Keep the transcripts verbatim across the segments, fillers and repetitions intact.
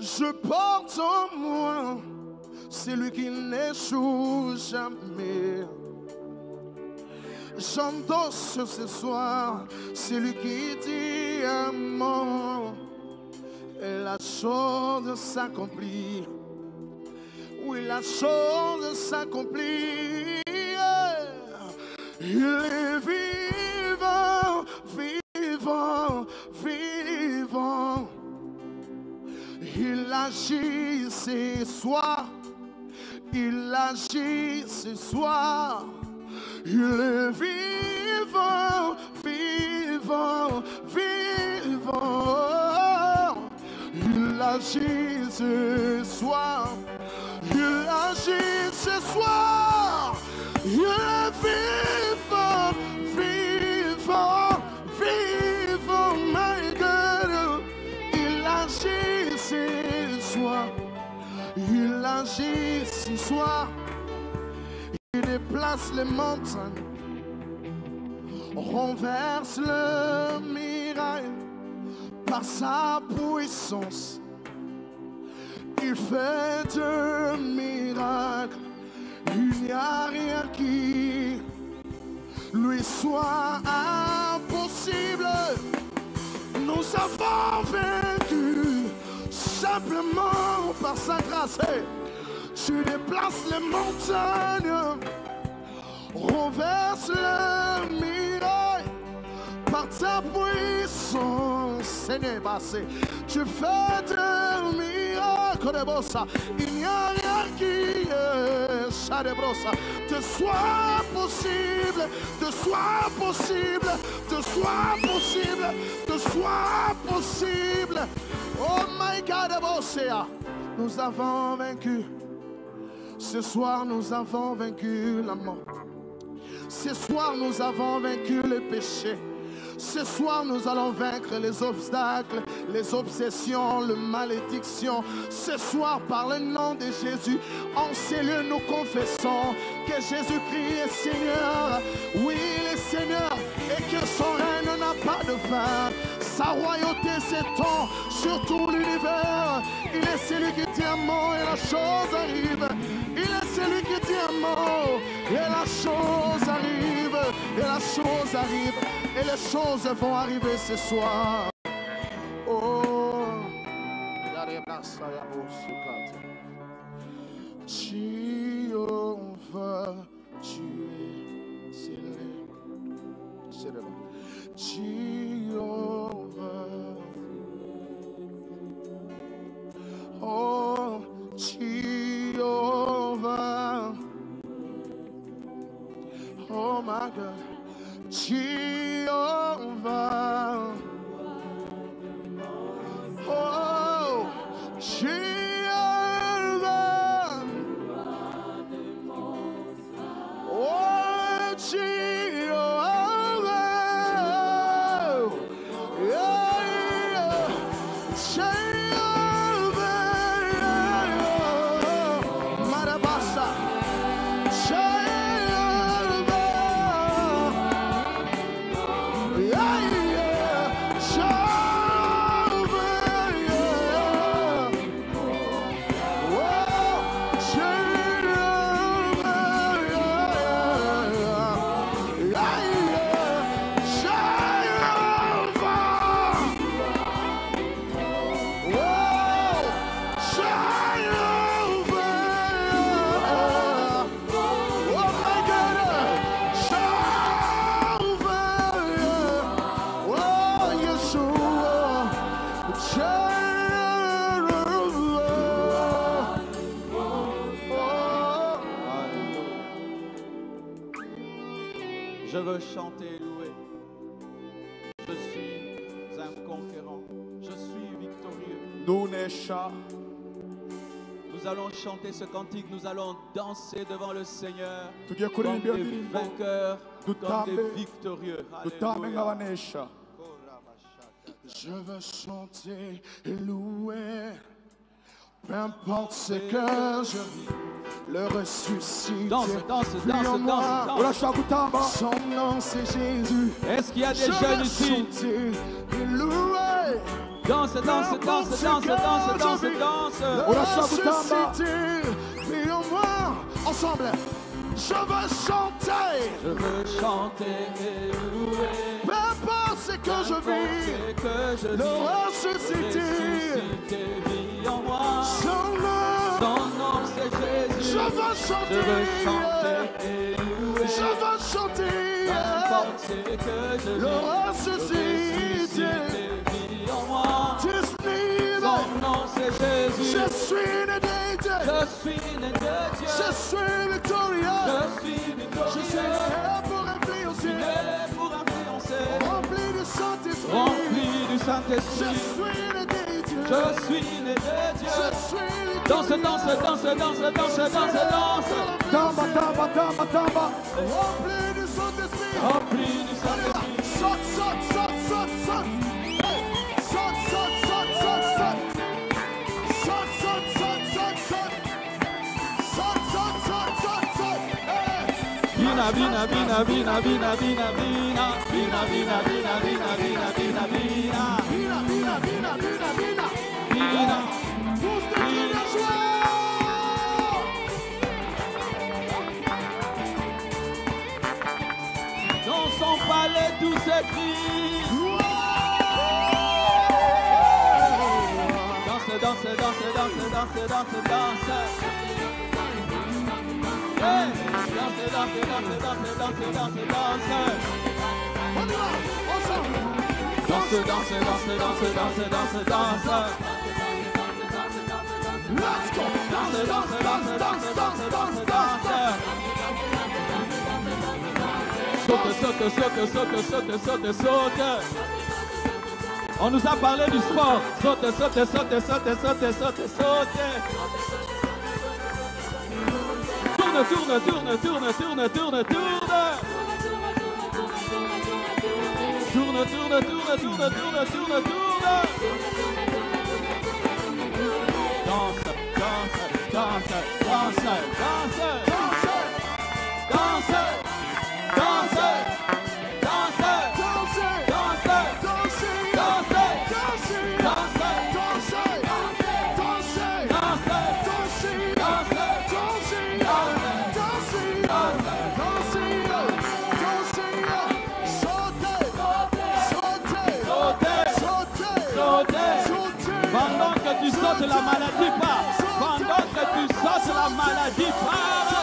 Je porte en moi celui qui n'échoue jamais. J'endosse ce soir celui qui dit un mot et la chose s'accomplit. Oui, la chose s'accomplit. Il est vivant, vivant, vivant. Il agit ce soir. Il agit ce soir. Il est vivant, vivant, vivant. Il agit ce soir. Il agit ce soir. Il est vivant, vivant, vivant, my God. Il agit ce soir. Il agit ce soir. Il déplace les montagnes, renverse le miracle par sa puissance. Il fait de miracles. Il n'y a rien qui lui soit impossible. Nous avons vaincu simplement par sa grâce. Tu déplaces les montagnes, renverse le miracle par ta puissance. Seigneur, tu fais de miracles de bossa. Il n'y a rien qui te soit possible, te soit possible, te soit possible, te soit possible. Oh my God, bossa. Nous avons vaincu. Ce soir, nous avons vaincu la mort. Ce soir, nous avons vaincu le péché. Ce soir, nous allons vaincre les obstacles, les obsessions, les malédictions. Ce soir, par le nom de Jésus, en ces lieux, nous confessons que Jésus-Christ est Seigneur. Oui, il est Seigneur et que son règne n'a pas de fin. Sa royauté s'étend sur tout l'univers. Il est celui qui dit un mot et la chose arrive. Il est celui qui dit un mot et la chose arrive. Et la chose arrive. Et les choses vont arriver ce soir. Oh, Jéhovah, tu es célèbre. Célèbre. Jéhovah. Oh, Jéhovah. Oh my God. Jéhovah. Oh, Jéhovah. Oh, Jéhovah. Yeah, yeah. Jéhovah. Marabasa. Je veux chanter et louer. Je suis un conquérant. Je suis victorieux. Nous allons chanter ce cantique. Nous allons danser devant le Seigneur comme des vainqueurs, comme des victorieux. Alléluia. Je veux chanter et louer. Peu importe ce que je vis, le ressuscité. Danse, danse, danse, danse, danse. Son nom c'est Jésus. Est-ce qu'il y a des je jeunes veux ici? Chanter et louer. Danse, danse, danse, danse, danse, danse, danse. Vis en moi. Ensemble. Je veux chanter. Je veux chanter et louer. Peu importe ce que je vis. Le ressuscité vit en moi. Son nom. Son nom c'est Jésus. Je veux chanter. Je veux chanter et louer. Je veux chanter. Peu importe ce que je vis. Le ressuscité vit en moi. Son nom c'est Jésus. Je suis né de Dieu. Je suis né de Dieu. Je suis victorieux. Je suis victorieux. Je suis né pour influencer. Né pour influencer. Rempli du Saint-Esprit. Rempli du Saint-Esprit. Je suis né de Dieu. Je suis né de Dieu. Je suis danse, danse, danse, danse, danse, danse, danse. Tamba, tamba, tamba, tamba. Rempli du Saint-Esprit. Rempli du Saint-Esprit. Saute, saute, saute, saute, saute. Saute, saute, saute, saute, saute. Saute, saute, saute, saute, saute. Saute, saute, saute, saute, saute. Vina, vina, vina, vina, vina, vina, vina. Vina, vina, vina, vina, vina, vina, vina. Vina, vina, vina, vina, vina. Vina. Tous des cris de joie. Dans son palais tous ces cris. Danse, danse, danse, danse, danse, danse, danse. Hey, danse, danse, danse, danse, danse, danse, danse. On y va, ensemble. Danse, danse, danse, danse, danse, danse, danse. Let's go. Danse, danse, danse, danse, danse, danse, danse. Saute, saute, saute, saute, saute, saute, saute. On nous a parlé du sport. Saute, saute, saute, saute, saute, saute, saute. Tourne, tourne, tourne, tourne, tourne, tourne, tourne. Tourne, tourne, tourne, tourne, tourne, tourne, tourne. Danse, danse, danse, danse, danse. Danse, danse, danse, danse, pendant que tu sautes, la maladie part. Pendant que tu sautes, la maladie part.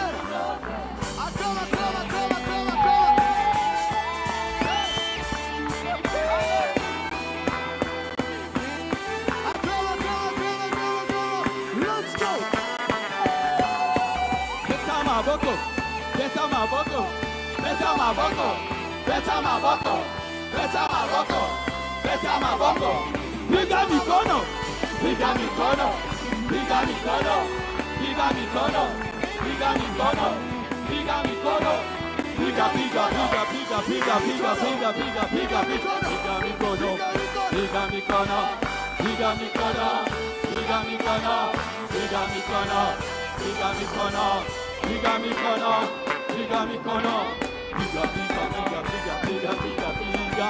Boko, beta ma boko, beta ma boko, beta ma boko, beta ma boko, beta ma boko. Biga mi kono, biga mi kono, biga mi kono, biga mi kono, biga mi kono, biga mi kono, biga biga biga biga biga biga biga biga biga biga biga mi kono, biga mi kono, biga mi kono, biga mi kono, biga mi kono, biga mi kono. Biga mi kono, biga mi kono, biga biga biga biga biga biga biga.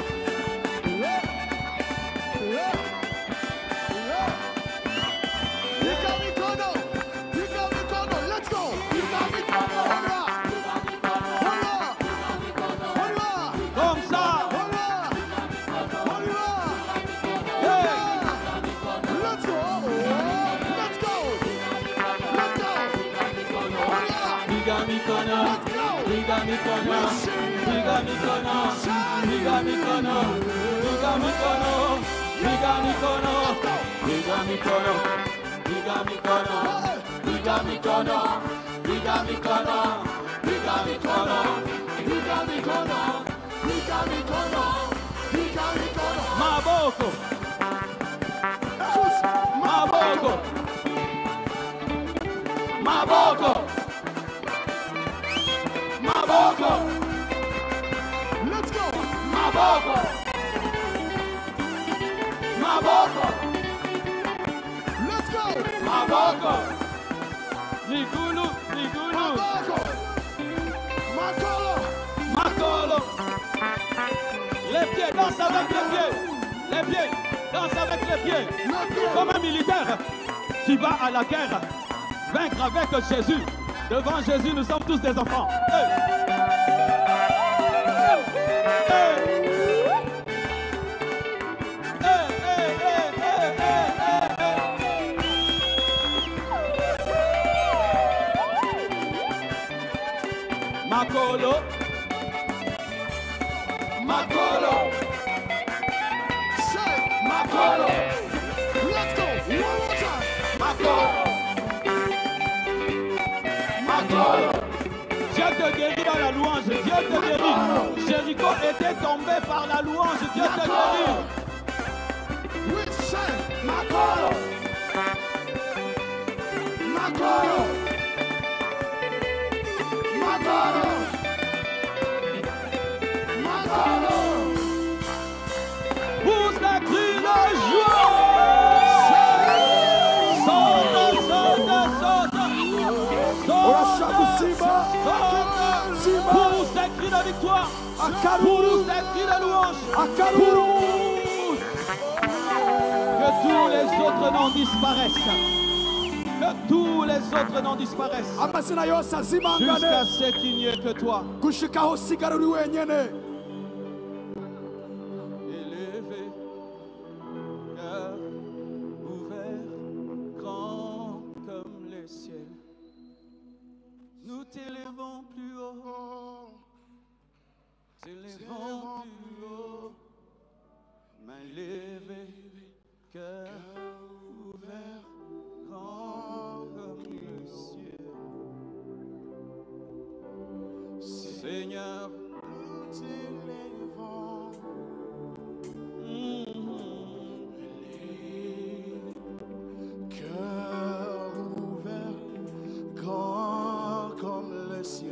Biga mi kono, biga mi kono, let's go. Biga mi kono, voilà, voilà, voilà. Comme ça. Voilà, voilà. Hey. Let's go, let's go, let's go. Biga mi kono, biga mi kono, biga mi kono, biga mi kono, biga mi kono, biga mi kono, biga mi kono, biga mi kono, biga mi kono, biga mi kono, biga mi kono, Biga mi kono, biga mi kono, biga mi kono. Maboko, Tous, Maboko, Maboko, Maboko, let's go. Maboko, Maboko, Let's go. Maboko, Ligulu, Ligulu, Maboko. Makolo. Makolo. Les pieds, danse avec les pieds, les pieds, les pieds. Le pied. Comme un militaire qui va à la guerre, vaincre avec Jésus. Devant Jésus, nous sommes tous des enfants. Hey. Hey. Hey, hey, hey, hey, hey, hey, hey. Makolo. Makolo. Say, Makolo. let's go. One more time. Makolo. Makolo. Dieu te guérit dans la louange. Dieu te guérit. Jéricho était tombé par la louange. Dieu te guérit. We say, Makolo. Makolo. Makolo. Makolo. Pousse la cri de joie. Saute, saute, saute. Saute, saute. Pousse la cri de victoire. Pousse la cri de louange. Pousse. Que tous les autres noms disparaissent. Que tous les autres noms disparaissent. amazina yose azimangane Jusqu'à ce qu'il n'y ait que toi. gushikaho usigara uri wenyene. Élevé, cœur ouvert, grand comme les ciels. Nous t'élevons plus haut, t'élevons plus haut. Main levée, cœur ouvert, grand comme le ciel. Seigneur, Nous t'élevons. Cœur ouvert, grand comme le ciel.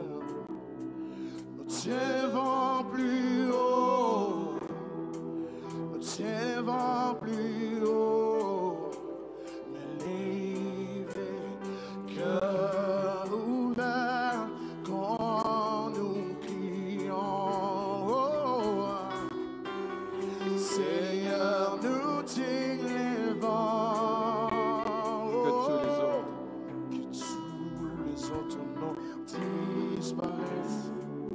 Nous t'élevons plus haut. Nous t'élevons plus haut. Mais levé, cœur ouvert, quand nous crions. Seigneur, nous t'élevons. que tous les autres. Que tous les autres noms disparaissent.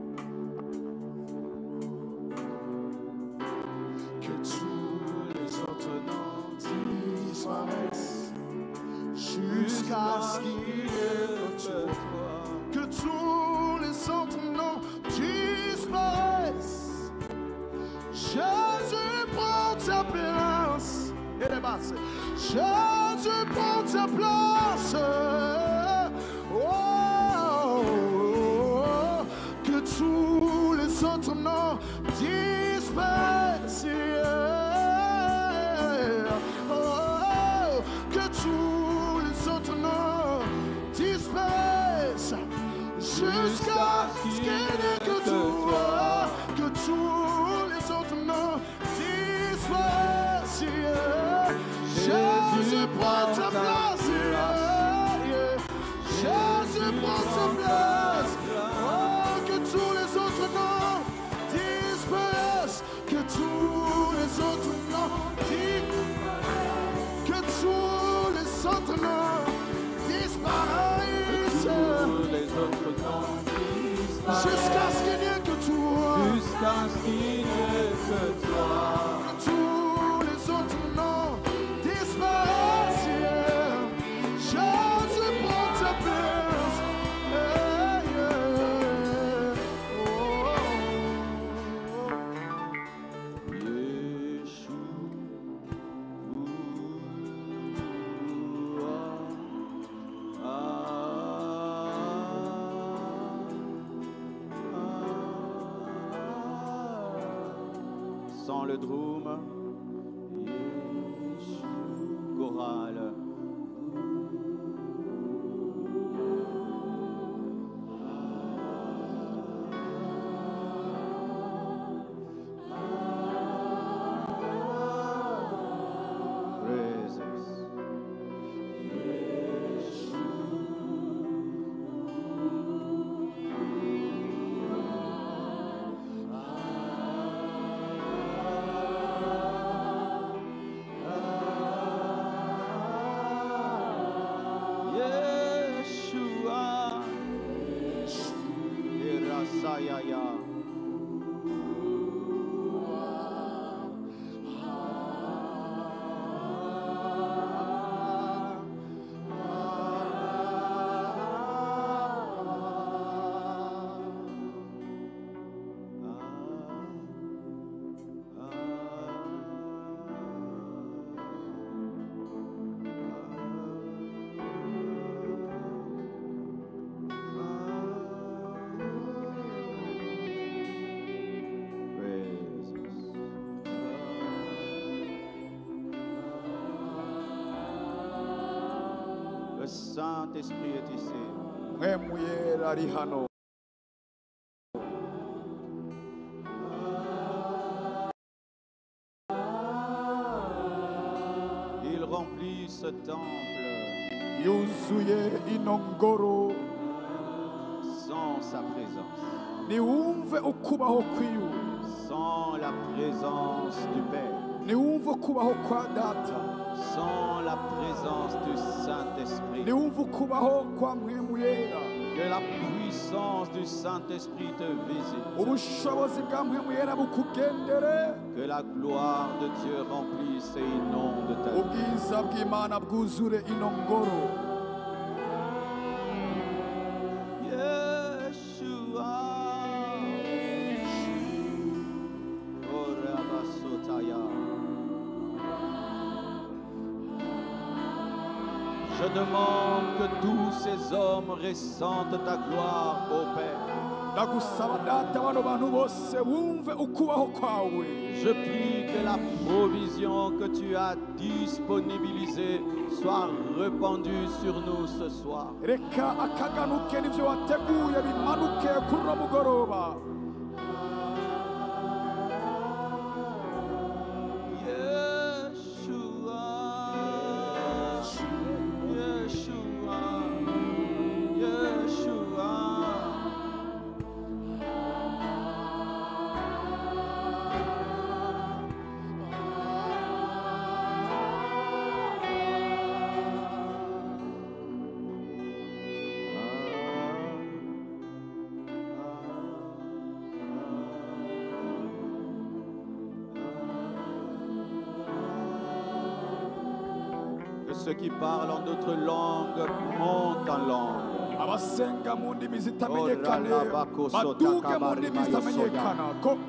Que tous les autres noms disparaissent. Jusqu'à ce qu'il y ait que toi. Que tous les autres noms disparaissent. Jésus prend ta place. Et les basses. Jésus prend ta place. Oh, oh, oh. Que tous les autres noms disparaissent. Oh, oh. Que tous les autres noms disparaissent. Jusqu'à ce qu'il n'y ait que toi. Que tous les autres noms disparaissent. Jésus prend ta place. Jésus prend ta place. Oh, que tous les autres noms disparaissent. Que tous les autres noms disparaissent. Que tous les autres noms disparaissent. Tous les autres noms disparaissent. Jusqu'à ce qu'il n'y ait que toi. Jusqu'à ce qu'il n'y ait que toi. Que tous les autres noms disparaissent. Jésus prend ta place. Yeah, yeah. Oh, oh, oh. Sans le drum, chorale. Praises. aïe, aïe, aïe. Le Saint-Esprit est ici. mpwemu yera ari hano. Il remplit ce temple yuzuye ino ngoro. sans sa présence. Niwumve ukubaho kwiwe. Sans la présence du Père. Niwumve ukubaho kwa data. Sans la présence du Saint-Esprit. Niwumve ukubaho kwa mpwemu yera. Que la puissance du Saint-Esprit te visite. Ubushobozi bwa mpwemu yera bukugendere. Que la gloire de Dieu remplisse et inonde ta vie. Ubwiza bw'Imana bwuzure ino ngoro. Yeshua. Oh, Rabasotaya. Je demande que tous ces hommes ressentent ta gloire, ô Père. Ndagusaba data bano bantu bose bumve ukubaho kwawe. Je prie que la provision que tu as disponibilisée soit répandue sur nous ce soir. Reka akaganuke n'ivyo wateguye bimanuke kuri uno mugoroba. Yeshua, Yeshua, Yeshua. Que ceux qui parlent en d'autres langues montent en langue. Abasenga mu ndimi zitamenyekane baduge mu ndimi zitamenyekana. Ko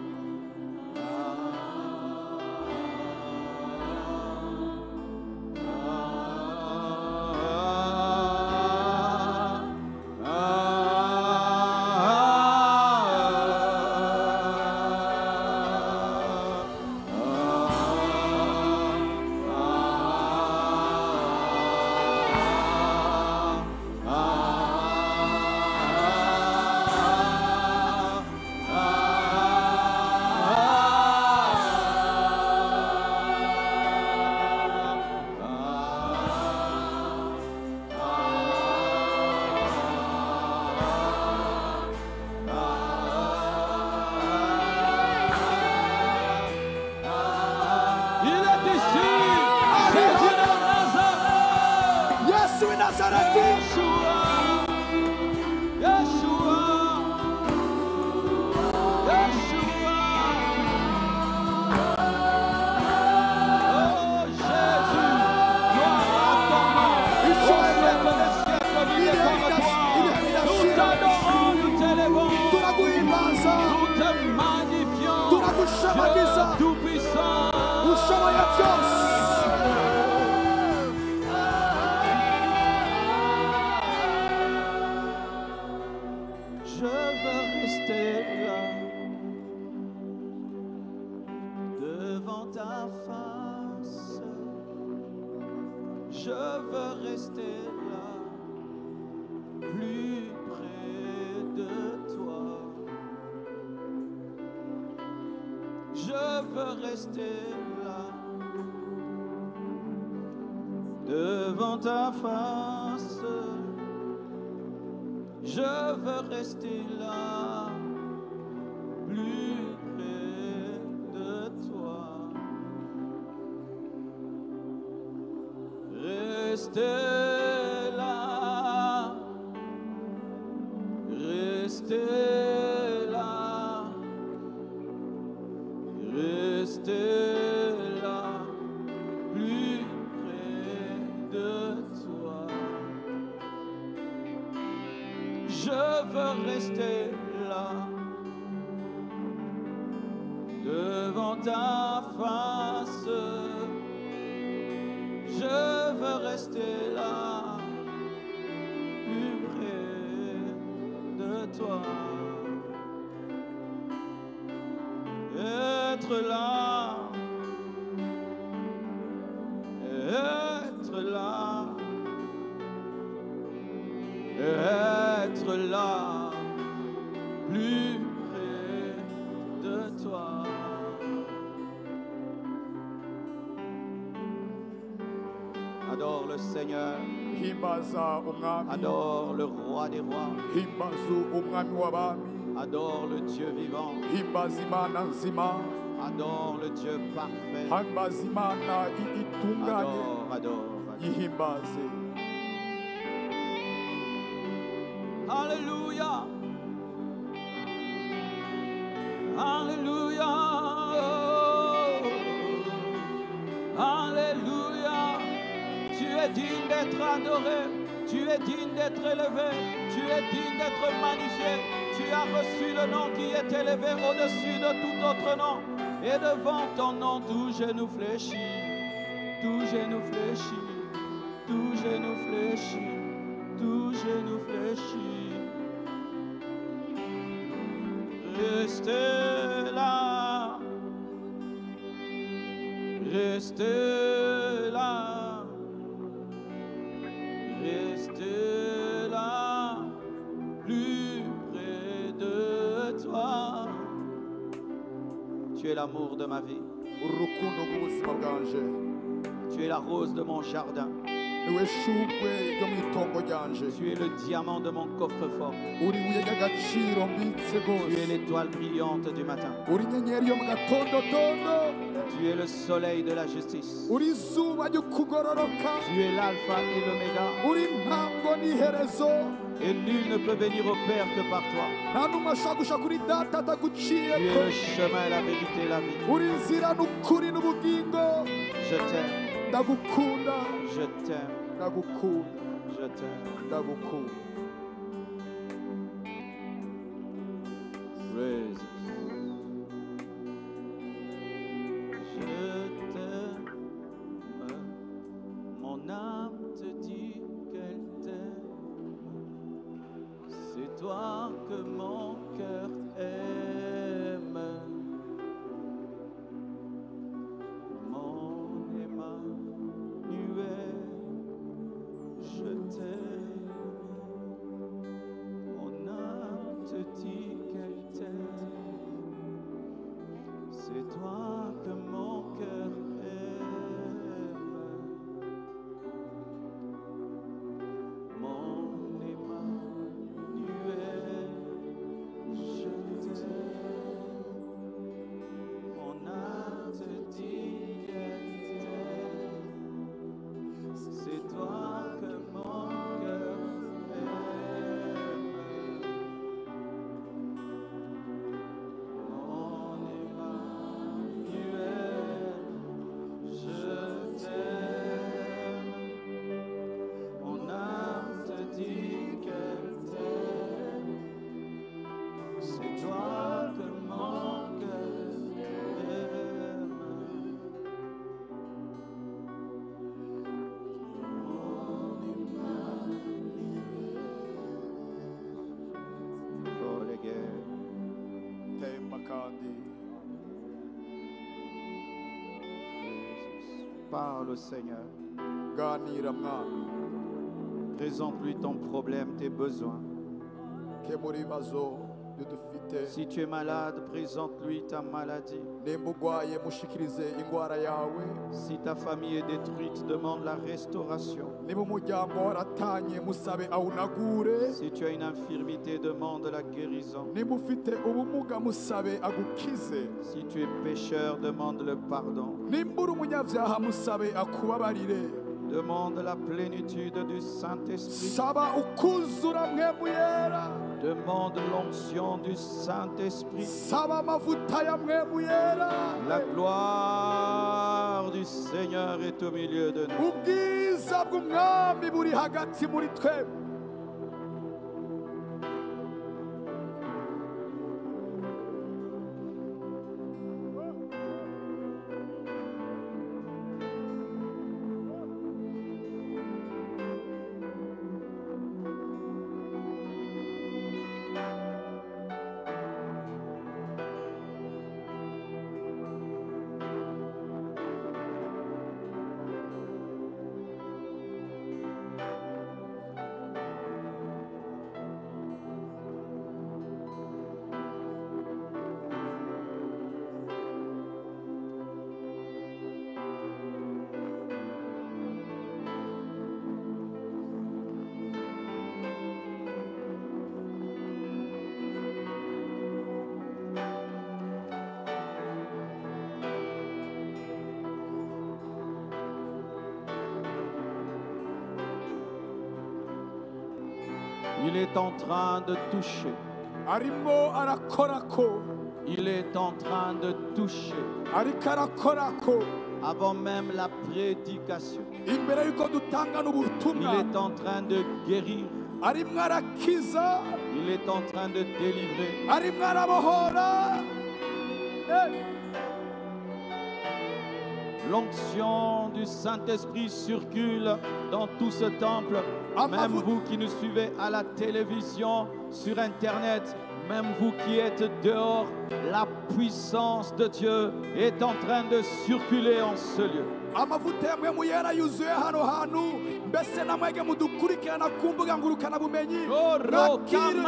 devant ta face, je veux rester là, plus près de toi. Rester là, rester là. veux rester là, devant ta face. Je veux rester là, plus près de toi. Être là, être là, être là, plus près de toi. Adore le Seigneur, himbaza umwami adore le roi des rois, himbaza umwami w'abami adore le Dieu vivant, himbaza imana nzima adore le Dieu parfait, himbaza imana i- itunganye adore, adore, adore. yihimbaze. Alléluia, Alléluia, Alléluia. Tu es digne d'être adoré, tu es digne d'être élevé, tu es digne d'être magnifié. Tu as reçu le nom qui est élevé au-dessus de tout autre nom. Et devant ton nom, tout genou fléchit, tout genou fléchit, tout genou fléchit, tout genou fléchit. Restez là, restez là, restez là, plus près de toi. Tu es l'amour de ma vie, urukundo rw'ubuzima bwanje tu es la rose de mon jardin, niwe shugwe ryo mu itongo ryanje tu es le diamant de mon coffre-fort, uri ibuye ry'agaciro mbitse tu es rwose l'étoile brillante du matin, uri inyenyeri yo mu gatondotondo tu es le soleil de la justice, uri izuba ryo kugororoka tu es l'alpha et l'oméga, uri intango n'iherezo et nul ne peut venir au Père que par toi. nta n'umwe ashobora gushika kuri data Tu es ataguciyeko le chemin, la vérité et la vie. uri inzira n'ukuri n'ubugingo Je t'aime, ndagukunda je t'aime, ndagukunda je t'aime. ndagukunda. Praise. Je t'aime. Mon âme te dit qu'elle t'aime. C'est toi que mon cœur aime. Mon Emmanuel, je t'aime. Mon âme te dit qu'elle t'aime. C'est toi que mon cœur aime. Mon Emmanuel, je t'aime. Mon âme te dit qu'elle t'aime. C'est toi que mon cœur aime. Mon Emmanuel, je t'aime. Mon âme te dit qu'elle t'aime. C'est toi que mon cœur aime. Oh les gars, temba kandi parle au Seigneur. ganira mwami Présente-lui ton problème, tes besoins. kemura ibibazo byo dufite Si tu es malade, présente-lui ta maladie. nimba urwaye mushikirize indwara yawe Si ta famille est détruite, demande la restauration. niba umuryango waratanye musabe awunagure Si tu as une infirmité, demande la guérison. niba ufite ubumuga musabe agukize Si tu es pécheur, demande le pardon. nimba uri umunyabyaha musabe akubabarire Demande la plénitude du Saint-Esprit. saba ukuzura mwemu yera Demande l'onction du Saint-Esprit. saba amavuta ya mwemu yera La gloire du Seigneur est au milieu de nous. ubwiza bw'umwami buri hagati muri twe Il est en train de toucher. arimo arakorako Il est en train de toucher. ariko arakorako Avant même la prédication. imbere yuko dutanga Il n'ubutumwa est en train de guérir. arimo arakiza Il est en train de délivrer. arimo arabohora. Eh, L'onction du Saint-Esprit circule dans tout ce temple. Même vous qui nous suivez à la télévision, sur Internet, même vous qui êtes dehors, la puissance de Dieu est en train de circuler en ce lieu. amavuta yamwe mu yera yuzuye hano hantu mbese namwege mudukurikirana ku mbuga ngurukanabumenyi nakire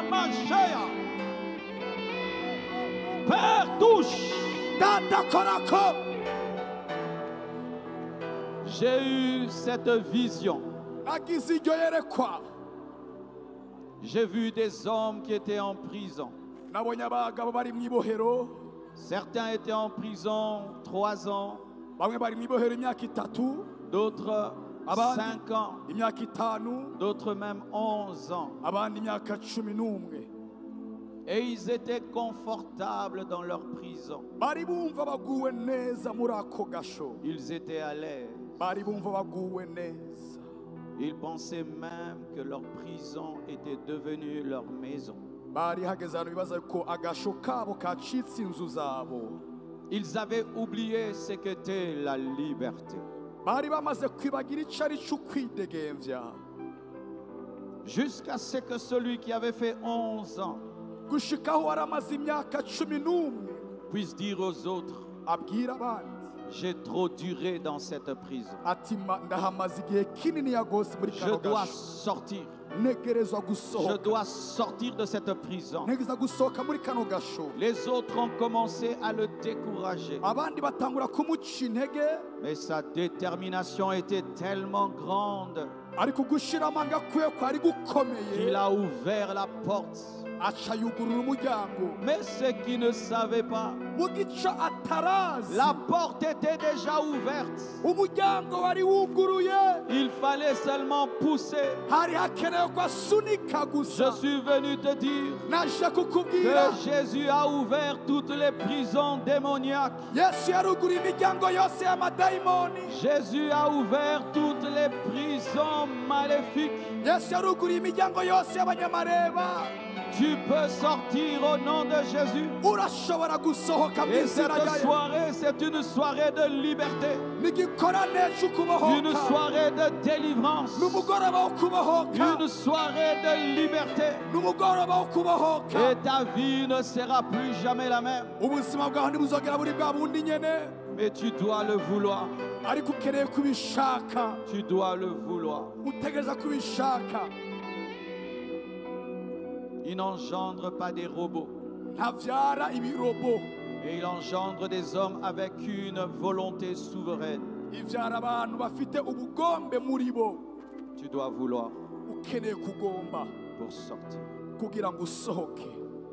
Père, touche. data korako. J'ai eu cette vision. nagize iryo yerekwa J'ai vu des hommes qui étaient en prison. nabonye abagabo bari mu ibohero, Certains étaient en prison trois ans, bamwe bari mu ibohero imyaka itatu, d'autres Abandi. cinq ans, imyaka itanu, d'autres même onze ans. abandi imyaka cumi n'umwe. Et ils étaient confortables dans leur prison. bari bumva baguwe neza muri ako gasho, Ils étaient à l'aise. bari bumva baguwe neza. Ils pensaient même que leur prison était devenue leur maison. bari hageze ahantu bibaza ko agasho kabo kacitse inzu zabo. Ils avaient oublié ce qu'était la liberté. bari bamaze kwibagira icyo ari cyo kwidegembya, Jusqu'à ce que celui qui avait fait onze ans gushikaho wari amaze imyaka cumi n'umwe puisse dire aux autres, abwira abandi j'ai trop duré dans cette prison. ati "Ma- ndahamaze igihe kinini yagose muri Je kano dois gasho, sortir. ntegerezwa Je gusohoka, dois sortir de cette prison. ntegereza gusohoka muri kano gasho." Les autres ont commencé à le décourager. abandi batangura kumuca intege, Mais sa détermination était tellement grande ariko gushira amanga kwe kwari gukomeye, qu'il a ouvert la porte. aca yugurura umuryango. Mais ce qu'il ne savait pas, mu gico atarazi, la porte était déjà ouverte. umuryango wari wuguruye, Il fallait seulement pousser. hari hakenewe ko asunika Je gusa. suis venu te dire naje que kukubwira Jésus a ouvert toutes les prisons démoniaques. yesu yaruguruye imiryango yose y'amadayimoni, Jésus a ouvert toutes les prisons maléfiques. yesu yaruguruye imiryango yose y'abanyamareba. Tu peux sortir au nom de Jésus. urashobora gusohoka mu Et izina rya cette Yesu. soirée, c'est une soirée de liberté. n'igikorane Une cy'ukubohoka, soirée de délivrance. n'umugoroba wo kubohoka, Une soirée de liberté. n'umugoroba wo kubohoka. Et ta vie ne sera plus jamais la même. ubuzima bwawe ntibuzongera buri bwa bundi nyene, Mais tu dois le vouloir. ariko ukeneye kubishaka, Tu dois le vouloir. utegereza kubishaka. Il n'engendre pas des robots. ntabyara ibirobo, Et il engendre des hommes avec une volonté souveraine. ibyara abantu bafite ubugombe muri bo. Tu dois vouloir ukeneye kugomba pour sortir. kugira ngo usohoke.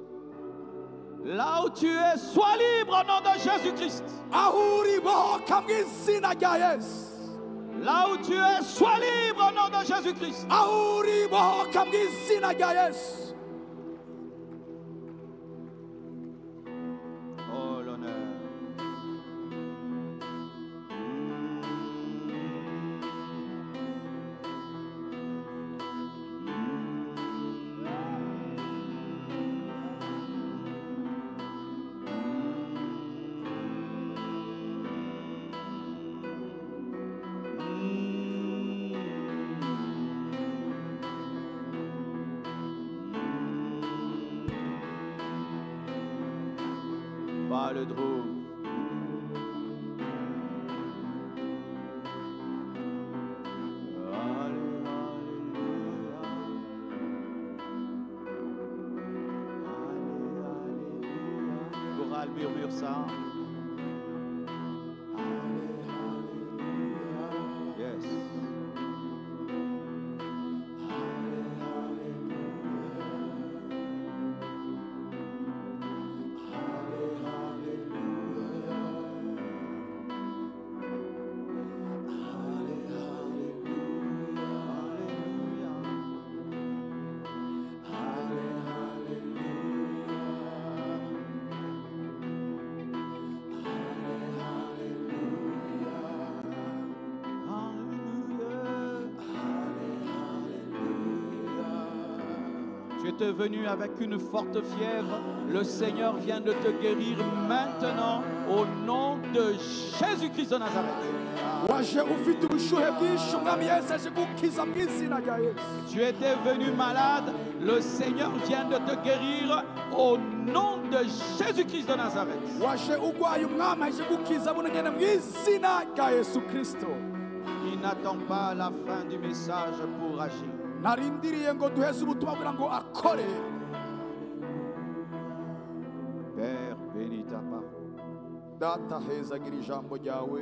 Là où tu es, sois libre au nom de Jésus-Christ. aho uri bohoka mu izina rya yesu. Là où tu es, sois libre au nom de Jésus-Christ. aho uri bohoka mu izina rya yesu. Oh, l'honneur. Pas le drôle. Chorale murmure ça. Yes. Tu étais venu avec une forte fièvre. Le Seigneur vient de te guérir maintenant au nom de Jésus-Christ de Nazareth. waje ufite ubushuhe bwinshi umwami Yesu aje gukiza mu izina rya Yesu. Tu étais venu malade. Le Seigneur vient de te guérir au nom de Jésus-Christ de Nazareth. waje ugwaye umwami aje gukiza buno nyene mu izina rya Yesu Kristo. Il n'attend pas la fin du message pour agir. Narindiriye ngo duheze ubutumwa kugira ngo akore. Père, bénis ta parole. Data hezagira ijambo ryawe.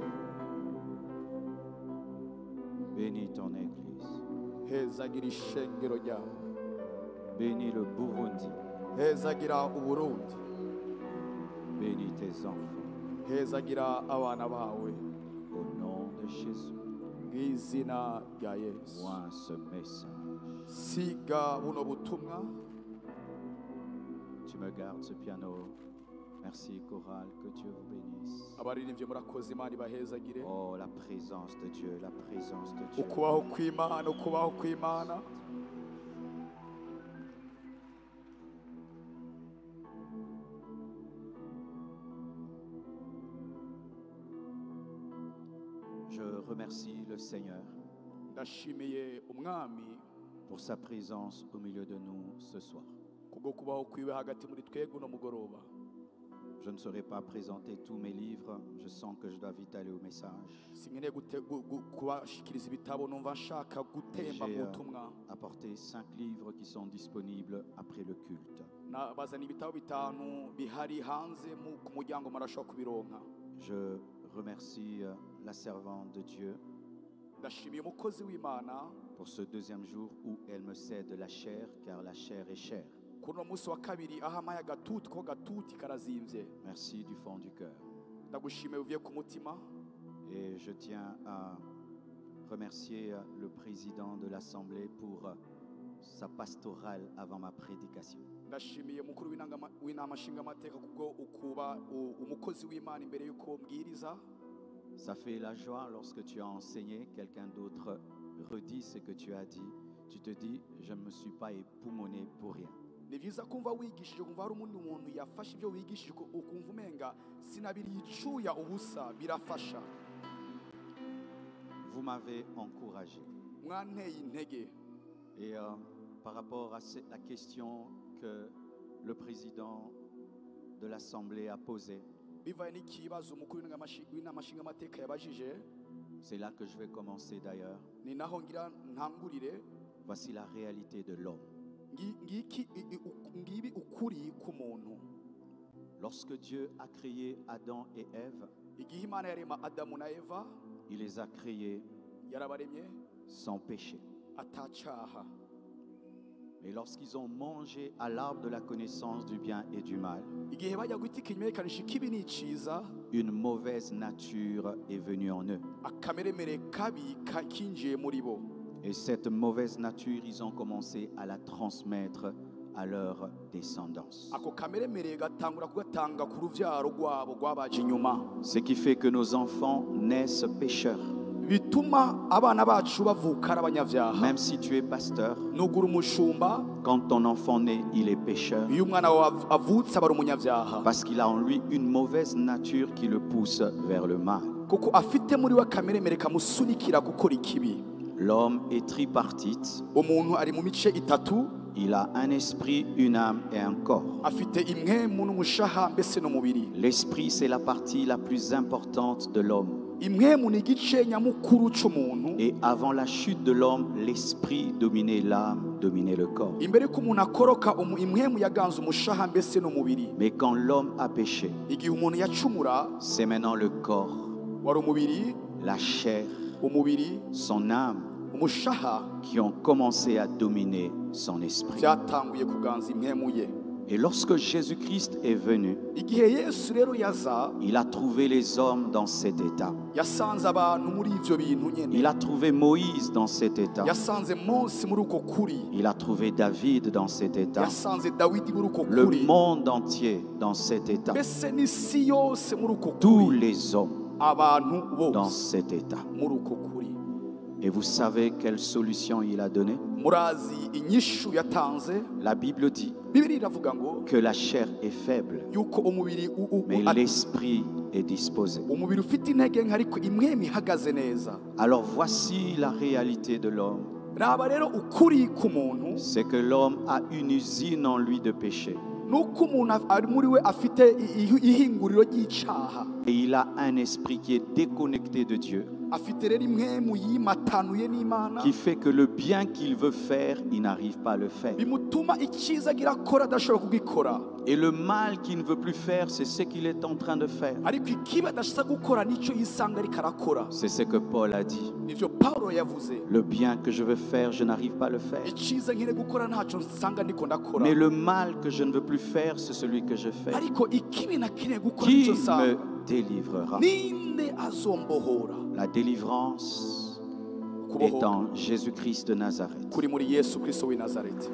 Bénis ton église. Hezagira ishengero ryawe. Bénis le Burundi. Hezagira uburundi. Bénis tes enfants. Hezagira abana bawe. Au nom de Jésus. Mu izina rya Yesu. Vois ce message. Siga buno butumwa. Tu me gardes ce piano. Merci, chorale, que Dieu vous bénisse. Abaririmbye murakoze Imana ibahezagire. Oh, la présence de Dieu, la présence de Dieu. Ukubaho kw'Imana, ukubaho kw'Imana. Je remercie le Seigneur Ndashimiye umwami pour sa présence au milieu de nous ce soir. kubwo kubaho kwiwe hagati muri twebwe no mugoroba. Je ne saurais pas présenter tous mes livres. Je sens que je dois vite aller au message. Sinkeneye gute- gu- gu- kubashikiriza ibitabo numva nshaka gutemba J'ai mu euh, butumwa. apporté cinq livres qui sont disponibles après le culte. Bazana ibitabo bitanu bihari hanze mu- ku muryango marashobora kubironka. Je remercie euh, la servante de Dieu Ndashimiye umukozi w'Imana pour ce deuxième jour où elle me cède la chair, car la chair est chère. kuri uno munsi wa kabiri aho amaye agatuti ko gatuti karazimvye. Merci du fond du cœur. Ndagushimiye uvuye ku mutima. Et je tiens à remercier euh, le président de l'Assemblée pour euh, sa pastorale avant ma prédication. Ndashimiye mukuru w'inanga- w'inama nshingamateka kubwo ukuba u- umukozi w'Imana imbere y'uko mbwiriza. Ça fait la joie lorsque tu as enseigné, quelqu'un d'autre redit ce que tu as dit. Tu te dis, je ne me suis pas époumoné pour rien. Ni byiza kumva wigishije kumva hari umundi muntu yafashe ibyo wigishije uko- ukumva umenga sinabiriye icuya ubusa birafasha. Vous m'avez encouragé. Mwanteye intege. Et euh, par rapport à ce- la question que le président de l'Assemblée a posée, Bivaye n'ikibazo umukuru w'inama- w'inama nshingamateka yabajije, c'est là que je vais commencer d'ailleurs. ni naho ngira ntangurire. Voici la réalité de l'homme. Ngi- ngiki i- i- u- ngibi ukuri k'umuntu. Lorsque Dieu a créé Adam et Ève, Igihe Imana yarema Adamu na Eva, il les a créés yarabaremye sans péché. atacaha. Mais lorsqu'ils ont mangé à l'arbre de la connaissance du bien et du mal, Igihe bajya guhita ikimenyekanisha ikibi n'iciza, une mauvaise nature est venue en eux. akameremere kabi ka- kinjiye muri bo. Et cette mauvaise nature, ils ont commencé à la transmettre à leur descendance. Ako kameremere gatangura kugatanga ku ruvyaro rwabo rwabaje inyuma. Ce qui fait que nos enfants naissent pécheurs. Bituma abana bacu bavuka ari abanyavyaha. Même si tu es pasteur, Nugura umushumba, quand ton enfant naît, il est pécheur. iyo umwana wawe avutse aba ari umunyavyaha. Parce qu'il a en lui une mauvaise nature qui le pousse vers le mal. Kuko afite muri we akameremere kamusunikira gukora ikibi. L'homme est tripartite. Umuntu ari mu mice itatu, Il a un esprit, une âme et un corps. afite impwemu n'umushaha mbese n'umubiri. L'esprit, c'est la partie la plus importante de l'homme. Impwemu ni igice nyamukuru c'umuntu. Et avant la chute de l'homme, l'esprit dominait l'âme, dominait le corps. Imbere ko umuntu akoroka, umu- impwemu yaganze umushaha mbese n'umubiri. Mais quand l'homme a péché, Igihe umuntu yacumura, c'est maintenant le corps, wari umubiri, la chair, umubiri, son âme umushaha qui ont commencé à dominer son esprit. byatanguye kuganza impwemu ye. Et lorsque Jésus-Christ est venu, Igihe Yesu rero yaza, il a trouvé les hommes dans cet état. yasanze abantu muri ivyo bintu nyene. Il a trouvé Moïse dans cet état. Yasanze Mose muri uko kuri. Il a trouvé David dans cet état. Yasanze Dawidi muri uko Le kuri. monde entier dans cet état. Mbese n'isi yose muri uko Tous kuri. les hommes Abantu dans bose cet état. muri uko kuri. Et vous savez quelle solution il a donnée? murazi inyishu yatanze. La Bible dit Bibiliya iravuga ngo que la chair est faible, yuko umubiri u- u- mais u- l'esprit est disposé. umubiri ufite intege nke ariko imwemi ihagaze neza. Alors voici la réalité de l'homme. Raba rero ukuri ku muntu C'est que l'homme a une usine en lui de péché. nuko umuntu ari muri we afite i- i- ihinguriro ry'icaha. Et il a un esprit qui est déconnecté de Dieu, Afite rero imwemu yimatanuye n'Imana qui fait que le bien qu'il veut faire, il n'arrive pas à le faire. bimutuma icyiza agira akora adashobora kugikora. Et le mal qu'il ne veut plus faire, c'est ce qu'il est en train de faire. Ariko ikibi adashaka gukora nicyo yisanga ariko arakora. C'est ce que Paul a dit. Nivyo Paulo yavuze. Le bien que je veux faire, je n'arrive pas à le faire. Icyiza nkire gukora ntacyo nsanga ndiko ndakora. Mais le mal que je ne veux plus faire, c'est celui que je fais. Ariko ikibi nakire gukora Qui nicyo me nsanga. délivrera? Ninde azombohora? La délivrance est Kubohoka en Jésus-Christ de Nazareth. kuri muri Yesu Kristo w'i Nazareti.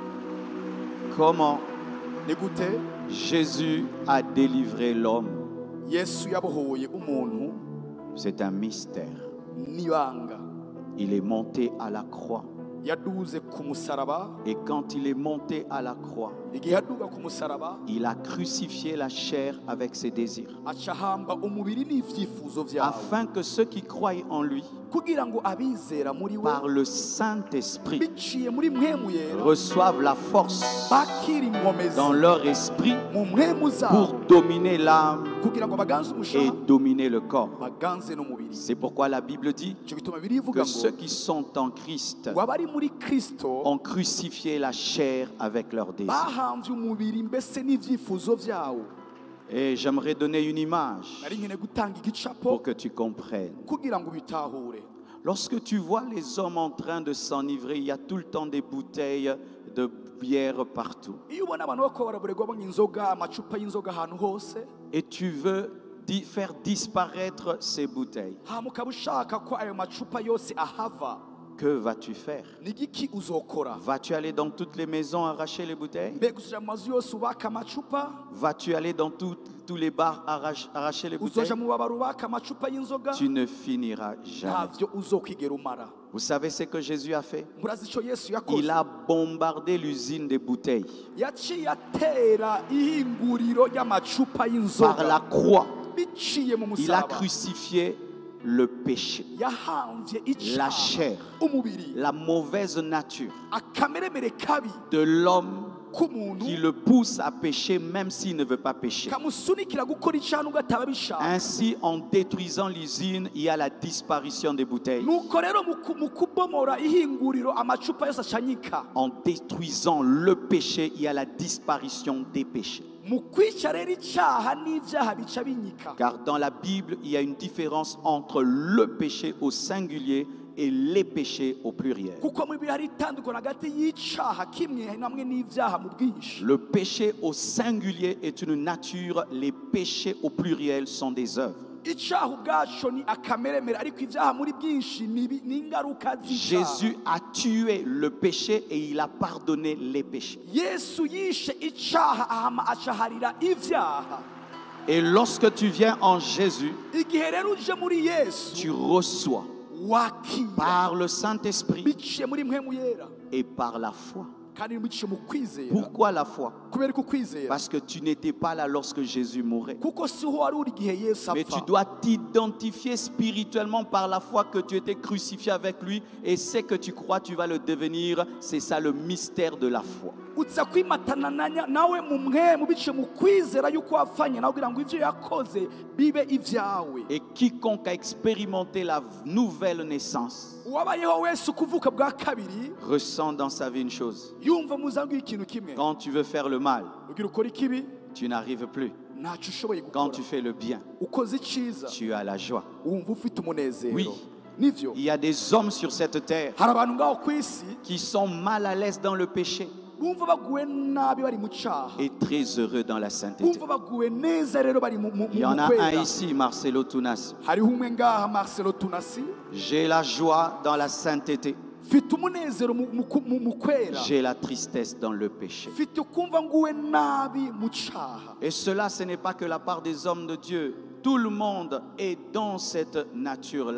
Comment Ni gute Jésus a délivré l'homme? Yesu yabohoye umuntu C'est un mystère. n'ibanga. Il est monté à la croix. Yaduze ku musaraba. Et quand il est monté à la croix, Igihe yaduga ku musaraba il a crucifié la chair avec ses désirs, aca ahamba umubiri n'ivyifuzo vyawe afin que ceux qui croient en lui, kugira ngo abizera muri we par le Saint-Esprit, biciye muri mwemu yera reçoivent la force bakira inkomezi dans leur esprit mu mwemu pour zabo dominer l'âme kugira ngo baganze et umushaha dominer le corps. baganze n'umubiri. C'est pourquoi la Bible dit Ico gituma birivuga que ceux ngo qui sont en Christ ngo abari muri Kristo ont crucifié la chair avec leurs désirs. bahamvye umubiri mbese n'ivyifuzo vyawo. Et j'aimerais donner une image Nari nkene gutanga igicapo pour que tu comprennes. kugira ngo bitahure. Lorsque tu vois les hommes en train de s'enivrer, il y a tout le temps des bouteilles de bière partout. Iyo ubona abantu bako baraburegwa banywa inzoga amacupa y'inzoga ahantu hose Et tu veux di- faire disparaître ces bouteilles. hama ukaba ushaka ko ayo macupa yose ahava, Que vas-tu faire? ni igiki uzokora? Vas-tu aller dans toutes les maisons arracher les bouteilles? Mbega uzoja mu mazu yose ubaka amacupa? Vas-tu aller dans tout- tous les bars arrache- arracher les bouteilles? Uzoja mu babaro ubaka amacupa y'inzoga? Tu ne finiras jamais. Ntavyo uzokwigera umara. Vous savez ce que Jésus a fait? Murazi ico Yesu Il yakoze? a bombardé l'usine des bouteilles Yaciye atera ihinguriro ry'amacupa par la y'inzoga croix. biciye mu Il a musaba. crucifié le péché, Yahamvye la icaha, chair, umubiri, la mauvaise nature akameremere kabi de l'homme k'umuntu qui le pousse à pécher même s'il ne veut pas pécher. kamusunikira gukora icaha nubwo ataba bishaka. Ainsi, en détruisant l'usine, il y a la disparition des bouteilles. Nuko rero mu ku- mu kubomora ihinguriro amacupa yose acanyika. En détruisant le péché, il y a la disparition des péchés. Mu kwica rero icaha n'ivyaha bica binyika. Car dans la Bible, il y a une différence entre le péché au singulier et les péchés au pluriel. Kuko mu Bibiliya hari itandukano hagati y'icaha kimwe hamwe n'ivyaha mu bwinshi. Le péché au singulier est une nature, les péchés au pluriel sont des œuvres. Icaha ubwaco ni akameremere ariko ivyaha muri bwinshi ni bi- ni ingaruka z'icaha. Jésus a tué le péché et il a pardonné les péchés. Yesu yishe icaha ahama acaharira ivyaha. Et lorsque tu viens en Jésus, Igihe rero uje muri Yesu tu reçois wakira par le Saint-Esprit biciye muri mpwemu yera et par la foi. kandi biciye mu kwizera. Pourquoi la foi? Kubera ko kwizera Parce que tu n'étais pas là lorsque Jésus mourait. kuko siho wari uri igihe Yesu Mais tu apfa. dois t'identifier spirituellement par la foi que tu étais crucifié avec lui et ce que tu crois tu vas le devenir. C'est ça le mystère de la foi. Utsa kwimatana na nya- nawe mu mwemu biciye mu kwizera yuko wapfanye nawe kugira ngo ivyo yakoze bibe ivyawe. Et quiconque a expérimenté la nouvelle naissance Uwabayeho wese ukuvuka bwa kabiri ressent dans sa vie une chose. yumva muzangu ikintu kimwe. Quand tu veux faire le mal, Ugira ukora ikibi tu n'arrives plus. ntacyo ushoboye Quand gukora. tu fais le bien, Ukoze iciza tu as la joie. wumva ufite umunezero. Oui. Nivyo Il y a des hommes sur cette terre hari abantu ngaho ku isi qui sont mal à l'aise dans le péché bumva baguwe nabi bari mu caha, et très heureux dans la sainteté. bumva baguwe neza rero bari mu mu- Il y mu en a un kwera. ici, Marcelo Tunas. Hariho umwe ngaha Marcelo Tunasi J'ai la joie dans la sainteté. mfite umunezero mu- mu ku- mu mu kwera, J'ai la tristesse dans le péché. mfite kumva nguwe nabi mu caha. Et cela, ce n'est pas que la part des hommes de Dieu. Tout le monde est dans cette nature-là.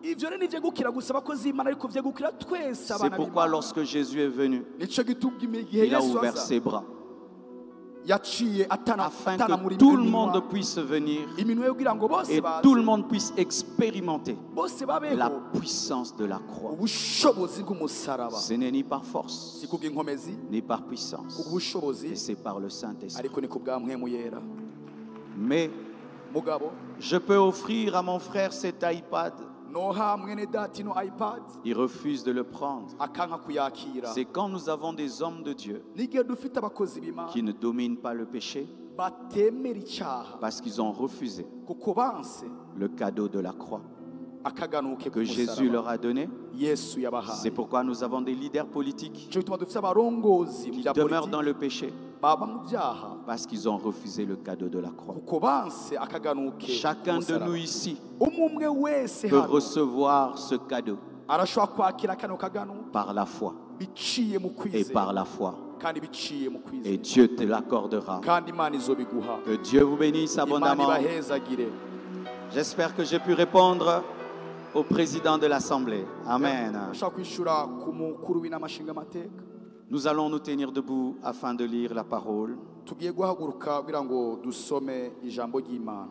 ivyo rero nivyo gukira gusa abakozi b'Imana ariko vyo gukira twese C'est abana pourquoi b'Imana. lorsque Jésus est venu, Nico gituma igihe il a Yesu ouvert aza ses bras yaciye atana afin atana que muri tout le iminwa. monde puisse venir Iminwa yo kugira ngo bose et baze. tout le monde puisse expérimenter Bose babeho la puissance de la croix. ubushobozi bw'umusaraba. Ce n'est ni par force, Si kubw'inkomezi ni par puissance, kubw'ubushobozi et c'est par le Saint-Esprit. ariko ni kubwa mpwemu yera. Mais Mugabo je peux offrir à mon frère cet iPad. noha mwene dati no iPad Il refuse de le prendre. akanka kuyakira. C'est quand nous avons des hommes de Dieu N'igihe dufite abakozi b'Imana qui ne dominent pas le péché batemera icyaha parce qu'ils ont refusé kuko banse le cadeau de la croix akaganuke que Jésus leur a donné. Yesu C'est yabahaye. pourquoi nous avons des leaders politiques Cyo bituma dufite abarongozi mu qui bya demeurent dans politiki le péché baba mu byaha parce qu'ils ont refusé le cadeau de la croix. kuko banse akaganuke. Chacun de umusaraba. nous ici umwe wese peut hano recevoir ce cadeau arashobora kwakira kano kaganu par la foi biciye mu et par kwizera la foi. kandi biciye mu Et kwizera Dieu te l'accordera. kandi Imana izobiguha. Que Dieu vous bénisse Imana abondamment. ibahezagire. J'espère que j'ai pu répondre au président de l'Assemblée. Amen. Ashaka kwishura ku mukuru w'inamashinga amateka. Nous allons nous tenir debout afin de lire la parole. Tugiye guhaguruka kugira ngo dusome ijambo ry'Imana.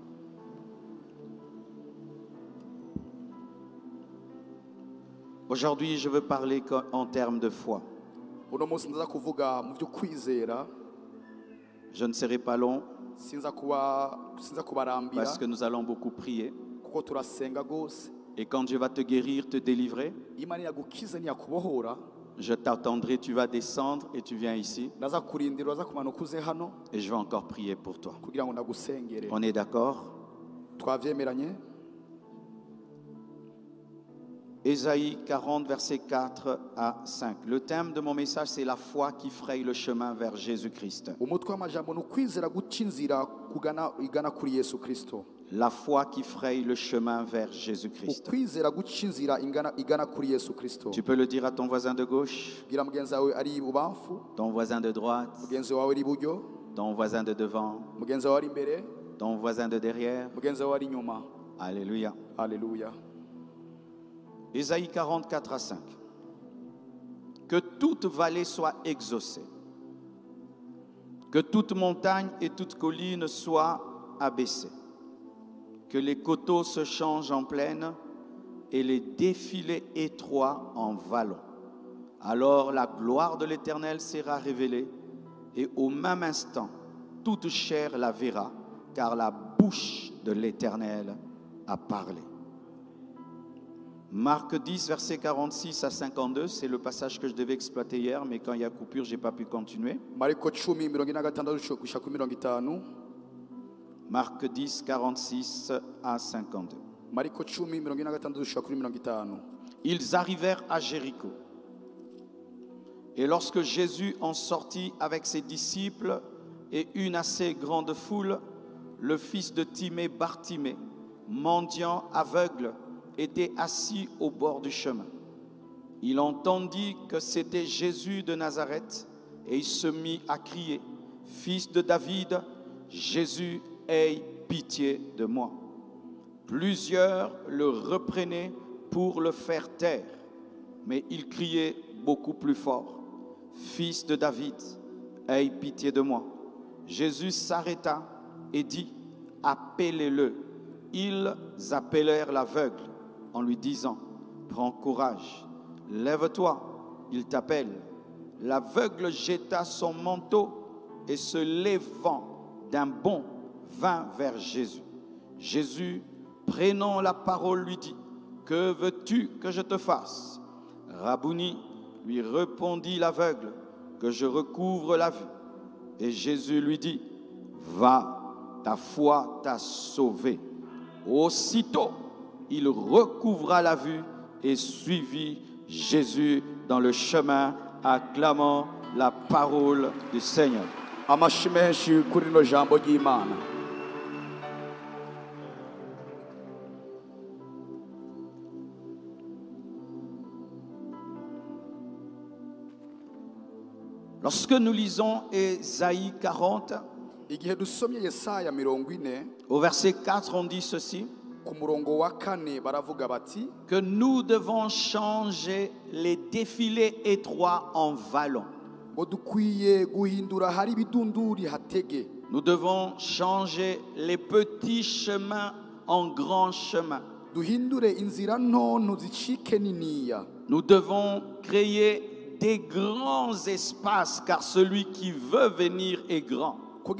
Aujourd'hui, je veux parler en termes de foi. Uno munsi ndaza kuvuga mu byo kwizera. Je ne serai pas long Sinza kuba sinza kubarambira parce que nous allons beaucoup prier. kuko turasenga gose. Et quand Dieu va te guérir, te délivrer, Imana yagukiza niyakubohora. je t'attendrai, tu vas descendre et tu viens ici. Ndaza kurindira uraza kumanuka uze hano Et je vais encore prier pour toi. kugira ngo ndagusengere. On est d'accord? Twavyemeranye. Ésaïe quarante, versets quatre à cinq. Le thème de mon message, c'est la foi qui fraye le chemin vers Jésus-Christ. Umutwe w'amajambo ni ukwizera guca inzira kugana igana kuri Yesu Kristo. La foi qui fraye le chemin vers Jésus-Christ. Ukwizera guca inzira ingana igana kuri Yesu Kristo. Tu peux le dire à ton voisin de gauche, Bwira mugenzi wawe ari ibubamfu, ton voisin de droite, mugenzi wawe ari iburyo, ton voisin de devant, mugenzi wawe ari imbere, ton voisin de derrière. mugenzi wawe ari inyuma. Alléluia. Alléluia. Ésaïe quarante-quatre à cinq. Que toute vallée soit exaucée, que toute montagne et toute colline soient abaissées, que les coteaux se changent en plaine et les défilés étroits en vallons. Alors la gloire de l'Éternel sera révélée et au même instant, toute chair la verra, car la bouche de l'Éternel a parlé. Marc dix, versets quarante-six à cinquante-deux, c'est le passage que je devais exploiter hier, mais quand il y a coupure, je n'ai pas pu continuer. Mariko cumi mirongo ine na gatandatu gushika kuri mirongo itanu. Marc dix, quarante-six à cinquante-deux. Mariko cumi mirongo ine na gatandatu gushika kuri mirongo itanu. Ils arrivèrent à Jéricho. Et lorsque Jésus en sortit avec ses disciples et une assez grande foule, le fils de Timée, Bartimée, mendiant aveugle, était assis au bord du chemin. Il entendit que c'était Jésus de Nazareth et il se mit à crier, « Fils de David, Jésus, aie pitié de moi. » Plusieurs le reprenaient pour le faire taire, mais il criait beaucoup plus fort, « Fils de David, aie pitié de moi. » Jésus s'arrêta et dit, « Appelez-le. » Ils appelèrent l'aveugle en lui disant, « Prends courage, lève-toi, il t'appelle. » L'aveugle jeta son manteau et se levant d'un bond, vint vers Jésus. Jésus, prenant la parole, lui dit, « Que veux-tu que je te fasse ?» Rabouni, lui répondit l'aveugle, « Que je recouvre la vue. » Et Jésus lui dit, « Va, ta foi t'a sauvé. » Aussitôt, il recouvra la vue et suivit Jésus dans le chemin, acclamant la parole du Seigneur. Amashi menshi kuri no jambo ry'Imana. Lorsque nous lisons Ésaïe quarante, Igihe dusomye Yesaya mirongo ine, au verset quatre, on dit ceci. que nous devons changer les défilés étroits en vallons. Nous devons changer les petits chemins en grands chemins. Nous devons créer des grands espaces, car celui qui veut venir est grand.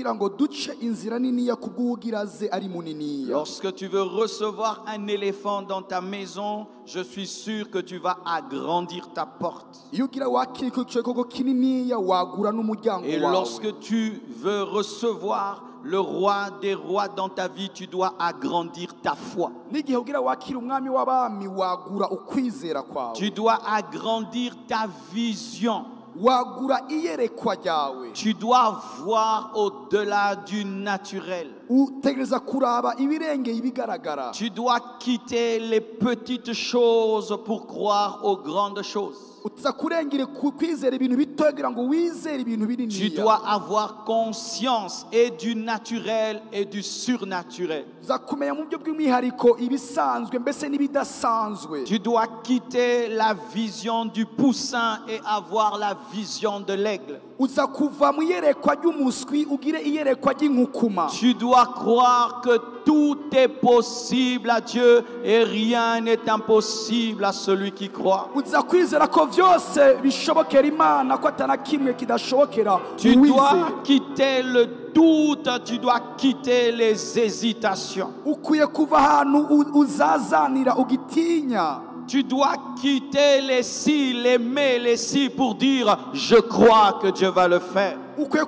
Lorsque tu veux recevoir un éléphant dans ta maison, je suis sûr que tu vas agrandir ta porte. Et lorsque tu veux recevoir le roi des rois dans ta vie, tu dois agrandir ta foi. Tu dois agrandir ta vision. Tu dois voir au-delà du naturel. Tu dois quitter les petites choses pour croire aux grandes choses. Tu dois avoir conscience et du naturel et du surnaturel. Tu dois quitter la vision du poussin et avoir la vision de l'aigle. Tu dois croire que tout est possible à Dieu et rien n'est impossible à celui qui croit. Tu dois quitter le doute, tu dois quitter les hésitations. Tu dois quitter les si, les mais, les si pour dire je crois que Dieu va le faire.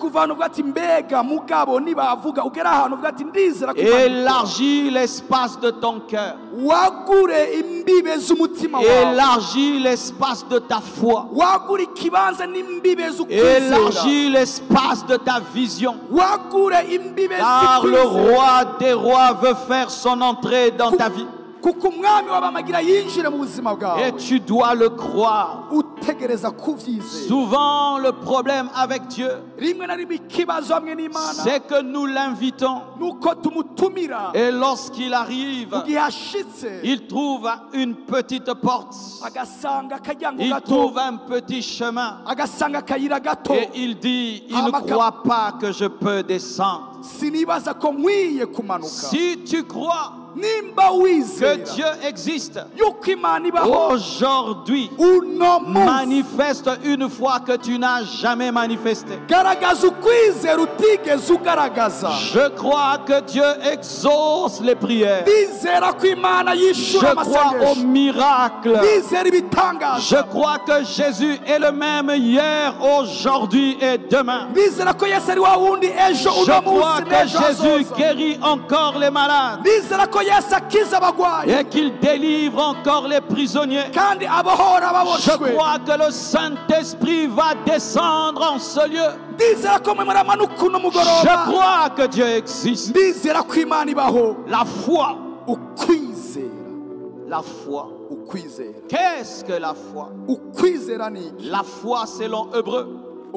Élargis l'espace de ton cœur. Élargis l'espace de ta foi. Élargis l'espace de ta vision. Car le roi des rois veut faire son entrée dans ta vie. Et tu dois le croire. Souvent le problème avec Dieu, c'est que nous l'invitons. Et lorsqu'il arrive, il trouve une petite porte. Il trouve un petit chemin. Et il dit, il ne croit pas que je peux descendre. Si tu crois que Dieu existe, aujourd'hui, manifeste une foi que tu n'as jamais manifestée. Je crois que Dieu exauce les prières. Je crois au miracle. Je crois que Jésus est le même hier, aujourd'hui et demain. Je crois que Jésus guérit encore les malades. Et qu'il délivre encore les prisonniers. Je crois que le Saint-Esprit va descendre en ce lieu. Je crois que Dieu existe. La foi. La foi. Qu'est-ce que la foi? La foi selon Hébreu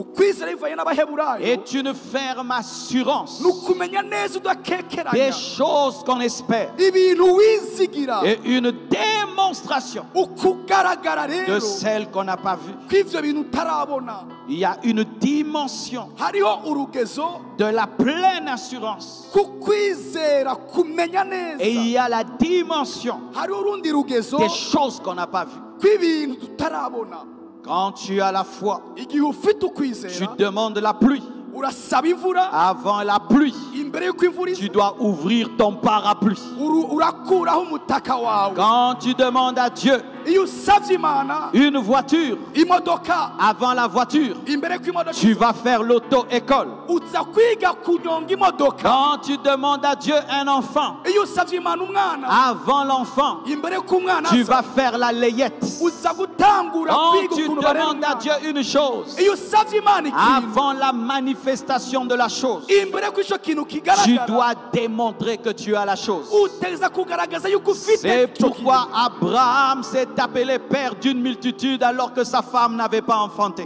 est une ferme assurance des choses qu'on espère et une démonstration de celles qu'on n'a pas vues. Il y a une dimension de la pleine assurance et il y a la dimension des choses qu'on n'a pas vues. Quand tu as la foi, tu demandes la pluie. Avant la pluie, tu dois ouvrir ton parapluie. Quand tu demandes à Dieu une voiture, avant la voiture, tu vas faire l'auto-école. Quand tu demandes à Dieu un enfant, avant l'enfant, tu vas faire la layette. Quand tu demandes à Dieu une chose, avant la manifestation de la chose, tu dois démontrer que tu as la chose. C'est pourquoi Abraham s'est est appelé père d'une multitude alors que sa femme n'avait pas enfanté.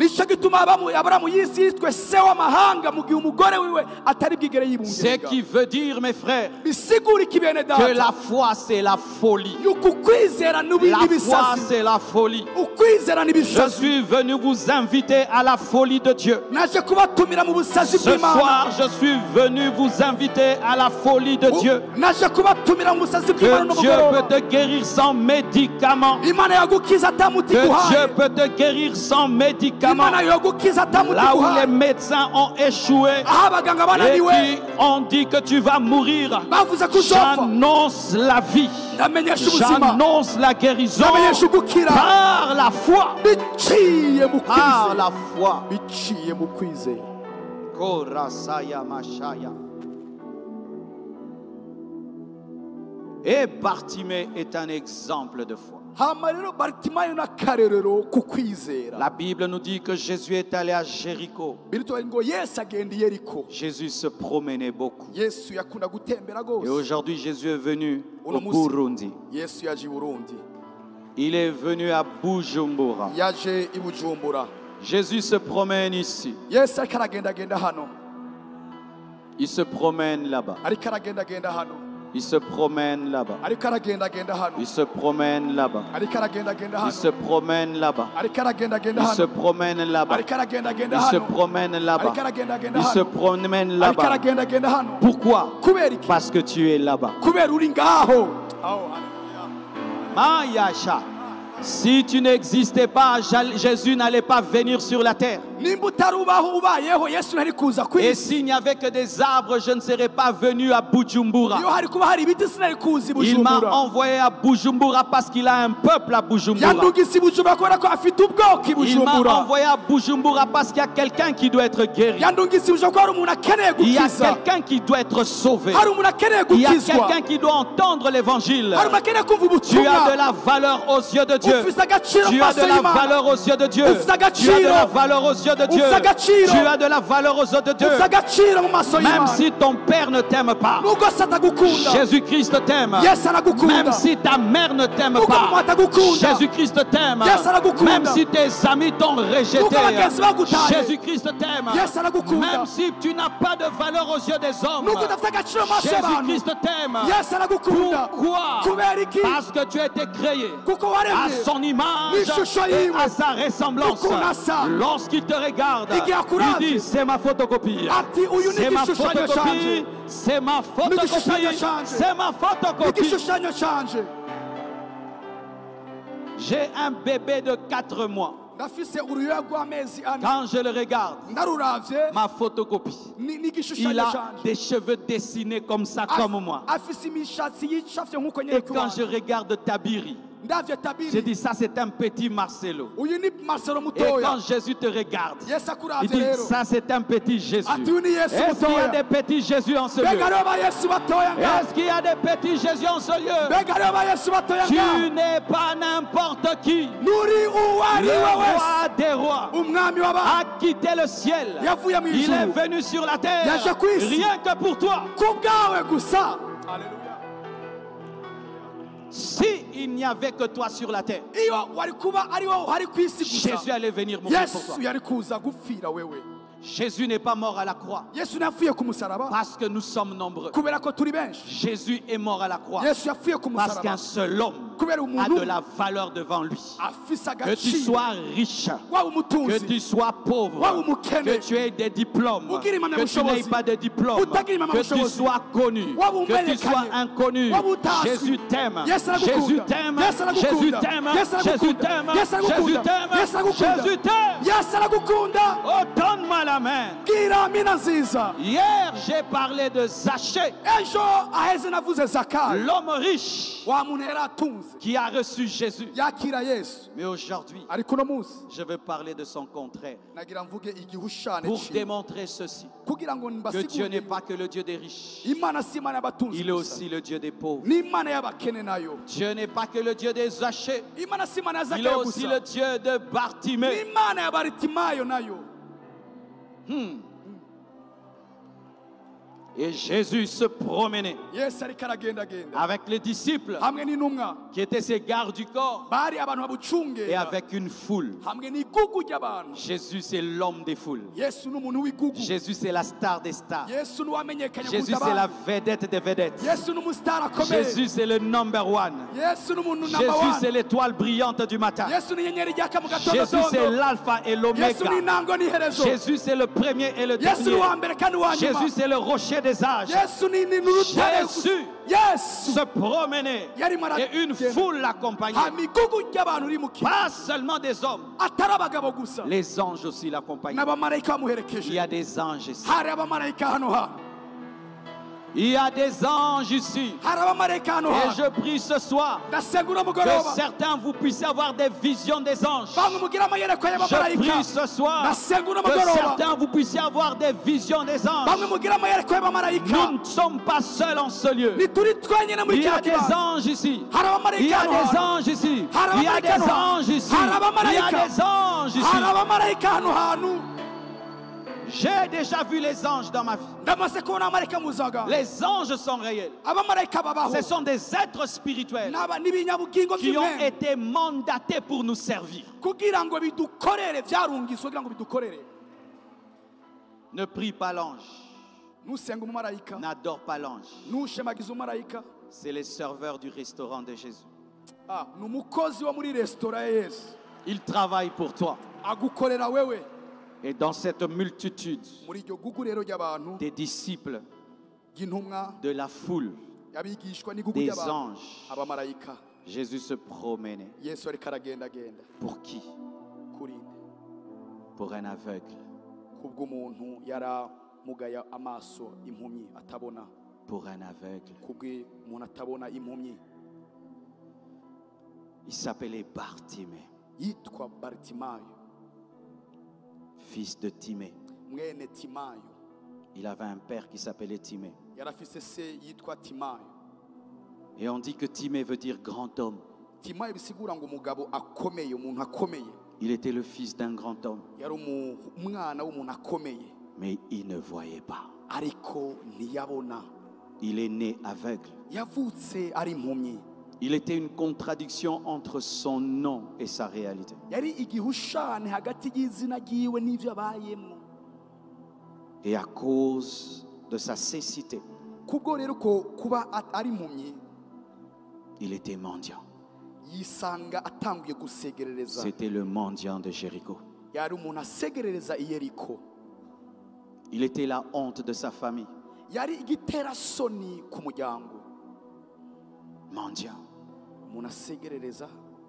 Ce qui veut dire, mes frères, que la foi c'est la folie. La foi c'est la folie. Je suis venu vous inviter à la folie de Dieu. Ce soir, je suis venu vous inviter à la folie de Dieu. Que Dieu peut te guérir sans médicaments. Que Dieu peut te guérir sans médicaments. Là où les médecins ont échoué et qui ont dit que tu vas mourir, j'annonce la vie. J'annonce la guérison par la foi. Par la foi. Korasaya Mashaya. Et Bartimée est un exemple de foi. La Bible nous dit que Jésus est allé à Jéricho. Jésus se promenait beaucoup. Et aujourd'hui, Jésus est venu au Burundi. Il est venu à Bujumbura. Jésus se promène ici. Il se promène là-bas. Il se promène là-bas. Il se promène là-bas. Il se promène là-bas. Il se promène là-bas. Il se promène là-bas. Il se promène là-bas. Pourquoi? Parce que tu es là-bas. Mayasha. Si tu n'existais pas, Jésus n'allait pas venir sur la terre. Et s'il n'y avait que des arbres, je ne serais pas venu à Bujumbura. Il m'a envoyé à Bujumbura parce qu'il a un peuple à Bujumbura. Il m'a envoyé à Bujumbura parce qu'il y a quelqu'un qui doit être guéri. Il y a quelqu'un qui doit être sauvé. Il y a quelqu'un qui doit entendre l'évangile. Tu as de la valeur aux yeux de Dieu. Tu as de la valeur aux yeux de Dieu. Tu as de la valeur aux yeux de Dieu. Tu as de la valeur aux yeux de Dieu. Même si ton père ne t'aime pas, Jésus-Christ t'aime. Même si ta mère ne t'aime pas, Jésus-Christ t'aime. Même si tes amis t'ont rejeté, Jésus-Christ t'aime. Même si tu n'as pas de valeur aux yeux des hommes, Jésus-Christ t'aime. Pourquoi? Parce que tu as été créé à son image et à sa ressemblance. Lorsqu'il te regarde, il dit c'est ma photocopie. C'est ma photocopie. C'est ma photocopie. C'est ma photocopie. J'ai un bébé de quatre mois. Quand je le regarde, ma photocopie, il a des cheveux dessinés comme ça, comme moi. Et quand je regarde Tabiri, j'ai dit ça c'est un petit Marcelo. Et quand Jésus te regarde, il dit ça c'est un petit Jésus. Est-ce qu'il y a des petits Jésus en ce lieu? Est-ce qu'il y a des petits Jésus en ce lieu? Tu n'es pas n'importe qui. Le roi des rois a quitté le ciel. Il est venu sur la terre rien que pour toi. Alléluia. Si il n'y avait que toi sur la terre, Jésus allait venir mourir pour toi. Jésus n'est pas mort à la croix parce que nous sommes nombreux. Jésus est mort à la croix parce qu'un seul homme a de la valeur devant lui. Que tu sois riche, que tu sois pauvre, que tu aies des diplômes, que tu n'aies pas de diplôme, que tu sois connu, que tu sois inconnu, Jésus t'aime. Jésus t'aime. Jésus t'aime. Jésus t'aime. Jésus t'aime. Jésus t'aime. Oh, donne-moi la main. Hier, j'ai parlé de Zachée, l'homme riche qui a reçu Jésus. Mais aujourd'hui, je veux parler de son contraire pour démontrer ceci, que Dieu n'est pas que le Dieu des riches, il est aussi le Dieu des pauvres. Dieu n'est pas que le Dieu des Zachée, il est aussi le Dieu de Bartimée. Hmm. Et Jésus se promenait Yesu ariko aragendagenda avec les disciples hamwe n'intumwa qui étaient ses gardes du corps bari abantu et babucungera avec une foule. hamwe n'igugu ry'abantu. Jésus, c'est l'homme des foules. Yesu ni umuntu w'igugu. Jésus, c'est la star des stars. Yesu ni uwamenyekanye Jésus, kuruta c'est la abandi. vedette des vedettes. Yesu ni umusitari akomeye. Jésus, c'est le number one. Yesu ni umuntu number Jésus, one. c'est l'étoile brillante du matin. Yesu ni inyenyeri ryaka mu Jésus, c'est gatondo. l'alpha et Yesu ni l'oméga. intango n'iherezo. Jésus, c'est le premier et le Yesu ni dernier. uwa mbere kandi uwa nyuma. Jésus, c'est le rocher des âges. Yesu ni ni n'urutare. Jésus Yesu se promenait yarimo et une aragenda. foule l'accompagnait. hama igugu ry'abantu riri mu kintu. Pas seulement des hommes, atari abagabo gusa les anges aussi l'accompagnaient. n'abamarayika Il y bamuherekeje. a des anges ici. hari abamarayika hano hantu. Il y a des anges ici. hari abamarayika hano Et hantu. je prie ce soir ndasenga uno que mugoroba certains vous puissiez avoir des visions des anges. bamwe mugira amayerekwa Je y'abamarayika. prie ce soir ndasenga uno que mugoroba certains vous puissiez avoir des visions des bamwe anges. mugira amayerekwa y'abamarayika. Nous ne sommes pas seuls en ce lieu. ntituri twenyine muri Il y a kiriya des kibanza. anges ici. hari Il y abamarayika a hano des hantu. anges ici. hari Il y a abamarayika des hano hantu. anges ici. hari Il y a abamarayika. des anges ici. hari abamarayika hano hantu. J'ai déjà vu les anges dans ma vie. ndamaze kubona abamarayika mu zaga. Les anges sont réels. abamarayika babaho. Ce sont des êtres spirituels N'aba- n'ibinyabugingo qui ont by'imwe été mandatés pour nous servir. kugira ngo bidukorere byarungiswe kugira ngo bidukorere. Ne prie pas l'ange. nusenga umumarayika N'adore pas l'ange. nushemagiza umumarayika. C'est les serveurs du restaurant de Jésus. Ah, ni umukozi wo muri resitora ya Yesu Ils travaillent pour toi. agukorera wewe. Et dans cette multitude muri iryo gugu rero ry'abantu des disciples, ry'intumwa de la foule, y'abigishwa n'igugu des ry'abantu anges, abamarayika Jésus se promenait. Yesu ariko aragendagenda Pour qui? kuri nde? Pour un aveugle. kubw'umuntu yaramugaya amaso impumyi atabona. Pour un aveugle. kubw'umuntu atabona impumyi Il s'appelait Bartimée, yitwa Bartimayo fils de Timée. mwene Timayo. Il avait un père qui s'appelait Timée. yarafise se yitwa Timayo. Et on dit que Timée veut dire grand homme. Timayo bisigura ngo umugabo akomeye, umuntu akomeye. Il était le fils d'un grand homme, yari umu- umwana w'umuntu akomeye mais il ne voyait pas. ariko ntiyabona. Il est né aveugle. yavutse ari impumyi. Il était une contradiction entre son nom et sa réalité. yari igihushane hagati y'izina ryiwe n'ivyo abayemwo. Et à cause de sa cécité, kubwo rero ko kuba at- ari impumyi il était mendiant. yisanga atanguye gusegerereza. C'était le mendiant de Jéricho. yari umuntu asegerereza i Yeriko. Il était la honte de sa famille. yari igiterasoni ku muryango. Mendiant. umuntu asegerereza.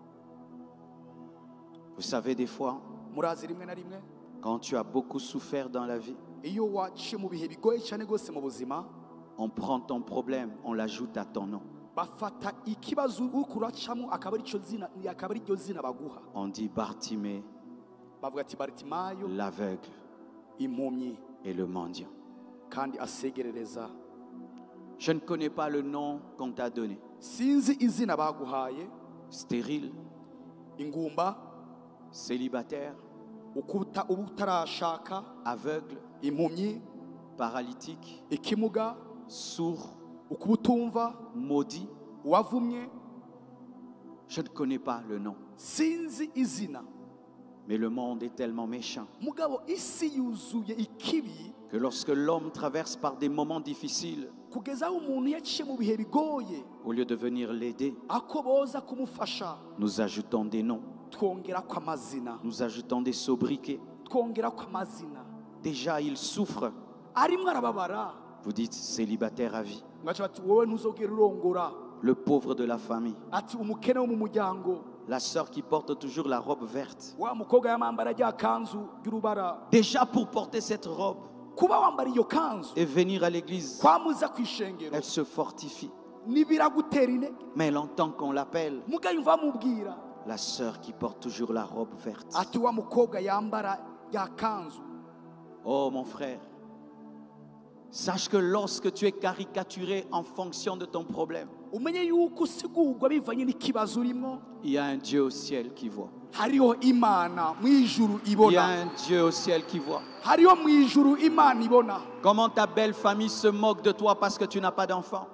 Vous savez, des fois, murazi rimwe na rimwe quand tu as beaucoup souffert dans la vie, iyo waciye mu bihe bigoye cyane rwose mu buzima, on prend ton problème, on l'ajoute à ton nom. bafata ikibazo uriko uracamo akaba ari cyo zina akaba ari ryo zina baguha. On dit Bartimée, bavuga ati Bartimayo, l'aveugle impumyi et le mendiant. kandi asegerereza. Je ne connais pas le nom qu'on t'a donné. sinzi izina baguhaye. Stérile, ingumba, célibataire, ukuta ubutarashaka, aveugle, impumyi, paralytique, ikimuga, sourd, ukubutumva, maudit. wavumye. Je ne connais pas le nom. sinzi izina. Mais le monde est tellement méchant mugabo isi yuzuye ikibi que lorsque l'homme traverse par des moments difficiles, kugeza aho umuntu yaciye mu bihe bigoye, au lieu de venir l'aider, ako boza kumufasha nous ajoutons des noms, twongera ko amazina, nous ajoutons des sobriquets. twongera ko amazina. Déjà, il souffre. arimwe arababara. Vous dites célibataire à vie, ngaca bati wowe ntuzogera urongora. le pauvre de la famille, ati umukene wo mu muryango, la sœur qui porte toujours la robe verte. wa mukobwa yamambara rya kanzu y'urubara. Déjà, pour porter cette robe kuba wambara iyo kanzu et venir à l'église, kwamuza ku ishengero elle se fortifie. nibiragutera intege. Mais elle entend qu'on l'appelle mugayo yumva bamubwira la sœur qui porte toujours la robe verte. ati wa mukobwa yambara rya kanzu. Oh mon frère, sache que lorsque tu es caricaturé en fonction de ton problème, Il y a un Dieu au ciel qui voit. Il y a un Dieu au ciel qui voit. Comment ta belle famille se moque de toi parce que tu n'as pas d'enfant.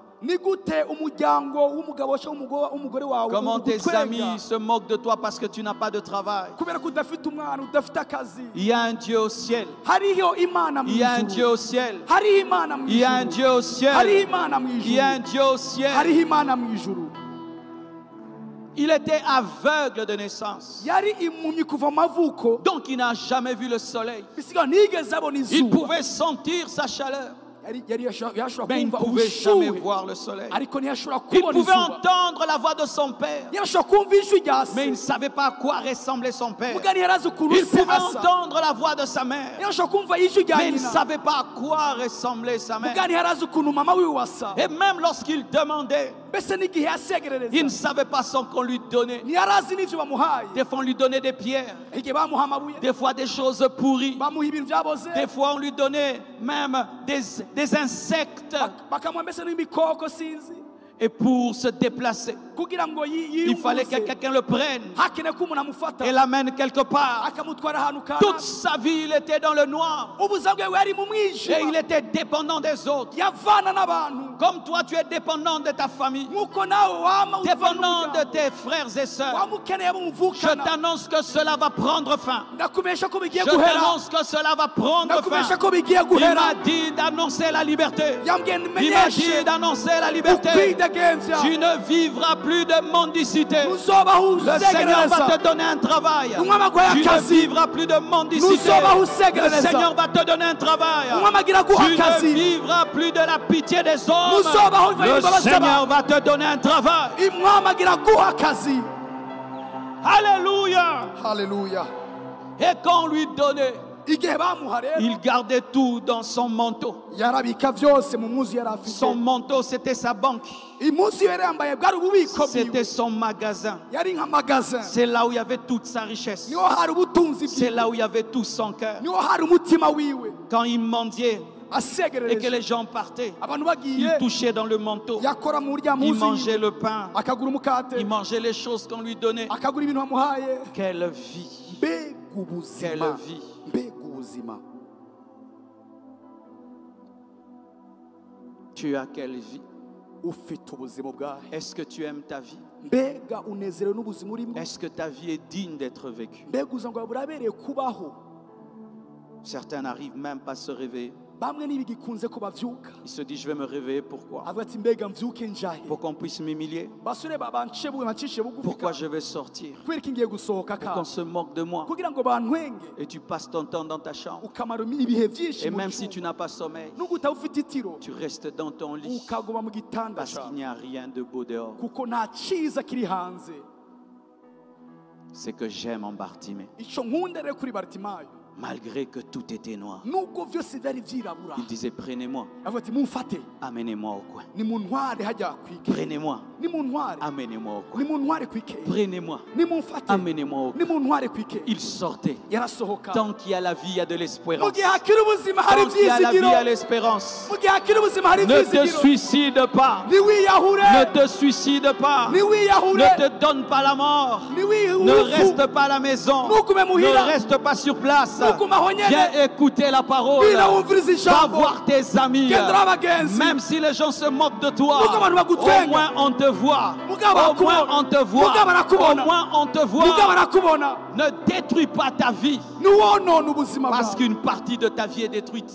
Comment tes amis se moquent de toi parce que tu n'as pas de travail. Il y a un Dieu au ciel. Il y a un Dieu au ciel. Il y a un Dieu au ciel. Il y a un Dieu au ciel. Il était aveugle de naissance. Donc il n'a jamais vu le soleil. Il pouvait sentir sa chaleur. Mais il ne pouvait jamais voir le soleil. Il pouvait entendre la voix de son père. Mais il ne savait pas à quoi ressemblait son père. Il pouvait entendre la voix de sa mère. Mais il ne savait pas à quoi ressemblait sa mère. Et même lorsqu'il demandait, il ne savait pas ce qu'on lui donnait. Des fois on lui donnait des pierres. Des fois des choses pourries. Des fois on lui donnait même des, des insectes. Et pour se déplacer, il fallait que quelqu'un le prenne et l'amène quelque part. Toute sa vie, il était dans le noir. Et il était dépendant des autres. Comme toi, tu es dépendant de ta famille, dépendant de tes frères et sœurs. Je t'annonce que cela va prendre fin. Je t'annonce que cela va prendre fin. Il m'a dit d'annoncer la liberté. Il m'a dit d'annoncer la liberté. Tu ne vivras plus de mendicité. Le Seigneur va te donner un travail. Tu ne vivras plus de mendicité. Le Seigneur va te donner un travail. Tu ne vivras plus de la pitié des hommes. Le Seigneur va te donner un travail. Alléluia. Alléluia. Et quand on lui donnait, il gardait tout dans son manteau. Son manteau, c'était sa banque. C'était son magasin. C'est là où il y avait toute sa richesse. C'est là où il y avait tout son cœur. Quand il mendiait et que les gens partaient, il touchait dans le manteau. Il mangeait le pain. Il mangeait les choses qu'on lui donnait. Quelle vie! Quelle vie! Tu as quelle vie? Est-ce que tu aimes ta vie? Est-ce que ta vie est digne d'être vécue? Certains n'arrivent même pas à se réveiller. Il se dit, je vais me réveiller, pourquoi? Pour qu'on puisse m'humilier. Pourquoi je vais sortir? Pour qu'on se moque de moi. Et tu passes ton temps dans ta chambre. Et même si tu n'as pas sommeil, tu restes dans ton lit. Parce qu'il n'y a rien de beau dehors. C'est que j'aime en Bartimée. Malgré que tout était noir, il disait, prenez-moi, amenez-moi au coin. Prenez-moi, amenez-moi au coin. Prenez-moi, amenez-moi au coin. Il sortait. Tant qu'il y a la vie, il y a de l'espérance. Tant qu'il y a la vie, il y a l'espérance. Ne te suicide pas. Ne te suicide pas. Ne te donne pas la mort. Ne reste pas à la maison. Ne reste pas sur place. Viens écouter la parole. Va voir tes amis. Même si les gens se moquent de toi, au moins on te voit. Au moins on te voit. Au moins on te voit. Ne détruis pas ta vie. Parce qu'une partie de ta vie est détruite.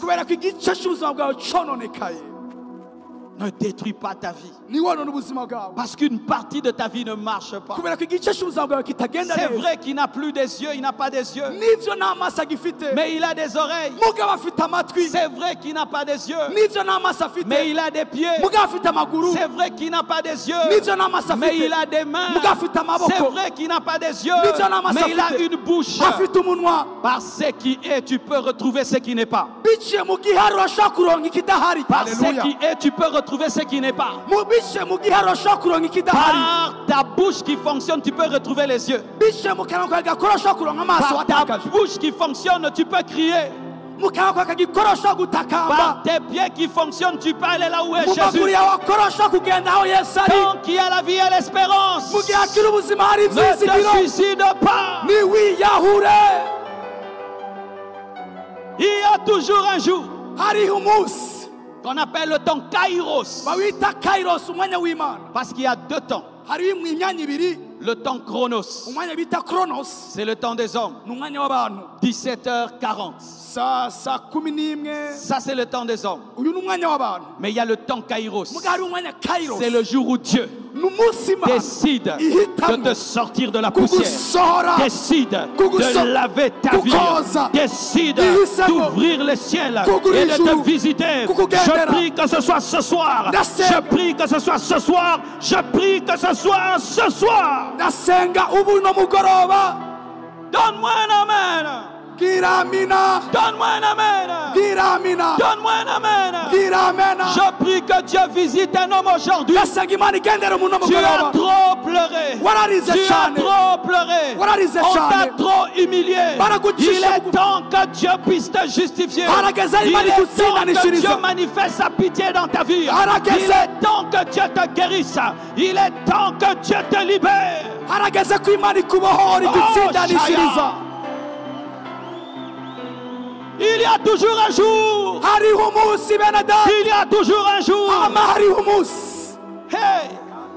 Ne détruis pas ta vie. Parce qu'une partie de ta vie ne marche pas. C'est vrai qu'il n'a plus des yeux, il n'a pas des yeux. Mais il a des oreilles. C'est vrai qu'il n'a pas des yeux. Mais il a des pieds. C'est vrai qu'il n'a pas des yeux. Mais il a des mains. C'est vrai qu'il n'a pas des yeux. Mais il a une bouche. Par ce qui est, tu peux retrouver ce qui n'est pas. Par ce qui est, tu peux retrouver trouver ce qui n'est pas. Par ta bouche qui fonctionne, tu peux retrouver les yeux. Par ta bouche qui fonctionne, tu peux crier. Par tes pieds qui fonctionnent, tu peux aller là où est Jésus. Tant qu'il y a la vie et l'espérance, ne te suicide pas. Il y a toujours un jour qu'on appelle le temps Kairos. Parce qu'il y a deux temps. Le temps Chronos, c'est le temps des hommes. dix-sept heures quarante. Ça, c'est le temps des hommes. Mais il y a le temps Kairos. C'est le jour où Dieu décide de te sortir de la poussière, décide de laver ta vie, décide d'ouvrir le ciel et de te visiter. Je prie que ce soit ce soir. Je prie que ce soit ce soir. Je prie que ce soit ce soir. Donne-moi un amen. Donne-moi un amen. Donne-moi un amen. Je prie que Dieu visite un homme aujourd'hui. Tu as trop pleuré. Tu as trop pleuré. On t'a trop humilié. Il est temps que Dieu puisse te justifier. Il est temps que Dieu manifeste sa pitié dans ta vie. Il est temps que Dieu te guérisse. Il est temps que Dieu te libère. Oh, il y a toujours un jour. Il y a toujours un jour. Hey.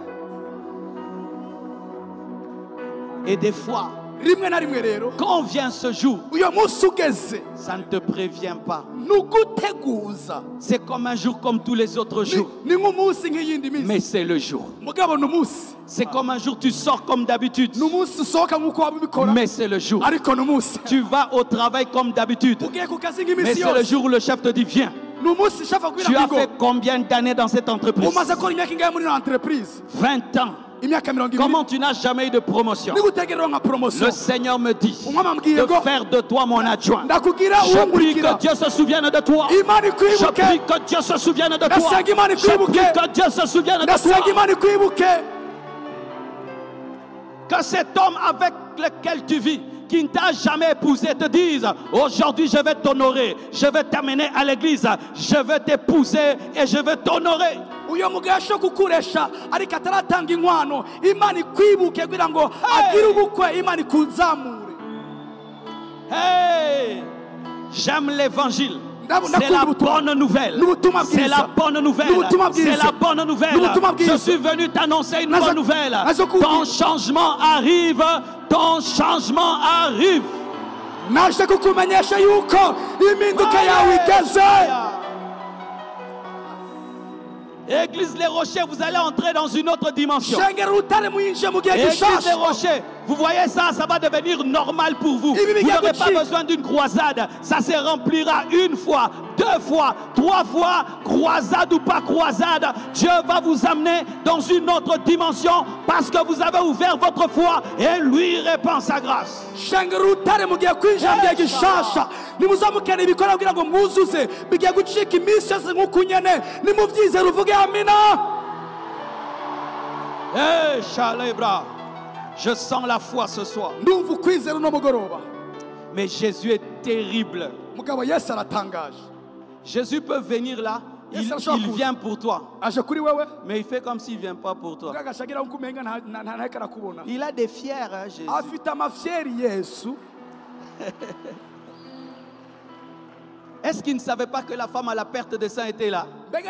Et des fois, quand vient ce jour, ça ne te prévient pas. C'est comme un jour comme tous les autres jours. Mais c'est le jour. C'est comme un jour tu sors comme d'habitude. Mais c'est le jour. Tu vas au travail comme d'habitude. Mais c'est le jour où le chef te dit viens. Tu as fait combien d'années dans cette entreprise? vingt ans. Comment tu n'as jamais eu de promotion? Le Seigneur me dit de faire de toi mon adjoint. Je prie que Dieu se souvienne de toi. Je prie que Dieu se souvienne de toi. Je prie que Dieu se souvienne de toi. Que cet homme avec lequel tu vis, qui ne t'a jamais épousé, te dise aujourd'hui je vais t'honorer, je vais t'amener à l'église, je vais t'épouser et je vais t'honorer. Hey, j'aime l'évangile. C'est la bonne nouvelle. C'est la bonne nouvelle. C'est la bonne nouvelle. Je suis venu t'annoncer une bonne nouvelle. Ton changement arrive. Ton changement arrive. Église Les Rochers, vous allez entrer dans une autre dimension. Église Les Rochers, vous voyez ça, ça va devenir normal pour vous. Vous n'aurez pas besoin d'une croisade. Ça se remplira une fois, deux fois, trois fois, croisade ou pas croisade. Dieu va vous amener dans une autre dimension parce que vous avez ouvert votre foi et lui répand sa grâce. Hey, Chalebra, je sens la foi ce soir. Mais Jésus est terrible. Jésus peut venir là, il, il vient pour toi. Mais il fait comme s'il ne vient pas pour toi. Il a des fiers, hein, Jésus. Est-ce qu'il ne savait pas que la femme à la perte de sang était là? Mais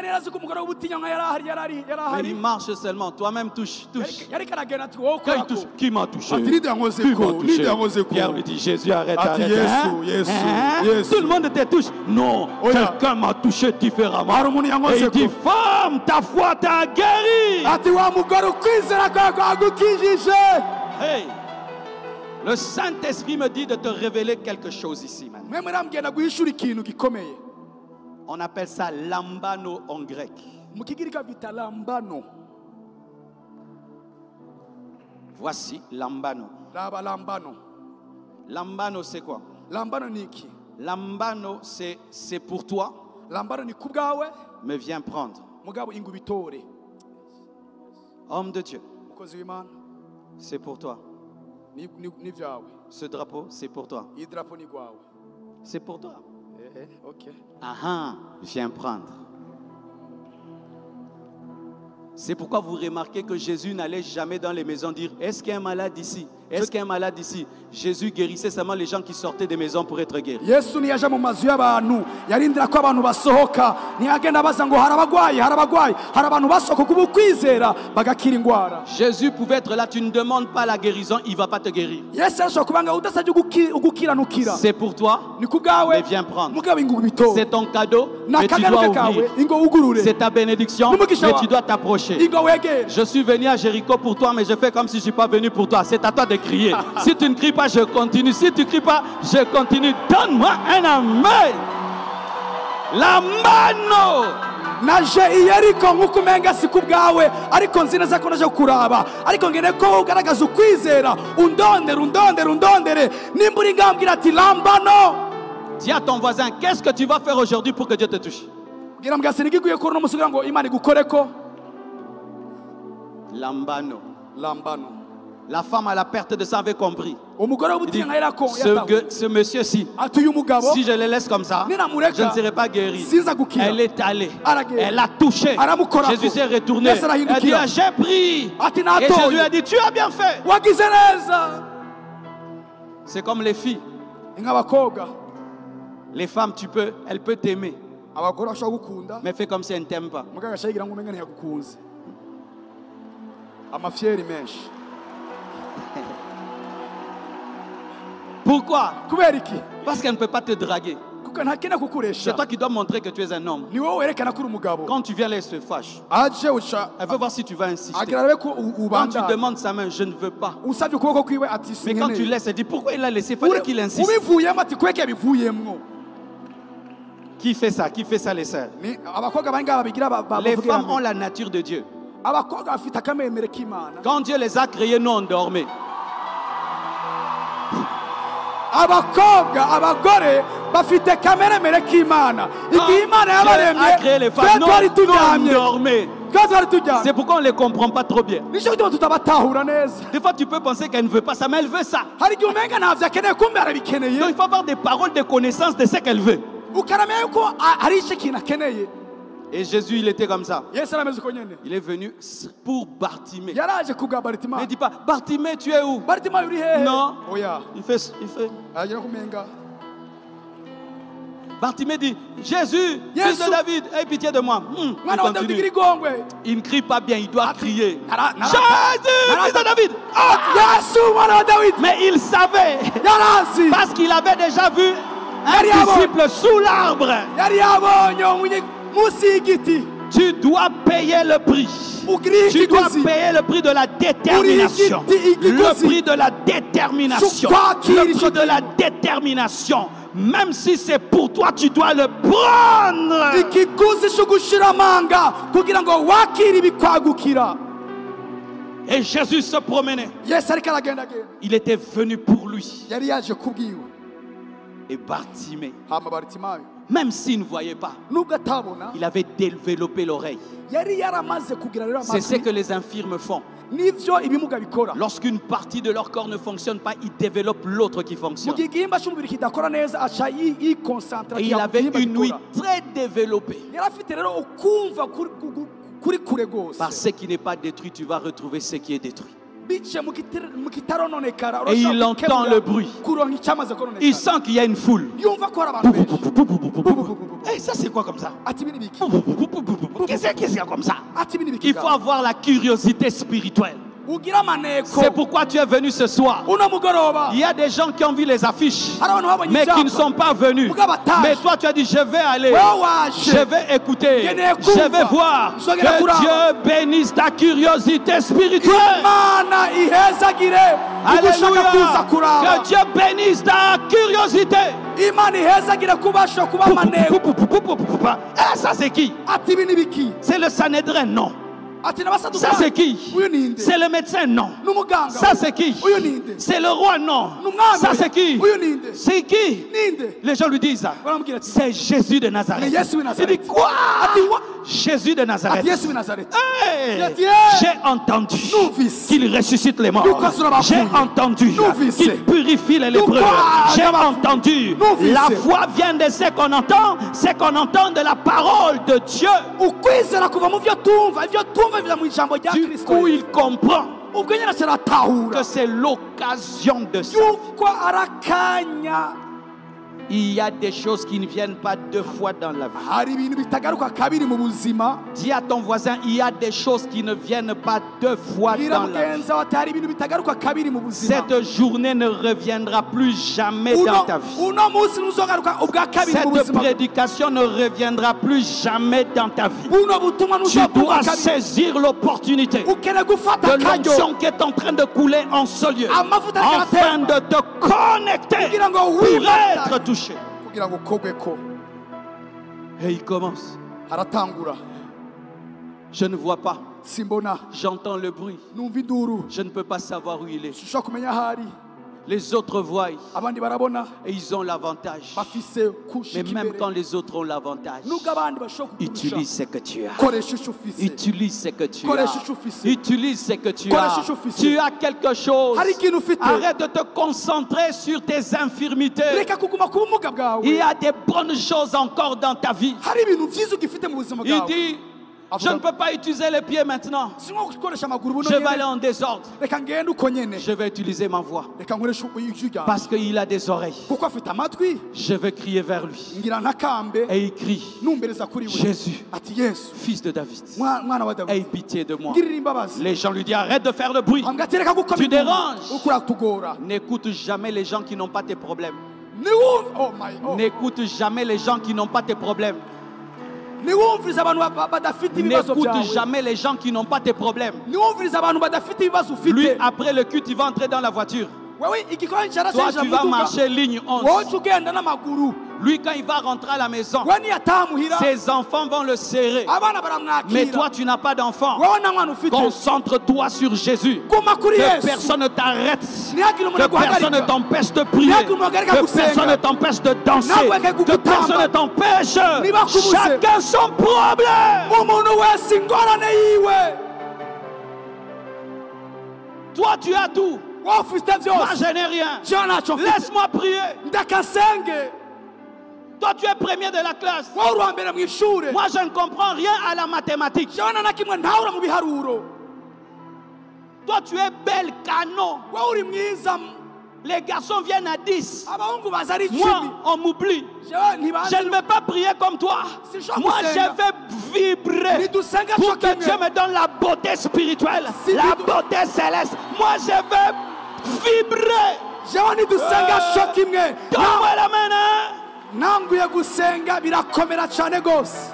il marche seulement. Toi-même touche, touche. Quand il touche, qui m'a touché? Qui m'a touché? Pierre lui dit, Jésus, arrête, arrête. Hein? Hein? Tout le monde te touche. Non, quelqu'un m'a touché différemment. Et il dit, femme, ta foi t'a guéri. Hey. Le Saint-Esprit me dit de te révéler quelque chose ici maintenant. On appelle ça lambano en grec. Voici lambano. Lambano c'est quoi? Lambano c'est pour toi. Mais viens prendre. Homme de Dieu. C'est pour toi. Ce drapeau, c'est pour toi. C'est pour toi. Eh, ok. Ah ah, viens prendre. C'est pourquoi vous remarquez que Jésus n'allait jamais dans les maisons dire « Est-ce qu'il y a un malade ici? Est-ce qu'il y a un malade ici ?» Jésus guérissait seulement les gens qui sortaient des maisons pour être guéris. Yesu niyaje mu mazu y'abantu yarindira ko abantu basohoka ntiyagenda baza ngo harabagwayi harabagwayi hari abantu basohoka kuba kwizera bagakira ingwara. Jésus pouvait être là, tu ne demandes pas la guérison, il ne va pas te guérir. Yesu ashobora kubanga udasabye ugukiranukira. C'est pour toi, ni kubwawe mais viens prendre. Mugabo ingugu bito. C'est ton cadeau, mais tu dois ouvrir. C'est ta bénédiction, mais tu dois t'approcher. Je suis venu à Jéricho pour toi, mais je fais comme si je ne suis pas venu pour toi. C'est à toi de crier. Si tu ne cries pas, je continue. Si tu ne cries pas, je continue. Donne-moi un amen. La mano. Naje iyariko nkuko umenga si kubwawe ariko nzi neza ko naje kuraba ariko ngene ko ugaragaza ukwizera undondere undondere undondere nimba uri ngambwira ati lambano. Dis à ton voisin, qu'est-ce que tu vas faire aujourd'hui pour que Dieu te touche? Gira mbwase nigiguye ko no musugira ngo Imana igukoreko. Lambano. Lambano. La femme à la perte de sang avait compris. Dit, ce, ce monsieur-ci, si je le laisse comme ça, je ne serai pas guéri. Elle est allée. Elle a touché. Jésus s'est retourné. Elle a dit, j'ai pris. Et Jésus a dit, tu as bien fait. C'est comme les filles. Les femmes, tu peux, elles peuvent t'aimer. Mais fais comme si elles ne t'aiment pas. Pourquoi? Parce qu'elle ne peut pas te draguer. C'est toi qui dois montrer que tu es un homme. Quand tu viens là, elle se fâche. Elle veut voir si tu vas insister. Quand tu demandes sa main, je ne veux pas. Mais quand tu laisses, elle dit pourquoi il a laissé? Il fallait qu'il insiste. Qui fait ça? Qui fait ça, les sœurs? Les femmes ont la nature de Dieu. Quand Dieu les a créés, nous on dormait. Abakobwa abagore bafite kamere mere k'Imana igihe Imana yabaremye twe twari turyamye. C'est pourquoi on ne les comprend pas trop bien. Des fois tu peux penser qu'elle ne veut pas ça, mais elle veut ça. Donc il faut avoir des paroles de connaissance de ce qu'elle veut. Et Jésus, il était comme ça. Il est venu pour Bartimée. Ne dis pas, Bartimée, tu es où? Non. Il fait... Il fait. Bartimée dit, Jésus, fils de David, aie pitié de moi. Hum, il continue. Il ne crie pas bien, il doit crier. Jésus, fils de David. Oh! Mais il savait, parce qu'il avait déjà vu un disciple sous l'arbre. Tu dois payer le prix. Tu dois payer le prix de la détermination. Le prix de la détermination. Le prix de la détermination. Même si c'est pour toi, tu dois le prendre. Et Jésus se promenait. Il était venu pour lui. Et Bartimée, même s'il ne voyait pas, il avait développé l'oreille. C'est ce que les infirmes font. Lorsqu'une partie de leur corps ne fonctionne pas, ils développent l'autre qui fonctionne. Et il avait une ouïe très développée. Par ce qui n'est pas détruit, tu vas retrouver ce qui est détruit. Et il entend le bruit. Il sent qu'il y a une foule. Et ça c'est quoi comme ça? Qu'est-ce qu'il y a comme ça? Il faut avoir la curiosité spirituelle. C'est pourquoi tu es venu ce soir. Il y a des gens qui ont vu les affiches, mais qui ne sont pas venus. Mais toi tu as dit, je vais aller, je vais écouter, je vais voir. Que Dieu bénisse ta curiosité spirituelle. Alléluia. Que Dieu bénisse ta curiosité. Et ça c'est qui? C'est le Sanhédrin? Non. Ça c'est qui? C'est le médecin? Non. Ça c'est qui? C'est le roi? Non. Ça c'est qui? C'est qui? Les gens lui disent, c'est Jésus de Nazareth. Il dit quoi? Jésus de Nazareth. Hey, j'ai entendu qu'il ressuscite les morts. J'ai entendu qu'il purifie les lépreux. J'ai entendu. La foi vient de ce qu'on entend, ce qu'on entend de la parole de Dieu. Du coup, il comprend que c'est l'occasion de ça. Il y a des choses qui ne viennent pas deux fois dans la vie. Dis à ton voisin, il y a des choses qui ne viennent pas deux fois dans la vie. Cette journée ne reviendra plus jamais dans ta vie. Cette prédication ne reviendra plus jamais dans ta vie. Tu dois saisir l'opportunité de l'onction qui est en train de couler en ce lieu, afin de te connecter pour être touché. Et il commence. Je ne vois pas. J'entends le bruit. Je ne peux pas savoir où il est. Les autres voient et ils ont l'avantage. Mais même quand les autres ont l'avantage, utilise ce que tu as. Utilise ce que tu as. Utilise ce que tu as. Tu as quelque chose. Arrête de te concentrer sur tes infirmités. Il y a des bonnes choses encore dans ta vie. Il dit, je ne peux pas utiliser les pieds maintenant. Je vais aller en désordre. Je vais utiliser ma voix. Parce qu'il a des oreilles. Je vais crier vers lui. Et il crie, Jésus, fils de David, aie pitié de moi. Les gens lui disent, arrête de faire le bruit. Tu déranges. N'écoute jamais les gens qui n'ont pas tes problèmes. N'écoute jamais les gens qui n'ont pas tes problèmes. N'écoute jamais les gens qui n'ont pas tes problèmes. Lui, après le culte, il va entrer dans la voiture. Toi, tu vas marcher ligne onze. Lui, quand il va rentrer à la maison, ses enfants vont le serrer. Mais toi, tu n'as pas d'enfant. Concentre-toi sur Jésus. Que personne ne t'arrête. Que personne ne t'empêche de prier. Que personne ne t'empêche de danser. Que personne ne t'empêche. Chacun son problème. Toi, tu as tout. Moi, je n'ai rien. Laisse-moi prier. Toi, tu es premier de la classe. Moi, je ne comprends rien à la mathématique. Toi, tu es bel canon. Les garçons viennent à dix. Moi, on m'oublie. Je ne vais pas prier comme toi. Moi, je vais vibrer pour que Dieu me donne la beauté spirituelle, la beauté céleste. Moi, je vais vibrer. Donne-moi la main. Nanguye gusenga birakomera cyane gose.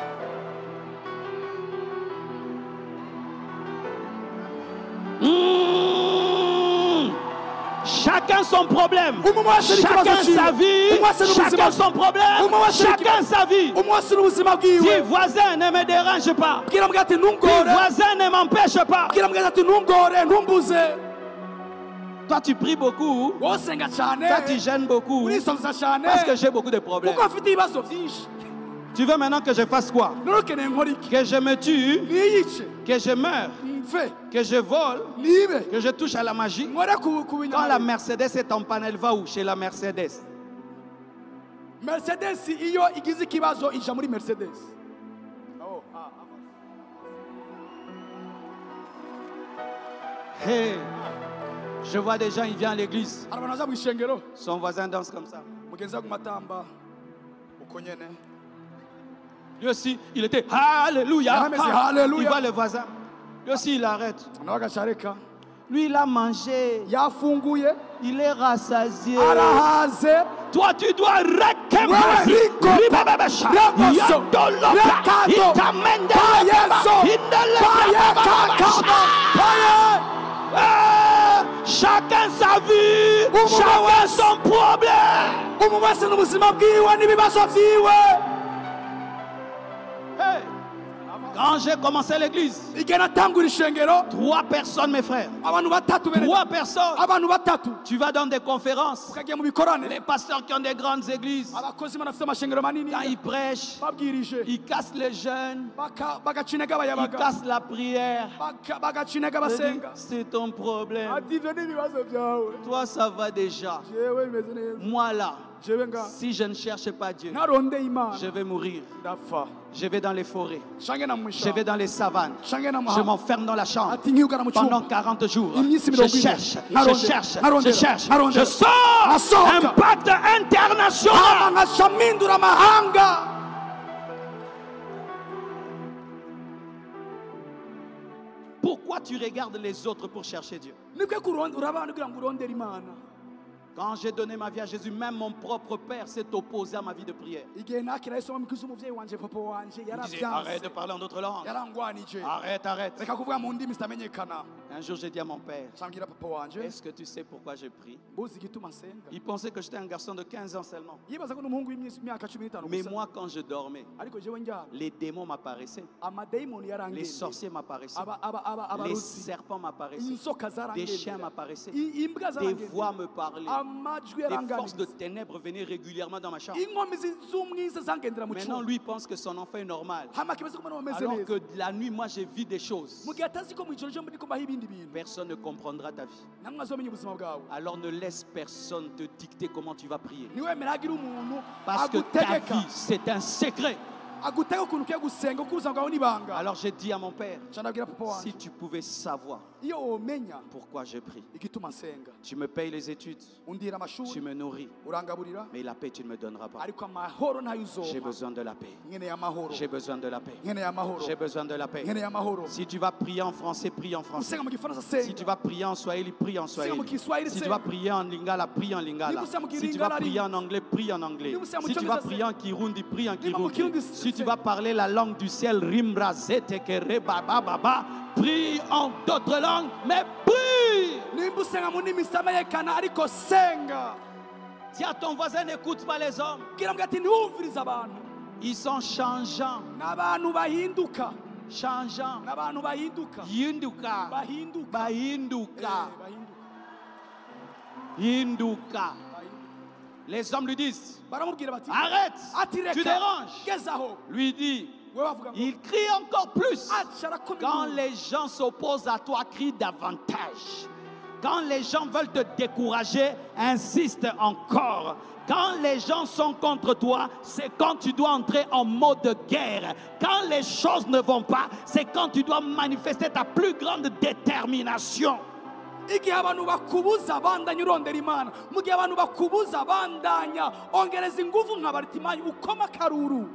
Mmh. Chacun son problème. Chacun sa vie. Chacun son problème. Chacun sa vie. Dis voisin, ne me dérange pas. Dis voisin, ne m'empêche pas. Toi, tu pries beaucoup. Toi, tu gênes beaucoup. Parce que j'ai beaucoup de problèmes. Tu veux maintenant que je fasse quoi? Que je me tue, que je meure, que je vole, que je touche à la magie. Quand la Mercedes est en panne, elle va où? Chez la Mercedes. Mercedes, iyo igize ikibazo ija muri Mercedes. Hey. Je vois des gens, ils viennent à l'église. Son voisin danse comme ça. Lui aussi, il était Alléluia. Il voit le voisin. Lui aussi, il arrête. Lui, il a mangé. Il est rassasié. Toi, tu dois recommencer. Il t'amène chacun sa vie, chacun son problème. Hey. Quand j'ai commencé l'église, igihe natangura ishengero trois personnes, mes frères. abantu batatu bene Trois personnes. abantu batatu Tu vas dans des conférences. ukagiye mu bikorane Les pasteurs qui ont des grandes églises, abakozi banafite amashengero manini quand ils prêchent, babwirije ils cassent les jeunes, baka- bagaca intege ils abayabaga cassent la prière. baka- bagaca intege Je dis, abasenga c'est ton problème. ati ivyo ni ibibazo byawe Toi, ça va déjà. jewe bimeze neza Moi, là, jewe nga si je ne cherche pas Dieu, narondeye imana je vais mourir. ndapfa Je vais dans les forêts. shange na Je mwisha vais dans les savanes. shange na Je mahanga m'enferme dans la chambre ati nkiyugana mu pendant cyumba quarante jours. Iminsi Je mirongo ine. cherche, je Narondera, cherche, je narondera, cherche. narondera. Je sors Nasohoka. un pacte international. ama nkaca mpindura amahanga Pourquoi tu regardes les autres pour chercher Dieu? nibwo kuronda urabana kugira ngo urondere imana Quand j'ai donné ma vie à Jésus, même mon propre père s'est opposé à ma vie de prière. igihe nakira yesu wamukristo umuvyeyi wanje papa wanje Il disait, arrête de yaravyanse parler en d'autres langues. yarangwanije Arrête, arrête. reka kuvuga mu ndimi zitamenyekana Un jour, j'ai dit à mon père, cambwira papa wanje est-ce que tu sais pourquoi je prie? mbuzi igituma asenga Il pensait que j'étais un garçon de quinze ans seulement. yibaza ko n'umuhungu w'imyaka cumi n'itanu Mais gusa moi, quand je dormais, ariko jewe njyana les démons m'apparaissaient. amadayimoni Les yarangende sorciers m'apparaissaient. aba aba aba Les abarozi serpents m'apparaissaient. inzoka Des chiens zarangende m'apparaissaient. I- imbwa Des zarangende voix me parlaient. amajwi Des forces de yaranganiza ténèbres venaient régulièrement dans ma chambre. inkomi zi- z'umwiza zangendera mu Maintenant, cyumba lui pense que son enfant est normal. hama kibazo ko mwana wameze Alors neza que la nuit, moi, j'ai vu des choses. mu gihe atazi ko mu ijoro ryo muri ko mbaho ibindi bintu Personne ne comprendra ta vie. namwe azomenya ubuzima bwawe Alors ne laisse personne te dicter comment tu vas prier. niwemera hagira umuntu Parce que ta agutegeka vie, c'est un secret. agutega ukuntu ugiye gusenga kuko ubuzima bwawe n'ibanga Alors j'ai dit à mon père, canabwira papa si wanje tu pouvais savoir iyo womenya pourquoi je prie. igituma nsenga Tu me payes les études, undira tu amashuri me nourris, urangaburira mais la paix, tu ne me donneras pas. ariko amahoro ntayo J'ai uzoma besoin de la paix. nkeneye amahoro J'ai besoin de la paix. nkeneye amahoro J'ai besoin de la paix. nkeneye amahoro Si tu vas prier en français, prie en français. usenga mu gifaransa Si senga tu vas prier en swahili, prie en swahili. mu Kiswahili, Si tu senga. vas prier en lingala, prie en lingala. Niba usema mu Si tu Kilingala, vas prier en anglais, prie en anglais. Niba usema mu Si tu vas Cyongereza, prier en kirundi, prie en mu kirundi. Kirundi, Si tu senga. vas parler la langue du ciel, rimra zete kere baba baba, prie en d'autres langues, mais prie. nimba usenga mu ndimi zitamenyekana ariko senga Dis à ton voisin, n'écoute pas les hommes. bwira mbwa ati ntiwumvirize abantu Ils sont changeants, n'abantu bahinduka changeants. n'abantu bahinduka Yinduka, bahinduka bahinduka, Eh, bahinduka yinduka. Les hommes lui disent, baramubwira bati arrête, ati tu reka déranges. gezaho Lui dit, we bavuga ngo il crie encore plus. aca arakomeza Quand les gens s'opposent à toi, crie davantage. Quand les gens veulent te décourager, insiste encore. Quand les gens sont contre toi, c'est quand tu dois entrer en mode guerre. Quand les choses ne vont pas, c'est quand tu dois manifester ta plus grande détermination. igihe abantu bakubuza bandanya urondera imana mu gihe abantu bakubuza bandanya ongereza ingufu nka baritimayi ukoma akaruru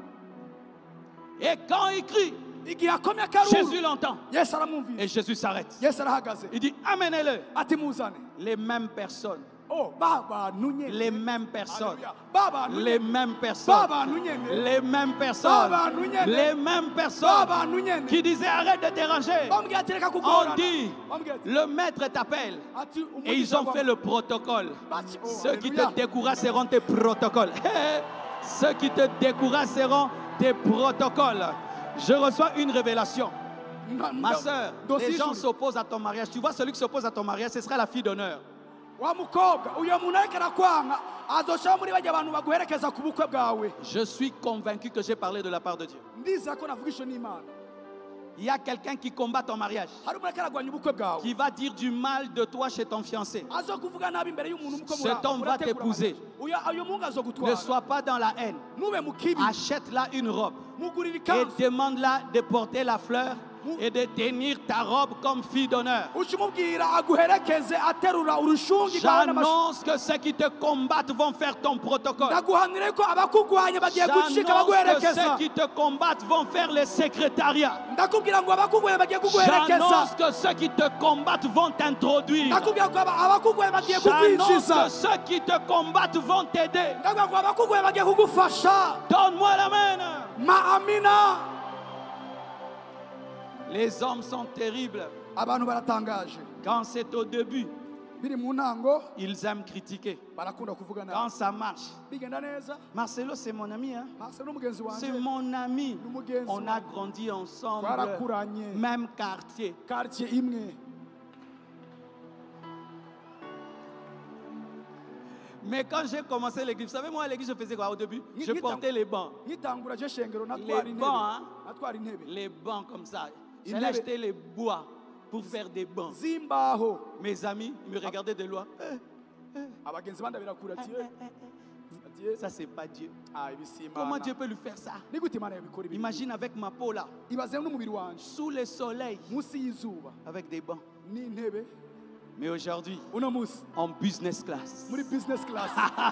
Et quand il crie, igihe akomye akaruru Jésus l'entend. yesu aramwumvira Et Jésus s'arrête. yesu arahagaze Il dit, amenez-le. ati muzane Les mêmes personnes. oh ba bantu nyene Les mêmes personnes. Haleluya. ba bantu Les nyene mêmes ba personnes. bantu nyene Les mêmes personnes. Baba, nous nyene. Les mêmes ba personnes bantu nyene qui disaient arrête de déranger. bamubwira ati reka On kugorana dit, bamubwira ati le maître t'appelle. ati Et ils ont fait le protocole. Bati- oh, Ceux qui Haleluya. te découragent seront tes protocoles. Ceux qui te découragent seront tes protocoles. Je reçois une révélation. Nda- Ma nda- soeur, dosi les gens y'ishuri. s'opposent à ton mariage. Tu vois, celui qui s'oppose à ton mariage, ce sera la fille d'honneur. wa mukobwa uyo muntu ariko arakwanga azoshaka muri bajya abantu baguherekeza ku bukwe bwawe Je suis convaincu que j'ai parlé de la part de Dieu. ndizera ko navugisha n'imana Il y a quelqu'un qui combat ton mariage, hari umuntu ariko aragwanya ubukwe bwawe qui va dire du mal de toi chez ton fiancé. azo kuvuga nabi imbere y'umuntu muko Cet homme va t'épouser. uyo uyo mungu Ne azogutwara sois pas dans la haine. nube mu kibi Achète-la une robe mugurira et ikanzu demande-la de porter la fleur et de tenir ta robe comme fille d'honneur. uca umubwira aguherekeze aterura urushungi rwawe n'amashi J'annonce que ceux qui te combattent vont faire ton protocole. ndaguhanire ko abakugwanya bagiye gucika J'annonce que baguherekeza ceux qui te combattent vont faire le secrétariat. ndakubwira ngo abakugwanya bagiye kuguherekeza J'annonce que ceux qui te combattent vont t'introduire. ndakubwira ko aba- abakugwanya bagiye J'annonce kukwinjiza que ceux qui te combattent vont t'aider. ndakubwira ngo abakugwanya bagiye kugufasha Donne-moi la main. ma amina Les hommes sont terribles abantu baratangaje quand c'est au début. biri mu ntango ils aiment critiquer. barakunda kuvuga Quand nabi ça marche, bigenda neza Marcelo, c'est mon ami. Hein? Marcel n'umugenzi C'est wanje mon ami. n'umugenzi On a wanje grandi ensemble. twarakuranye Même quartier. quartier imwe. Mais quand j'ai commencé l'église, vous savez, moi, à l'église, je faisais quoi au début? Ni- Je ni- portais les bancs. nkitangura je shengero natwara Les intebe bancs, hein? natwara intebe Les bancs comme ça. Il J'allais avait- acheter les bois pour faire des bancs. zimbaho Mes amis, ils me regardaient de loin. Eh, abagenzi bandabira kure ati eh, "Eh, eh, eh. ati, eh, Ça, c'est pas Dieu. ah ibisimana Comment Dieu peut lui faire ça? ni gute imana yabikora ibi Imagine avec ma peau là, ibaze n'umubiri wanje sous le soleil, munsi y'izuba avec des bancs. n'intebe Mais aujourd'hui, uno munsi en business class. muri business class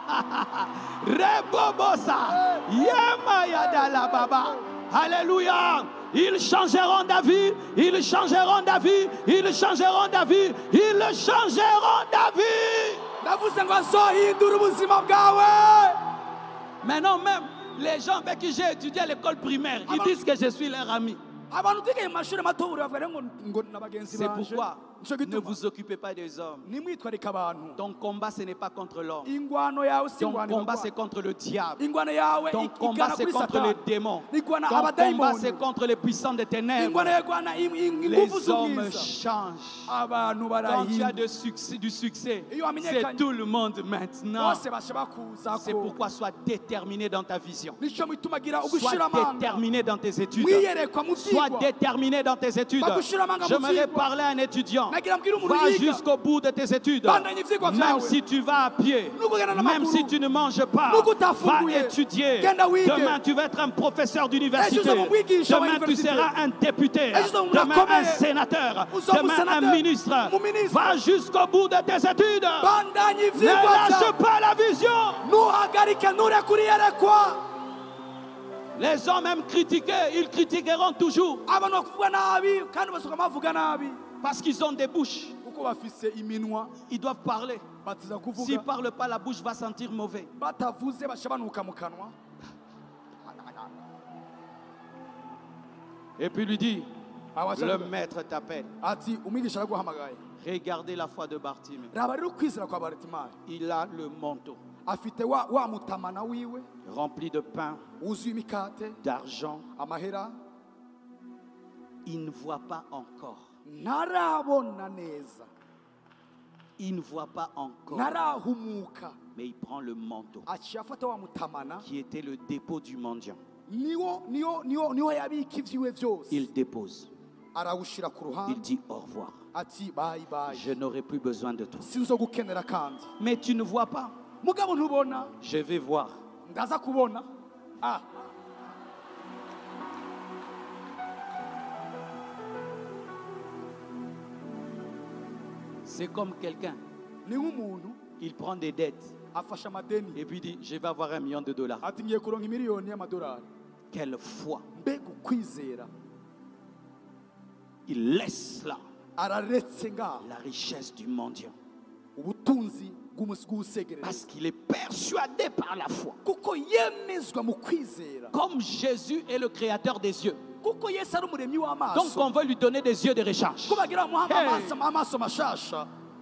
Rebobosa. Yema yadala baba. Alléluia. Ils changeront d'avis. Ils changeront d'avis. Ils changeront d'avis. Ils changeront d'avis. ndavuze ngo azohindura ubuzima bwawe. Maintenant même, les gens avec qui j'ai étudié à l'école primaire, ils disent que je suis leur ami. abantu twigaye mu mashuri mato buri bavuga ngo ngo n'abagenzi C'est banje pourquoi nico ne gituma vous occupez pas des hommes. nimwitwarike abantu. Ton combat, ce n'est pas contre l'homme. ingwano yawe si Ton ingwano combat, y'abagwanyi. c'est contre le diable. ingwano yawe Ton ik- combat, igana c'est kuri contre satani. les démons. igwana Ton combat, abadayimoni. c'est contre les puissants des ténèbres. ingwano y'igwana im- im- ingufu Les hommes z'ubwiza. changent. abantu Quand tu as barahinda de succès, du succès, Iyo wamenyekanye. c'est tout le monde maintenant. bose bashaba kuza C'est ko pourquoi sois déterminé dans ta vision. nico mituma gira Sois ugushira amanga déterminé dans tes études. mwiyerekwa mu Sois vyigwa déterminé dans tes études. Bagushira amanga mu J'aimerais vyigwa. parler à un étudiant. nagira mbwira umuntu Va yiga jusqu'au bout de tes études. Bandanya ivyigwa Même vyawe. si tu vas à pied, Nukugenda même n'amaguru. si tu ne manges pas, Nuko va utafunguye. étudier. Genda wige. Demain, tu vas être un professeur d'université. Ejo uzomwigisha wa Demain, tu université. seras un député. Ejo uzoba Demain, un urakomeye. sénateur. Uzoba Demain, un umusenateri. ministre. Umuminisitiri. Va jusqu'au bout de tes études. bandanya Ne ivyigwa lâche vyawe pas la vision. ntuhagarike nturekure iyerekwa. Les hommes aiment critiquer, ils critiqueront toujours abantu bakuvuga nabi kandi basuka bavuga nabi parce qu'ils ont des bouches. kuko bafise iminwa Ils doivent parler. batiza S'ils kuvuga ne parlent pas, la bouche va sentir mauvais. batavuze baca banuka mu kanwa. Et puis lui dit, Abaca le avuga maître t'appelle. ati umwigisha araguhamagaye. Regardez la foi de Bartimée. raba rero ukwizera kwa Baritimayi Il a le manteau afite wa wa mutamana wiwe rempli de pain, wuzuye imikate d'argent. amahera Il ne voit pas encore. ntarabona neza Il ne voit pas encore. ntarahumuka Mais il prend le manteau aciye afata wa mutamana qui était le dépôt du mendiant. niwo niwo niwo niwo yabika ivyiwe vyose Il dépose. arawushira ku Il ruhande dit au revoir. ati bayi bayi Je n'aurai plus besoin de toi. sinzogukenera kandi Mais tu ne vois pas. mugabo ntubona Je vais voir. ndaza kubona ah C'est comme quelqu'un. ni nk'umuntu Il prend des dettes afashe amadeni et puis dit, je vais avoir un million de dollars. ati ngiye kuronka imiliyoni y'amadolari Quelle foi. mbega ukwizera Il laisse là araretse ngaho la richesse du mendiant. ubutunzi bw'umusi bw'usegereza Parce qu'il est persuadé par la foi. kuko yemezwa mu kwizera Comme Jésus est le créateur des yeux. kuko yesu ari umuremyi Donc w'amaso on veut lui donner des yeux de rechange. ko bagira bamuha Hey. amaso amaso mashasha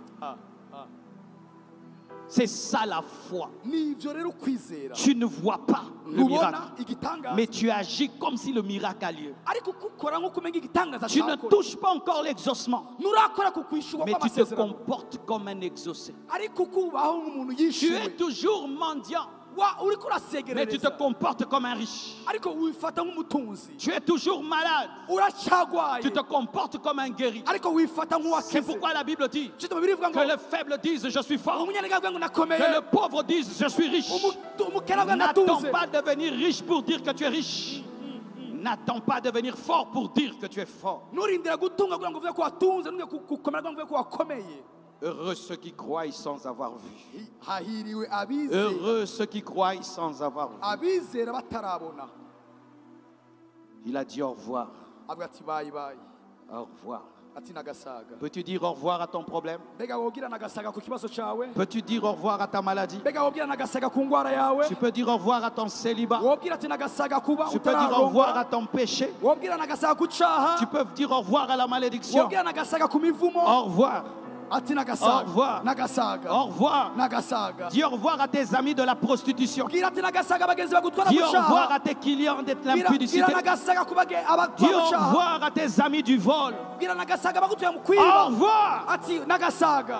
C'est ça la foi. ni ivyo rero ukwizera Tu ne vois pas le ntubona miracle. igitangaza Mais tu agis comme si le miracle a lieu. ariko ukora nk'uko umenya igitangaza Tu ne cakora touches pas encore l'exaucement. nturakora ku kwishyurwa Mais tu te kw'amasezerano comportes comme un exaucé. ariko ukubaho nk'umuntu Tu es yishyuwe toujours mendiant. wa uriko Mais tu te urasegerereza comportes comme un riche. ariko wifata nk'umutunzi Tu es toujours malade. uracagwaye Tu te comportes comme un guéri. ariko wifata C'est nk'uwakize pourquoi la Bible dit cyo bibiri ivuga ngo que le faible dise je suis fort. umunyanega avuga ngo nakomeye Que le pauvre dise je suis riche. Umu- umukene avuga N'attends ndatunze pas de devenir riche pour dire que tu es riche. N'attends pas de devenir fort pour dire que tu es fort. nturindira gutunga kugira ngo uvuge ko watunze ntuge gukomera kugira ngo uvuge ko wakomeye Heureux ceux qui croient sans avoir vu. hahiriwe abizera Heureux ceux qui croient sans avoir vu. abizera batarabona Il a dit au revoir. avuga ati bayi bayi Au revoir. ati nagasaga Peux-tu dire au revoir à ton problème? mbega wobwira nagasaga ku kibazo cawe Peux-tu dire au revoir à ta maladie? mbega wobwira nagasaga ku ngwara yawe Tu peux dire au revoir à ton célibat. wobwira ati nagasaga kuba Tu peux dire au revoir à utararongora ton péché. wobwira nagasaga ku caha Tu peux dire au revoir à la malédiction. wobwira nagasaga ku mivumo Au revoir. ati Au nagasaga revoir. nagasaga Au revoir. nagasaga Dis au revoir à tes amis de la prostitution. bwira ati nagasaga bagenzi bagutwara Dis mu au revoir cyaha à tes clients de bwira l'impudicité. bwira nagasaga ku bage Dis abatwara mu au cyaha revoir à tes amis du vol. bwira nagasaga bagutwara mu Au kwiba revoir. ati nagasaga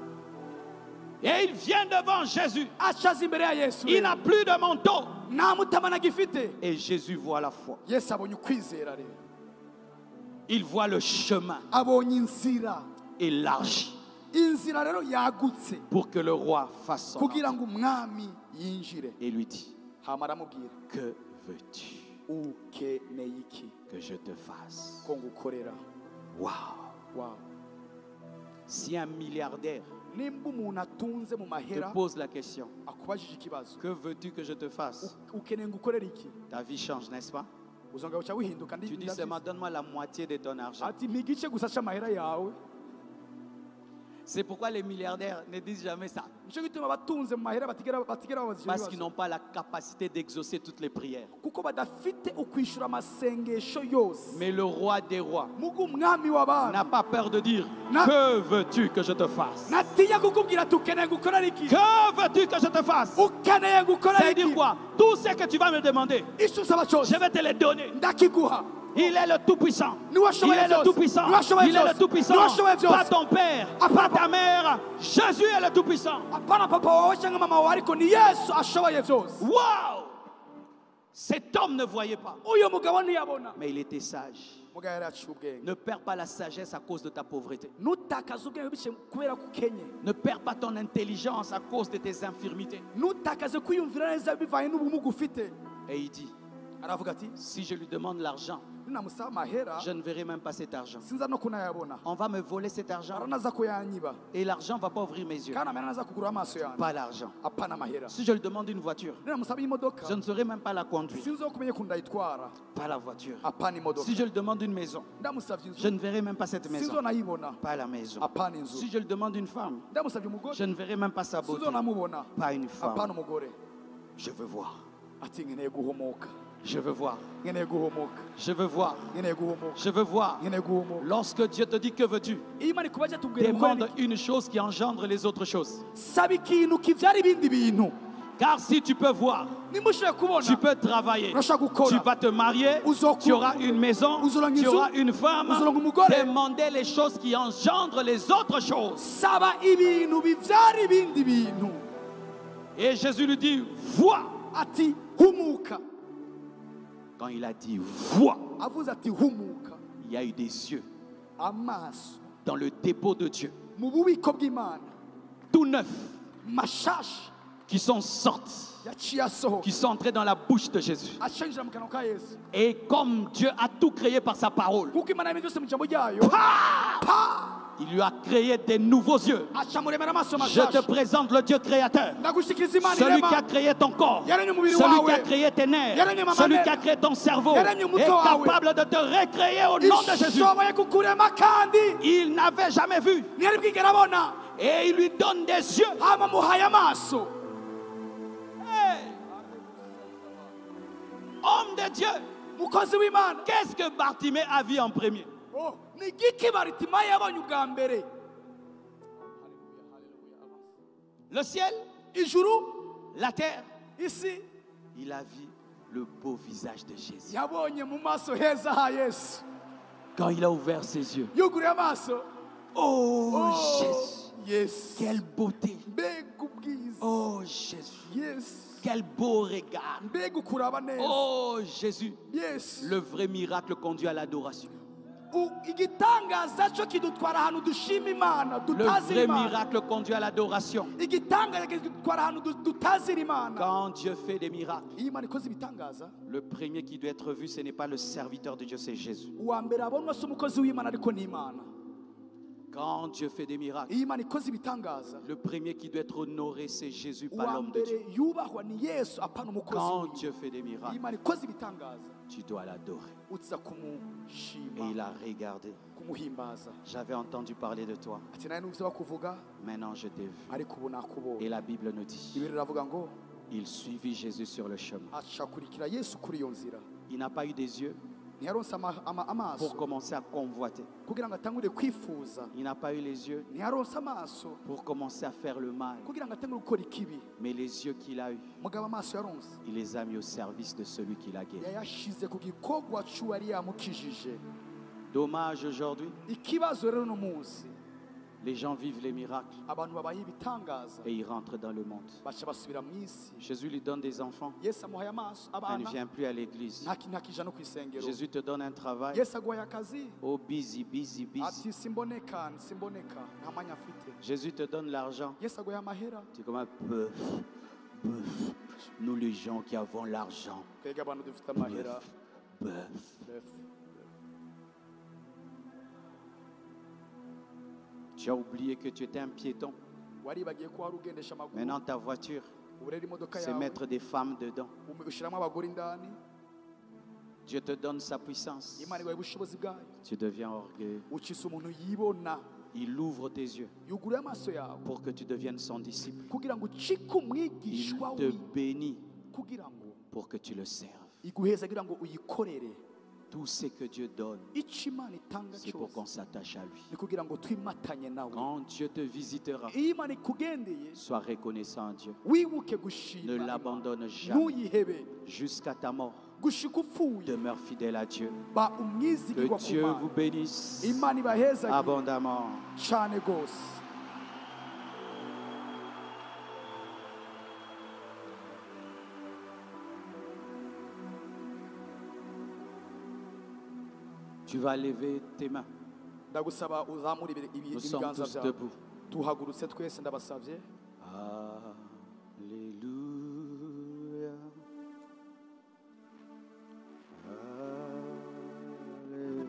Et il vient devant Jésus. acaza imbere ya Yesu Il n'a plus de manteau. nta mutamana gifite Et Jésus voit la foi. Yesu abonye ukwizera rero Il voit le chemin abonye inzira élargi inzira rero yagutse pour que le roi fasse son kugira entrée. ngo umwami yinjire Et lui dit, hama aramubwira que veux-tu ukeneye iki que je te fasse? ko ngukorera Waouh! wow. Si un milliardaire nimba umuntu atunze mu te mahera pose la question, akubajije ikibazo que veux-tu que je te fasse? u- ukeneye ngukorera iki Ta vie change, n'est-ce pas? uzonga uca wihinduka ndi- Tu dis ndabizi. seulement, donne-moi la moitié de ton argent. ati mpa igice gusa c'amahera yawe C'est pourquoi les milliardaires ne disent jamais ça. nicyo gituma abatunze mu mahera batigera batigera babaza ivyo Parce qu'ils bibazo n'ont pas la capacité d'exaucer toutes les prières. kuko badafite ukwishyura amasengesho yose Mais le roi des rois mugo umwami w'abana n'a pas peur de dire, Na- que veux-tu que je te fasse? natinya kukubwira ati ukeneye gukorera iki Que veux-tu que je te fasse? ukeneye gukorera C'est dire iki quoi? Tout ce que tu vas me demander, icyo usaba cyose je vais te les donner. ndakiguha Il est le Tout-Puissant. Niwe Il ashoboye est le byose. Tout-Puissant. Niwe ashoboye Il est le byose. Tout-Puissant. Niwe ashoboye byose. Pas ton père, pas ta mère. Jésus est le Tout-Puissant. apana papa wawe cyangwa mama wawe ariko ni yesu ashoboye byose Waouh! Cet homme ne voyait pas, uyu mugabo ntiyabona mais il était sage. mugabo yari aciye ubwenge Ne perds pas la sagesse à cause de ta pauvreté. ntutakaze ubwenge biciye kubera ko ukenye Ne perds pas ton intelligence à cause de tes infirmités. ntutakaze kwiyumvira neza bivanye n'ubumuga ufite Et il dit, aravuga ati si je lui demande l'argent, ninamusaba amahera je ne verrai même pas cet argent. sinza no kunayabona On va me voler cet argent aranaza kuyanyiba et l'argent ne va pas ouvrir mes yeux. kandi amahera naza kugura amaso yanjye Pas l'argent. apana amahera Si je lui demande une voiture, ninamusaba imodoka je ne saurais même pas la conduire. sinzi kumenye ukuntu ndayitwara Pas la voiture. apana imodoka Si je lui demande une maison, ndamusabye je inzu ne verrai même pas cette maison. sinzonayibona Pas la maison. apana inzu Si je lui demande une femme, ndamusabye umugore je ne verrai même pas sa beauté. sinzonamubona Pas une apana femme. umugore Je veux voir. ati nkeneye guhomoka Je veux voir. nkeneye guhomoka Je veux voir. nkeneye guhomoka Je veux voir. nkeneye guhomoka Lorsque Dieu te dit que veux-tu, iyo imana ikubaje tubwire gukora demande une chose qui engendre les autres choses. saba ikintu kibyara ibindi bintu Car si tu peux voir, nimba ushoboye kubona tu peux travailler. urashobora gukora Tu vas te marier, Uzokura. tu auras une maison, Uzoronka tu inzu. auras une femme. Uzoronka umugore. Demandez les choses qui engendrent les autres choses. saba ibintu bibyara ibindi bintu Et Jésus lui dit, vois. ati humuka Quand il a dit, vois, avuze ati humuka il y a eu des yeux amaso dans le dépôt de Dieu, mu bubiko bw'imana tout neufs, mashashi qui sont sortis, yaciye asohoka qui sont entrés dans la bouche de Jésus. acenjira mu kanwa ka yesu Et comme Dieu a tout créé par sa parole, kuko imana yamenye byose mu ijambo ryayo il lui a créé des nouveaux yeux. aca muremera amaso Je te mashashi présente le Dieu créateur. ndagushikiriza imana Celui qui a irema créé ton corps, yaremye umubiri celui qui wawe a créé tes nerfs, Yaremye mama celui nerf. qui a créé ton cerveau, Yaremye umutwe est wawe. capable de te recréer au nom de Jésus. ishoboye kukurema kandi Il n'avait jamais vu. ntiyari bwigera abona Et il lui donne des yeux. hama muhaye amaso Hey! Homme de Dieu, mukozi w'imana qu'est-ce que Bartimée a vu en premier? Oh, ni igiki baritimayi yabonye ubwa mbere Le ciel, ijuru la terre. isi Il a vu le beau visage de Jésus. yabonye mu maso heza ha yesu Quand il a ouvert ses yeux, yuguriye amaso oh, Jésus, yesu quelle beauté. mbega ubwiza Oh Jésus, yesu quel beau regard. mbega ukuraba neza Oh Jésus, yesu le vrai miracle conduit à l'adoration. U- igitangaza cyo kidutwara ahantu dushima imana Le dutazira vrai imana miracle conduit à l'adoration. igitangaza kidutwara ahantu du- dutazira imana Quand Dieu fait des miracles, iyo imana ikoze ibitangaza le premier qui doit être vu, ce n'est pas le serviteur de Dieu, c'est Jésus. uwa mbere abonwa si umukozi w'imana ariko ni imana Quand Dieu fait des miracles, iyo imana ikoze ibitangaza le premier qui doit être honoré, c'est Jésus, pas uwa l'homme de Dieu. mbere yubahwa ni yesu apana umukozi Quand w'imana. Dieu fait des iyo miracles, imana ikoze ibitangaza tu dois l'adorer. uza Et kumushima il a regardé. kumuhimbaza J'avais entendu parler de toi. ati nawe numvise bakuvuga Maintenant, je t'ai vu. ariko ubu nakubonye Et la Bible nous dit, ibiri riravuga ngo il suivit Jésus sur le chemin. acakurikira yesu kuri iyo nzira Il n'a pas eu des yeux, ntiyaronse ama- ama- amaso pour commencer à convoiter. kugira ngo atangure kwifuza, Il n'a pas eu les yeux ntiyaronse amaso pour commencer à faire le mal. kugira ngo atangure gukora ikibi. Mais les yeux qu'il a eus, mugabo amaso yaronse il les a mis au service de celui qui l'a guéri. yayashize ku gikorwa cy'uwari yamukijije. Dommage aujourd'hui, Ikibazo rero no munsi les gens vivent les miracles abantu babaye ibitangaza et ils rentrent dans le monde. baca basubira mu isi. Jésus lui donne des enfants, Yesu amuhaye amaso elle ne abana, vient plus à l'église. nta kintu ntakija no ku isengero. Jésus te donne un travail. Yesu aguhaye akazi, Oh, busy, busy, busy. ati simboneka simboneka, nta mwanya afite. Jésus te donne l'argent. Yesu aguhaye amahera, Tu es comme un peu. Nous, les gens qui avons l'argent. twebwe abantu dufite amahera. Bœuf. Bref. Tu as oublié que tu étais un piéton. waribagiye ko wari ugendesha amaguru, Maintenant, ta voiture, ubu rero imodoka c'est yawe mettre des femmes dedans. ushyiramo abagore indani. Dieu te donne sa puissance. Imana iguhaye ubushobozi bwayo, Tu deviens orgueilleux. ukisa umuntu yibona. Il ouvre tes yeux yuguruye amaso yawe pour que tu deviennes son disciple. kugira ngo ucike Il umwigishwa te we, bénit kugira ngo pour que tu le serves. iguheza kugira ngo uyikorere. Tout ce que Dieu donne, icyo Imana itanga c'est pour cyose qu'on s'attache à lui. ni kugira ngo twimatanye nawe. Quand Dieu te visitera, iyo Imana ikugendeye sois reconnaissant à Dieu. wibuke Ne gushima Imana. l'abandonne jamais. ntuyihebe Jusqu'à ta mort, gushika upfuye. demeure fidèle à Dieu. ba Que umwizigirwa ku Dieu Mana. vous bénisse Imana ibahezagire abondamment. cyane rwose. Tu vas lever tes mains. ndagusaba uzamure ibi- ibi- Nous sommes ibiganza tous byawe. debout. tuhagurutse twese ndabasabye. Alléluia. Alléluia.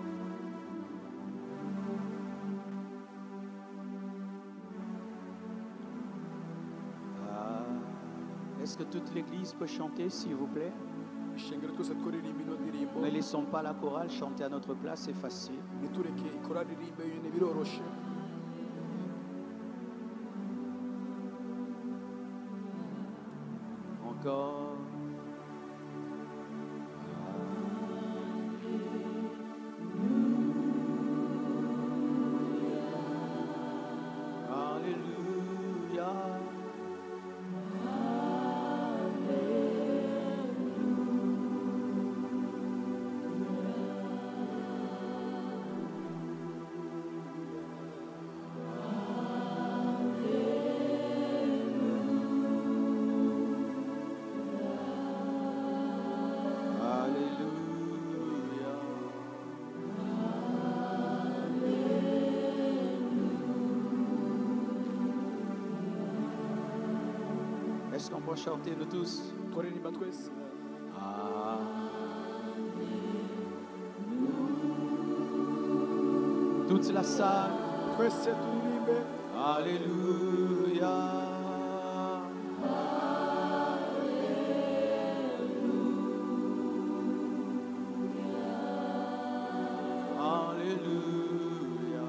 Ah. Est-ce que toute l'église peut chanter, s'il vous plaît? ishengero twese twaririmba ino ndirimbo, Ne laissons pas la chorale chanter à notre place, c'est facile. nitureke ikora ririmbe yonyine biroroshe. Encore. Alléluia. Alléluia. Est-ce qu'on peut chanter nous tous? twaririmba twese. Ah. Toute la salle. twese turirimbe. Alléluia. Alléluia.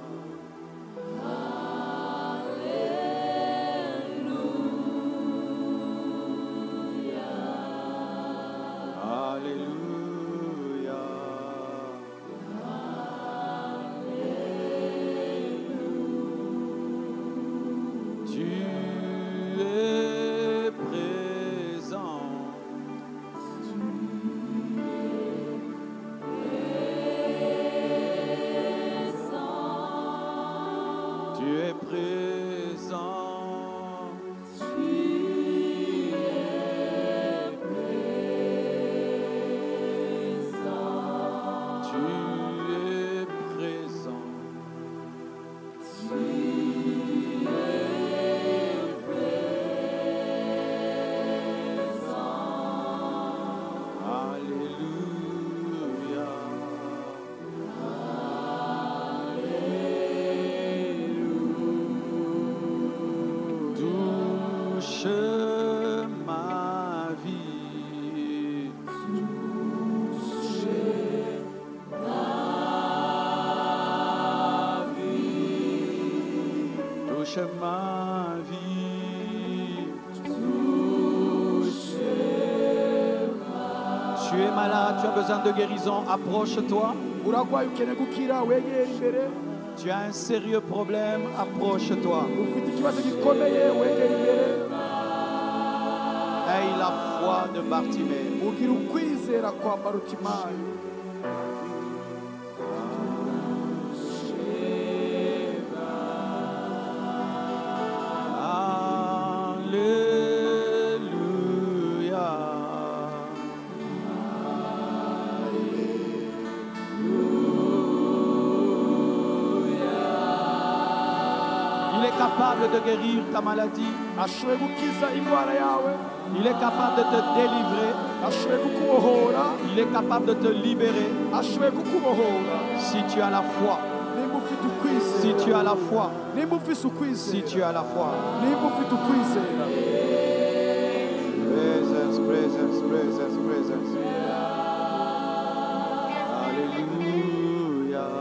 Alléluia. Tu es présent. Tu es présent. Tu es présent. Alléluia. Touche ma vie. Touche ma vie. Tu es malade, tu as besoin de guérison, approche-toi. urarwaye ukeneye gukira wegere imbere. Tu as un sérieux problème, approche-toi. ufite ikibazo gikomeye wegere imbere. Aie la foi de Bartimée. ugira ukwizera kwa Barutimayo. Il est capable de guérir ta maladie. ashoboye gukiza indwara yawe. Il est capable de te délivrer. ashoboye kukubohora. Il est capable de te libérer. ashoboye kukubohora. Si tu as la foi. nimba ufite ukwizera. Si tu as la foi. nimba ufite ukwizera. Si tu as la foi. nimba ufite ukwizera. Presence, presence, presence, presence. Alléluia.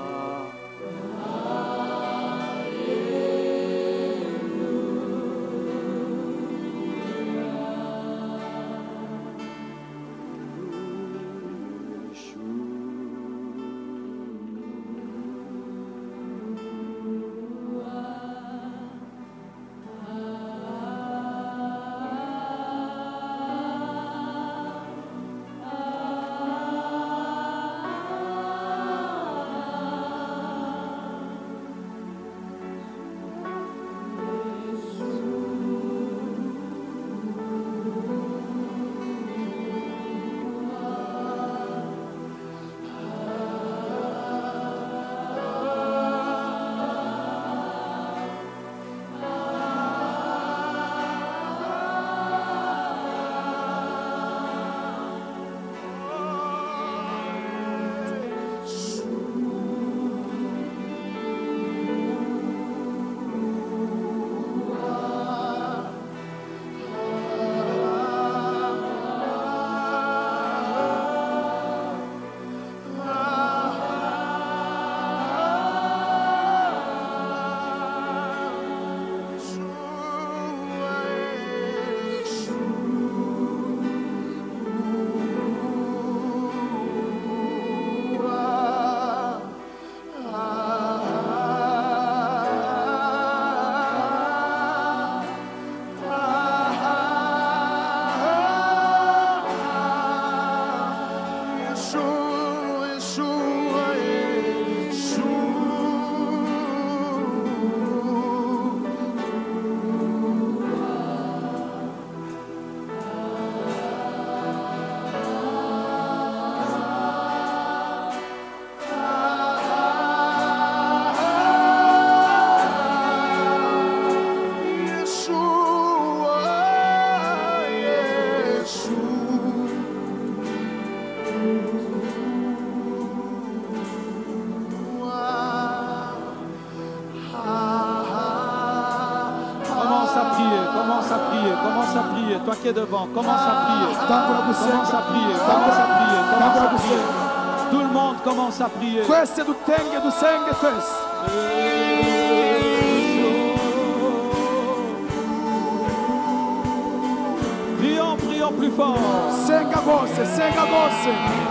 Toi qui es devant, commence à prier. Commence à prier, commence à prier, commence à prier. Tout le monde commence à prier. Questo è dutenge dusenge questo. Prions, prions plus fort. Senga gosse, senga gosse.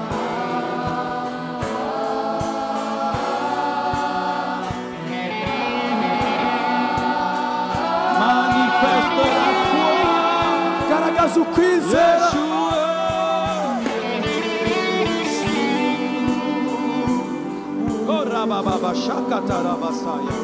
Su kwizera Ora baba shakatara basaya.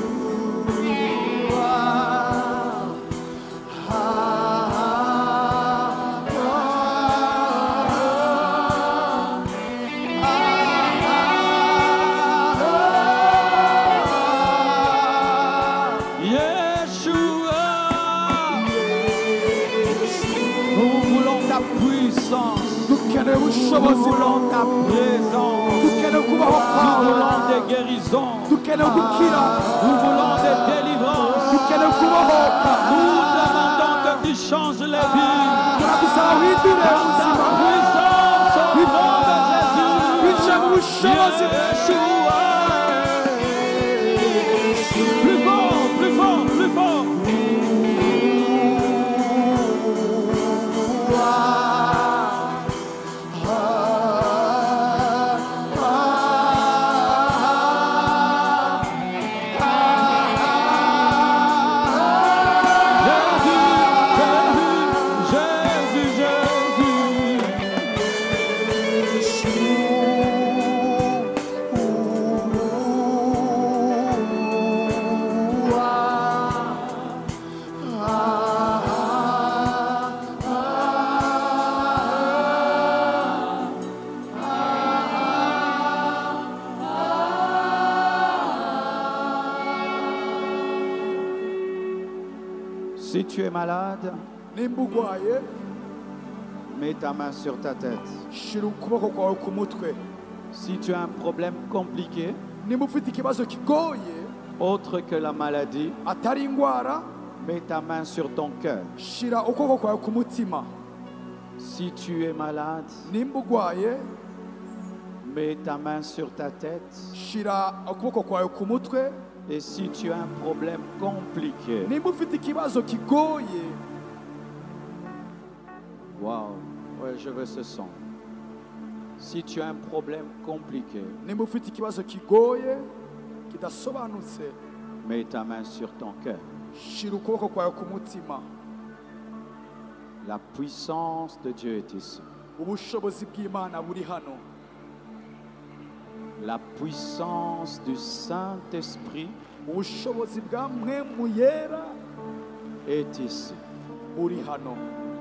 Nous voulons ta présence. Nous voulons des guérisons. Nous voulons des délivrances. Nous demandons que tu changes les vies. Par ta puissance au nom de Jésus. Yeshua. Plus fort, plus fort, plus fort. Si tu es malade, nimba urwaye mets ta main sur ta tête. shira ukuboko kwawe ku mutwe. Si tu as un problème compliqué, nimba ufite ikibazo kigoye autre que la maladie, atari indwara, mets ta main sur ton cœur. shira ukuboko kwawe ku mutima. Si tu es malade, nimba urwaye mets ta main sur ta tête. shira ukuboko kwawe ku mutwe. Et si tu as un problème compliqué, nimba ufite ikibazo kigoye, waouh, ouais, je veux ce son. Si tu as un problème compliqué, nimba ufite ikibazo kigoye kidasobanutse, mets ta main sur ton cœur. shira ukuboko kwawe ku mutima. La puissance de Dieu est ici. ubushobozi bw'Imana buri hano. La puissance du Saint-Esprit ubushobozi bwa Mpwemu Yera est ici. buri hano.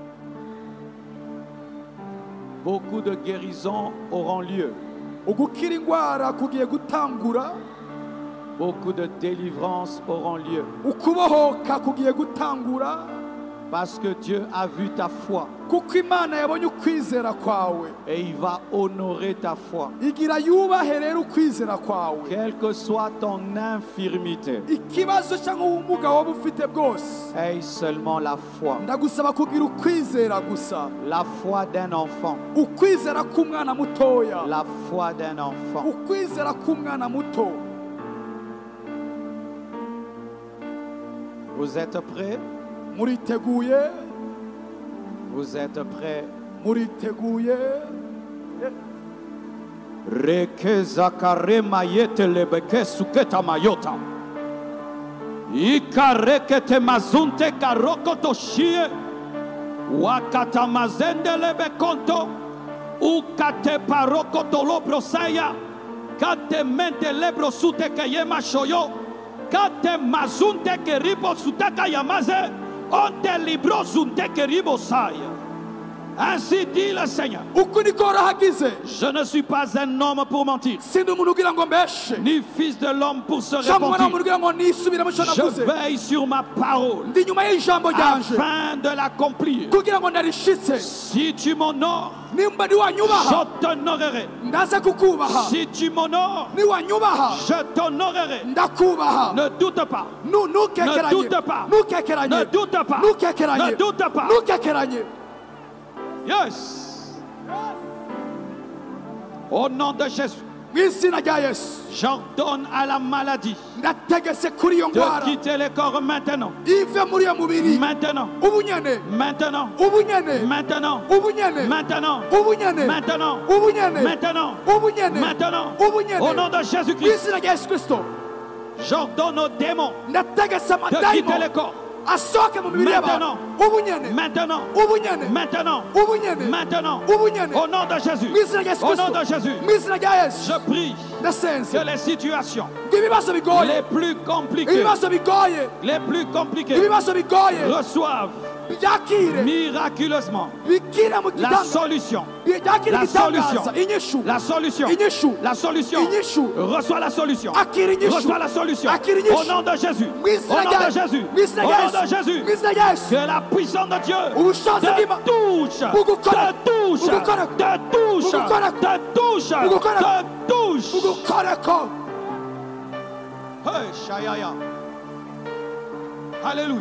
Beaucoup de guérisons auront lieu. ugukira indwara kugiye gutangura. Beaucoup de délivrances auront lieu. ukubohoka kugiye gutangura. Parce que Dieu a vu ta foi. kuko Imana yabonye ukwizera kwawe. Et il va honorer ta foi. igira yubahe rero ukwizera kwawe. Quelle que soit ton infirmité, ikibazo cyangwa ubumuga waba ufite bwose, aie seulement la foi. ndagusaba kugira ukwizera gusa. La foi d'un enfant. ukwizera k'umwana mutoya. La foi d'un enfant. ukwizera k'umwana muto. Vous êtes prêts? muriteguye? Vous êtes prêts? muriteguye? Rekeza karema yete lebeke suketa mayota. Ikarekete mazunte karoko toshie. Wakata mazende lebekonto. Ukate paroko tolo brosaya. Kate mente lebro sute kayema shoyo. Kate mazunte keribo sutaka yamaze. Onte libro zunte keribo saya. Ainsi dit le Seigneur. uku niko hagize. Je ne suis pas un homme pour mentir, sindi umuntu ugira ngo mbeshe, ni fils de l'homme pour se cyangwa umwana repentir. w'umuntu ugira ngo nisubiramo icyo Je navuze. veille sur ma parole ndi nyuma y'ijambo ryanje afin de l'accomplir. kugira ngo narishitse. Si tu m'honores, nimba niwanyubaha je t'honorerai. ndaza kukubaha. Si tu m'honores, niwanyubaha je t'honorerai. ndakubaha. Ne doute pas. Nu- nukekeranye. Ne doute pas. nukekeranye. Ne doute pas. nukekeranye. Ne doute pas. nukekeranye. Yes. Au nom de Jésus, mu izina rya Yesu j'ordonne à la maladie ndategetse kuri iyo de ndwara quitter le corps maintenant. ive muri iyo mubiri Maintenant. ubu nyene. Maintenant. ubu nyene. Maintenant. ubu nyene. Maintenant. ubu nyene. Maintenant. ubu nyene. Maintenant. ubu nyene. Maintenant. ubu nyene. Au nom de mu Jésus-Christ, izina rya Yesu Kristo j'ordonne aux démons ndategetse de amadayimo quitter le corps. asohoke mu mibiri y'abantu. Maintenant. ubu nyene. Maintenant. ubu nyene. Maintenant. ubu nyene. Maintenant. ubu nyene. Au nom de Jésus. mu izina rya Yesu Au nom Kristo de Jésus. mu izina rya Yesu Je prie ndasenze que les situations ibibazo bigoye les plus compliquées, ibibazo bigoye les plus compliquées, ibibazo bigoye reçoivent byakire miraculeusement bikire mu la gitanga solution. byakire La igitangaza solution. inyishu La solution. inyishu La solution. inyishu Reçois la solution. akira inyishu Reçois la solution. akira inyishu Au nom de Jésus. mu Au izina nom rya de Yesu Jésus. mu izina Au rya nom de Yesu Jésus. mu izina rya Yesu Que la puissance de Dieu ubushobozi te bw'Imana touche. bugukora Te touche. bugukora Te touche. bugukora Te touche. bugukora Te touche. bugukoreko. Hey, Shayaya. Alléluia.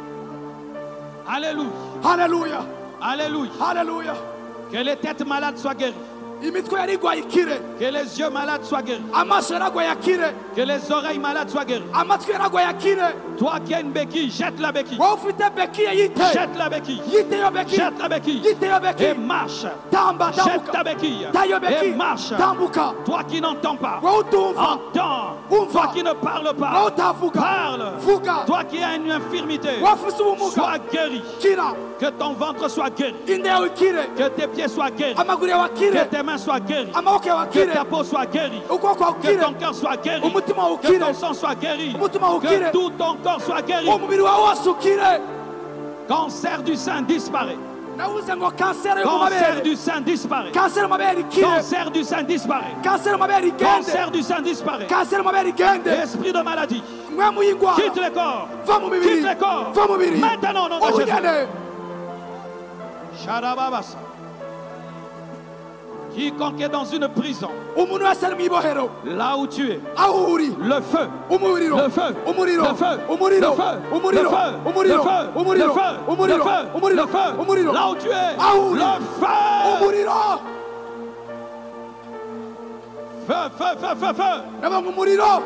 Alléluia. haleluya Alléluia. haleluya. Que les têtes malades soient guéries. imitwe yari igwaye ikire, Que les yeux malades soient guéris. amaso yaragwaye akire, Que les oreilles malades soient guéries. amatwi yaragwaye akire. Toi qui as une béquille, jette la béquille. wowe ufite bekiye yite Jette la béquille. yite yo bekiye Jette la béquille. yite yo Et bekiye marche. tamba Jette ta tambuka béquille. tayo Et bekiye marche. tambuka. Toi qui n'entends pas, wowe utumva entends. umva, Toi qui ne parles wowe pas, utavuga parle. vuga. Toi qui as une infirmité, wowe ufite ubumuga sois guéri. kira, Que ton ventre soit guéri. inda yawe ikire, Que tes pieds soient guéris. amaguru yawe Que akire, tes mains soient guéries. amaboko yawe Que akire, ta peau soit guérie. ukuboko kwawe Que ukire, ton cœur soit guéri. umutima wawe Que ukire, ton sang soit guéri. umutima wawe ukire, Que tout ton corps soit guéri. umubiri wawe wose ukire. Cancer du sein disparaît. nawuze ngo kanseri yo mu Cancer mabere, du sein disparaît. kanseri mu mabere ikire, Cancer du sein disparaît. kanseri mu mabere igende, Cancer du sein disparaît. kanseri mu mabere igende. Esprit de maladie, mwemu y'ingwara Quitte les corps. va mu mibiri Quitte les corps. va mu mibiri Maintenant, au nom de Jésus. ubugene Sharababasa. Quiconque est dans une prison, umuntu wese ari mu ibohero là où tu es, aho uri le feu, umuriro le feu, umuriro le feu, umuriro le feu, umuriro le feu, umuriro le feu, umuriro le feu, umuriro le feu, umuriro le feu, umuriro là où tu es, aho uri le feu, umuriro feu, feu, feu, feu, feu. reba umuriro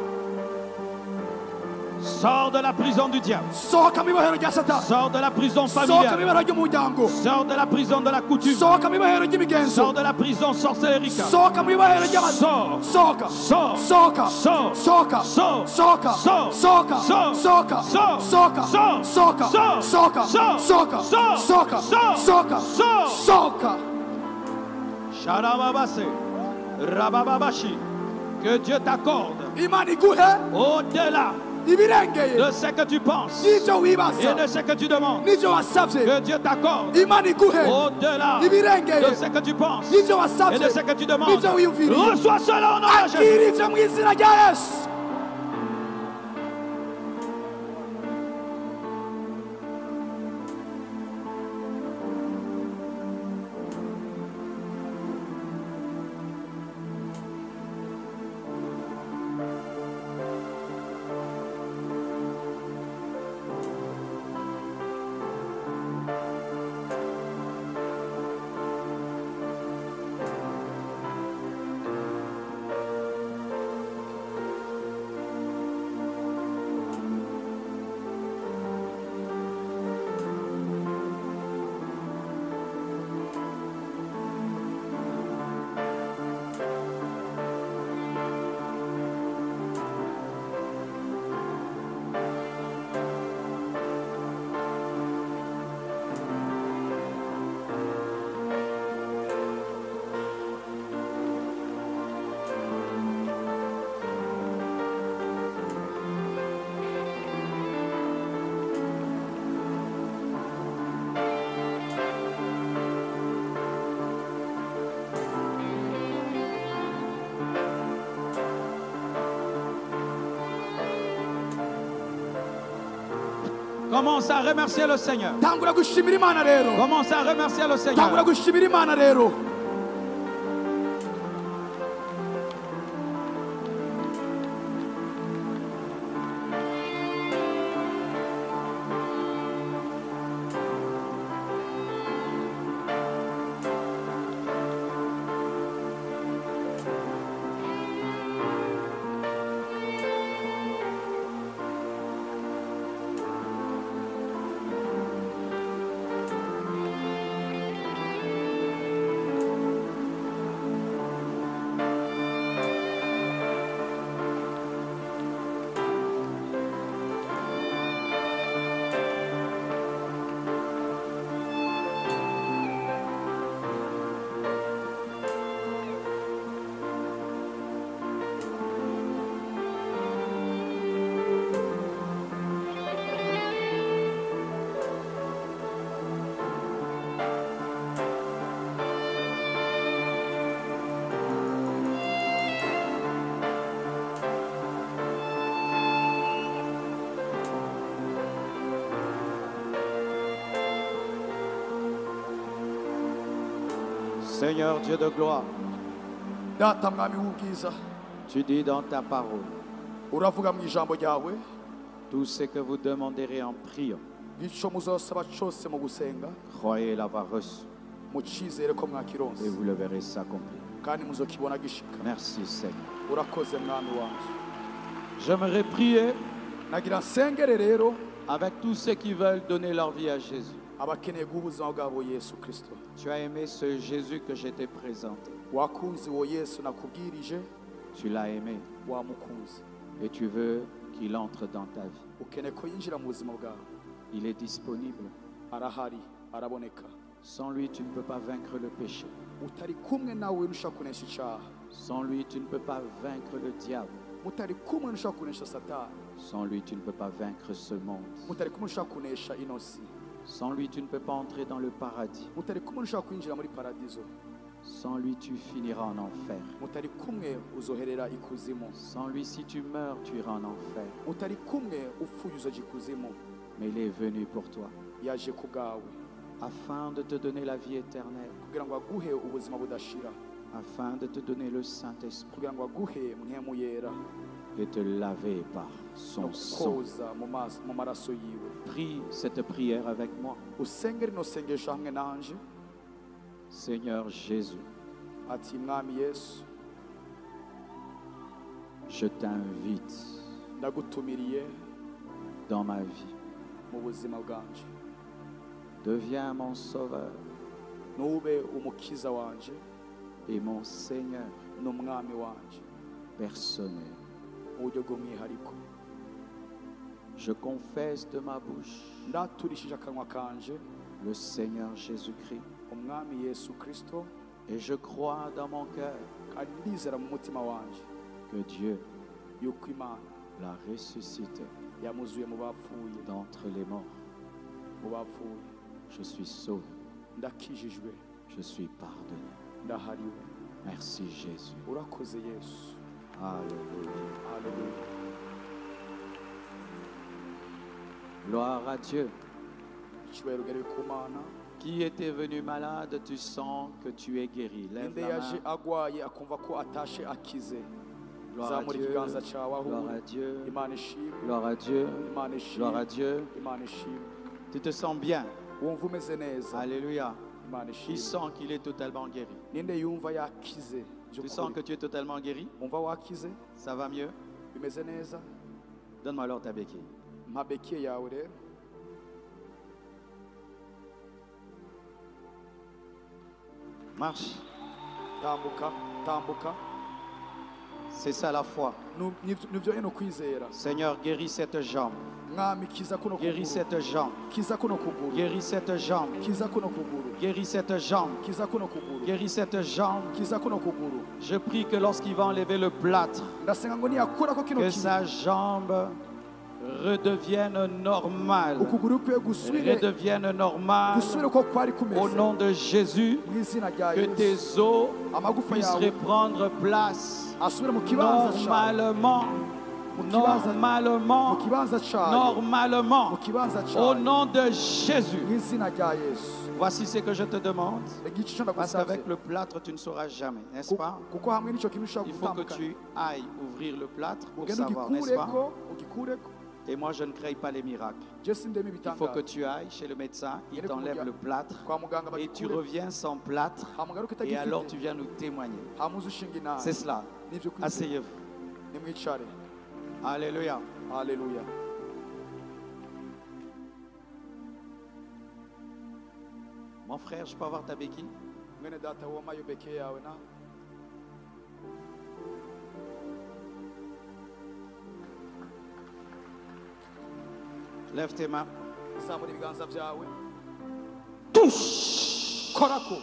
Sors de la prison du diable, sohoka mu ibohero rya satani sors de la prison sohoka mu familiale, ibohero ry'umuryango sors de la prison de la coutume, sohoka mu ibohero sors ry'imigenzo de la prison sorcellérique, sohoka mu ibohero ry'abantu sors, sohoka sors, sohoka sors, sohoka sors, sohoka sors, sohoka sors, sohoka sors, sohoka sors, sohoka sors, sohoka sors, sohoka sors, sohoka sors, sohoka sors. sohoka Sharababase, Rabababashi, que Dieu t'accorde imana iguhe au-delà ibirengeye de ce que tu penses n'ibyo et wibaza de ce que tu demandes. n'ibyo wasabye Que Dieu t'accorde imana iguhe au-delà ibirengeye de ce que tu penses n'ibyo et wasabye de ce que tu demandes. n'ibyo wiyumviriye Reçois cela au nom de Jésus. akira ibyo mu izina rya yesu Commence à remercier le Seigneur. tangura gushimira imana rero Commence à remercier le tangura Seigneur. gushimira imana rero Seigneur Dieu de gloire, data mwami w'ubwiza tu dis dans ta parole, uravuga mu ijambo ryawe tout ce que vous demanderez en priant, ico muzosaba cose mu gusenga croyez l'avoir reçu mucizere ko et mwakironse vous le verrez s'accomplir. kandi muzokibona gishika Merci Seigneur. urakoze mwami wanje J'aimerais prier nagira nsengere rero avec tous ceux qui veulent donner leur vie à Jésus. abakeneye guha ubuzima bwabo yesu kristo Tu as aimé ce Jésus que je t'ai présenté. wakunze uwo yesu nakubwirije Tu l'as aimé wamukunze et tu veux qu'il entre dans ta vie. ukeneye ko yinjira mu buzima bwawe Il est disponible. arahari araboneka Sans lui, tu ne peux pas vaincre le péché. utari kumwe nawe ntushaka kunesha icyaha Sans lui, tu ne peux pas vaincre le diable. mutari kumwe ntushaka kunesha satani Sans lui, tu ne peux pas vaincre ce monde. mutari kumwe ntushaka kunesha inosi Sans lui, tu ne peux pas entrer dans le paradis. mutari kumwe ntushaka kwinjira muri paradizo Sans lui, tu finiras en enfer. mutari kumwe uzoherera ikuzimu. Sans lui, si tu meurs, tu iras en enfer. mutari kumwe upfuye uzoja ikuzimu. Mais il est venu pour toi, yaje ku bwawe afin de te donner la vie éternelle, kugira ngo aguhe ubuzima budashira, afin de te donner le Saint-Esprit kugira ngo aguhe mpwemu yera et te laver par no son sang. koza mu maso- mu maraso yiwe. Prie cette prière avec moi. usenge rino sengesho hamwe nanje. Seigneur Jésus, ati mwami Yesu, je t'invite ndagutumiriye dans ma vie. mu buzima bwanje. Deviens mon sauveur nube umukiza wanje et mon Seigneur n'umwami wanje personnel. mu buryo bw'umwihariko. Je confesse de ma bouche ndaturishije akanwa kanje le Seigneur Jésus-Christ umwami Yesu Kristo, et je crois dans mon cœur kandi ndizera mu mutima wanje que Dieu yuko Imana l'a ressuscité yamuzuye mu bapfuye d'entre les morts. mu bapfuye. Je suis sauvé, ndakijijwe, je suis pardonné. ndahariwe. Merci Jésus. urakoze Yesu. Alléluia. Haleluya. Gloire à Dieu. icyubahiro gere ku Mana. Qui était venu malade, tu sens que tu es guéri. Lève ninde la yaje main. agwaye akumva ko atashe akize. Gloire à zamura Dieu. ikiganza cyawe aho Gloire uri. à Dieu. Imana ishimwe, Gloire à Dieu. Imana Gloire à ishimwe, Dieu. Imana ishimwe. Tu te sens bien. wumva umeze neza. Alléluia. Imana Qui ishimwe. sent qu'il est totalement guéri? ninde yumva yakize Tu sens que tu es totalement guéri? umva wakize Ça va mieux? bimeze neza. Donne-moi alors ta béquille. mpa bekiye yawe rero. Marche. tambuka tambuka. C'est ça la foi. Nu- nivyo nivyo eno kwizera. Seigneur, guéris cette jambe. mwami kiza kuno Guéris kuguru, cette jambe. kiza kuno kuguru, Guéris cette jambe. kiza kuno kuguru, Guéris cette jambe. kiza kuno kuguru, Guéris cette jambe. kiza kuno kuguru. Je prie que lorsqu'il va enlever le plâtre, ndasenga ngo niyakura ko kino que kintu sa jambe redevienne normale. ukuguru kwe gusubire Redevienne normale. gusubire ko kwari Au kumeze. nom de Jésus, mu izina rya que Yesu tes os amagufa puissent yawe reprendre place asubire mu kibanza cyawe, normalement. mu kibanza mu Normalement. kibanza cyawe, mu Normalement. kibanza Au cyawe, nom de mu Jésus. izina rya Yesu. Voici ce que je te demande. igice cyo Parce ndagusabye qu'avec le plâtre, tu ne sauras jamais, n'est-ce Ku- pas? kuko hamwe n'icyo kintu ushaka Il faut que gutambuka tu ailles ouvrir le plâtre pour ugende savoir, n'est-ce pas? ugikureko ugikureko. Et moi, je ne crée pas les miracles. je sindema Il faut que ibitangaza tu ailles chez le médecin, il Yere t'enlève kumujya le plâtre kwa muganga et tu bagikureko reviens sans plâtre. hamugaruka Et alors, tu itagifite viens nous témoigner. hamuze ushinga inama. C'est cela. nivyo kwizera. Asseyez-vous. nimwicare. Alléluia. haleluya. Mon frère, je peux avoir ta béquille? mwene data womayo beke yawe na Lève tes mains. zamura ibiganza byawe. Touche. korako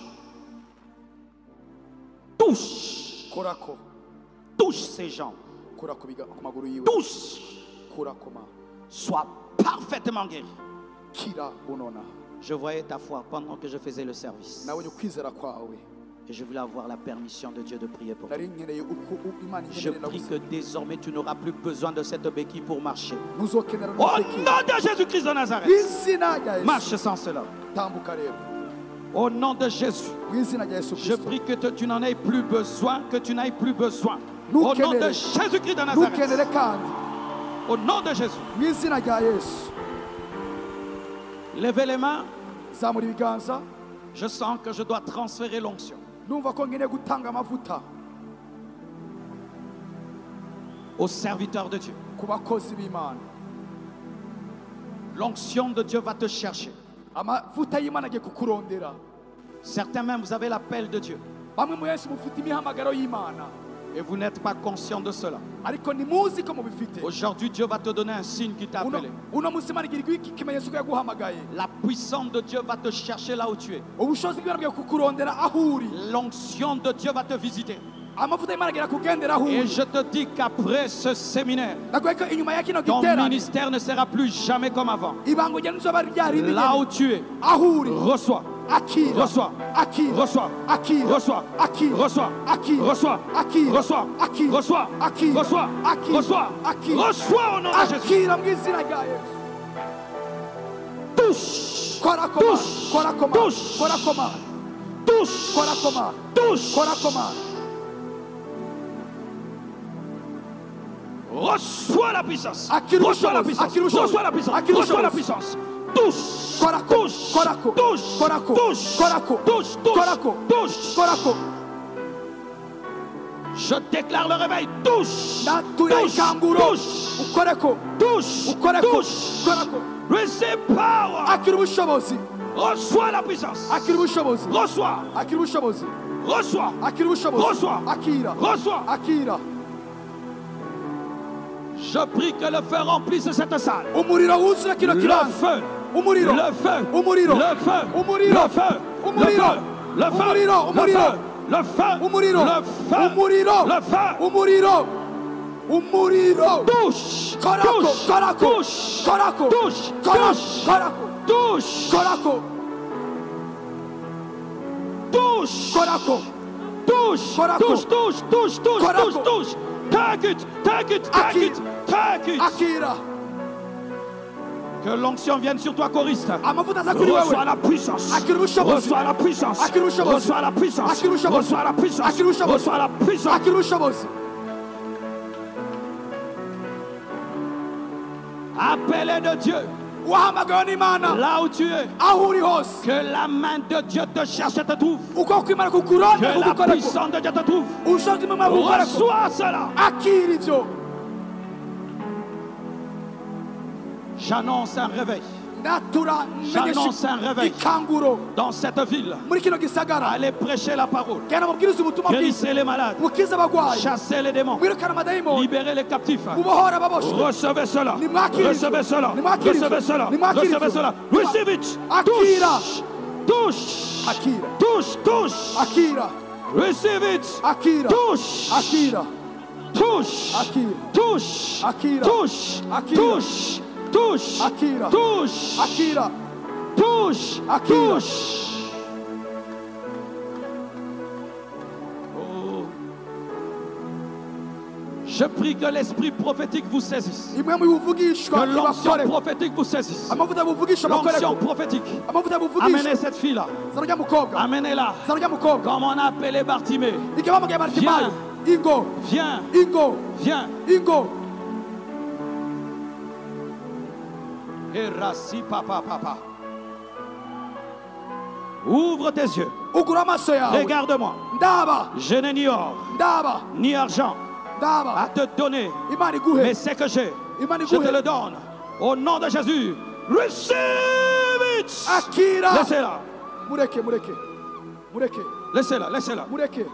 Touche. korako Touche ses jambes. kora ku biga- ku maguru yiwe. Touche. kora koma Sois parfaitement guéri. kira unona. Je voyais ta foi pendant que je faisais le service. nabonye ukwizera kwawe. Et je voulais avoir la permission de Dieu de prier pour toi. nari nkeneye uko u- imana Je inyemerera prie gusa. que désormais tu n'auras plus besoin de cette béquille pour marcher. ntuzokenera Au n'ubeki. nom de Jésus-Christ de Nazareth. izina rya Yesu. Marche sans cela. tambuka rero. Au nom de Jésus. mu izina rya Yesu Je Kristo. prie que te- tu n'en aies plus besoin, que tu n'ailles plus besoin. Au nom de Ntukenere. Jésus-Christ de ntukenere Nazareth. kandi. Au nom de Jésus. mu izina rya Yesu. Levez les mains. zamura ibiganza. Je sens que je dois transférer l'onction. numva ko nkeneye gutanga amavuta Aux serviteurs de Dieu. ku bakozi b'Imana. L'onction de Dieu va te chercher. amavuta y'Imana agiye kukurondera. Certains même, vous avez l'appel de Dieu. bamwe mu benshi mufite imihamagaro y'Imana Et vous n'êtes pas conscient de cela. ariko ntimuzi ko mubifite. Aujourd'hui, Dieu va te donner un signe qui t'a Uno- appelé. uno munsi Imana igira iki kimenyetso ko yaguhamagaye. La puissance de Dieu va te chercher là où tu es. ubushobozi bw'Imana bwagiye kukurondera aho uri. L'onction de Dieu va te visiter. amavuta y'Imana agiye kugendera aho Et uri. je te dis qu'après ce séminaire, ndakuye ko inyuma ya kino ton giterane ministère ne sera plus jamais comme avant. ibango rya ntizoba ryari Là où tu es, aho uri reçois. Akira. Reçois. Akira. Reçois. Akira. Reçois. Akira. Reçois. Akira. Reçois. Akira. Reçois. Akira. Reçois. Akira. Reçois. Akira. Reçois. Akira. Reçois au nom de Jésus. Akira mu izina rya Yesu. Touche. Kora koma. Touche. Kora koma. Touche. Kora koma. Touche. Kora koma. Touche. Kora koma. Reçois la puissance. Akira Reçois la ubushobozi. puissance. Akira ubushobozi. Reçois la puissance. Akira Reçois la ubushobozi. puissance. Touche. Korako. Touche. Korako. Touche. Korako. Touche. Korako. Touche. Touche. Korako. Touche. Korako. Je déclare le réveil. Touche. Natura Touche. ikanguro. Touche. Ukoreko. Touche. Ukoreko. Touche. Korako. Receive power. Akira ubushobozi. Reçois la puissance. Akira ubushobozi. Reçois. Akira ubushobozi. Reçois. Akira ubushobozi. Reçois. Akira. Reçois. Akira. Je prie que le feu remplisse cette salle. Umuriro wuzure kino Le kibanza. feu. Umuriro. Le feu. Umuriro. Le feu. Umuriro. Le feu. Umuriro. Le feu. Umuriro. Le Umuriro. feu. Le feu. Umuriro. Le feu. Umuriro. Le feu. Umuriro. Umuriro. Touche. Korako. Touche. Korako. Touche. Korako. Touche. Korako. Touche. Korako. Touche. Korako. Touche. Korako. Touche. Korako. Touche. Touche. Touche. Touche. Korako. Touche. Touche. Take it. Take it. Take Aki. it. Take it. Akira. Que l'onction vienne sur toi, choriste. Amavuta aza kuri wewe. Reçois la puissance. Akira ubushobozi. Reçois la puissance. Akira ubushobozi. Reçois la puissance. Akira ubushobozi. Reçois la puissance. Akira ubushobozi. Reçois la puissance. Akira ubushobozi. Appelé de Dieu, Wahamagawe n'Imana. là où tu es, Aho uri hose. que la main de Dieu te cherche et te trouve. Uko kw'Imana kukuronda Que la kugukoreko. puissance de Dieu te trouve. Ubushobozi bw'Imana bugukoreko. Reçois cela. Akira ivyo. J'annonce un réveil Natura J'annonce un réveil. ikanguro. dans cette ville. Muri kino gisagara. Allez prêcher la parole. Genda mubwirize ubutumwa bwiza. Guérissez les malades. Mukize abagwayi. Chassez les démons. Mwirukane amadayimoni. Libérez les captifs. Mubohore ababoshwe. Recevez cela. Nimwakire Recevez ivyo. cela. Nimwakire ivyo. Recevez cela. Nimwakire ivyo. Recevez cela. Receive it. Akira. Touche. Akira. Touche. Touche. Akira. Receive it. Akira. Touche. Akira. Touche. Akira. Touche. Akira. Touche. Akira. Touche. Touche. Akira. Touche. Akira. Touche. Akira. Touche. Oh. Je prie que l'esprit prophétique vous saisisse. Imwe mu bivugishwa Que l'onction ibakore. prophétique vous saisisse. Amavuta buvugishwa L'onction bakoreko. prophétique. Amavuta buvugishwa. Amenez cette fille-là. Zano rya mukobwa. Amenez-la. Zano rya mukobwa. Comme on a appelé Bartimée. Ike bamugaye Bartimayo. Ingo. Viens. Ingo. Viens. Ingo. Et rassi papa papa. Ouvre tes yeux. Ugura amaso yawe. Regarde-moi. Ndaba. Je n'ai ni or, Ndaba. ni argent à Ndaba. te donner. Imana iguhe. Mais ce que j'ai, Imana je te iguhe. le donne. Au nom de Jésus. Receive it. Akira. Laissez-la. Mureke, mureke. Mureke. Laissez-la. Laissez-la. Mureke.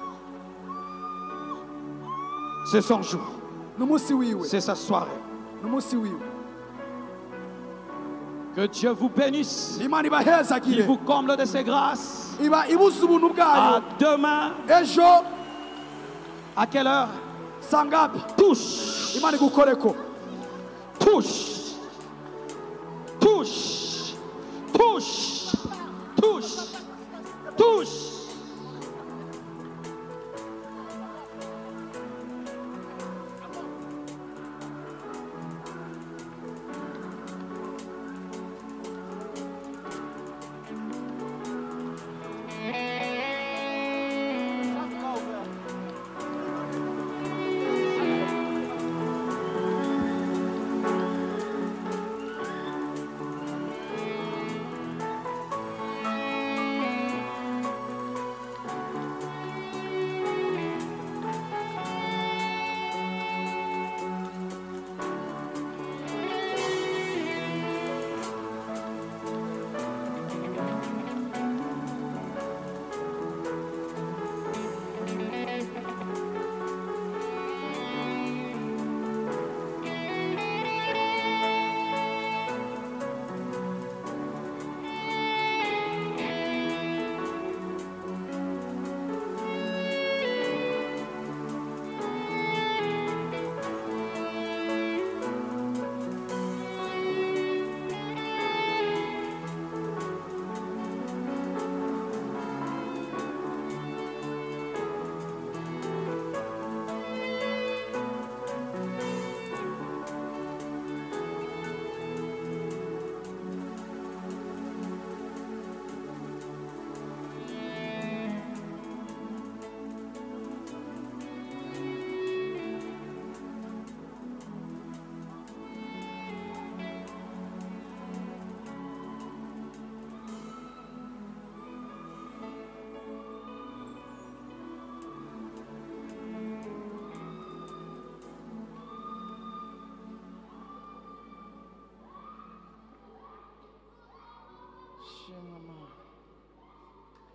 C'est son jour. N'umunsi wiwe. C'est sa soirée. N'umunsi wiwe. Que Dieu vous bénisse. Imana Qu'il ibahezagire. vous comble de ses grâces. Iba ibuze ubuntu À bwayo. demain. Ejo À quelle heure? sangapi. Touche. Imana igukoreko. Touche. Touche. Touche. Touche. Touche.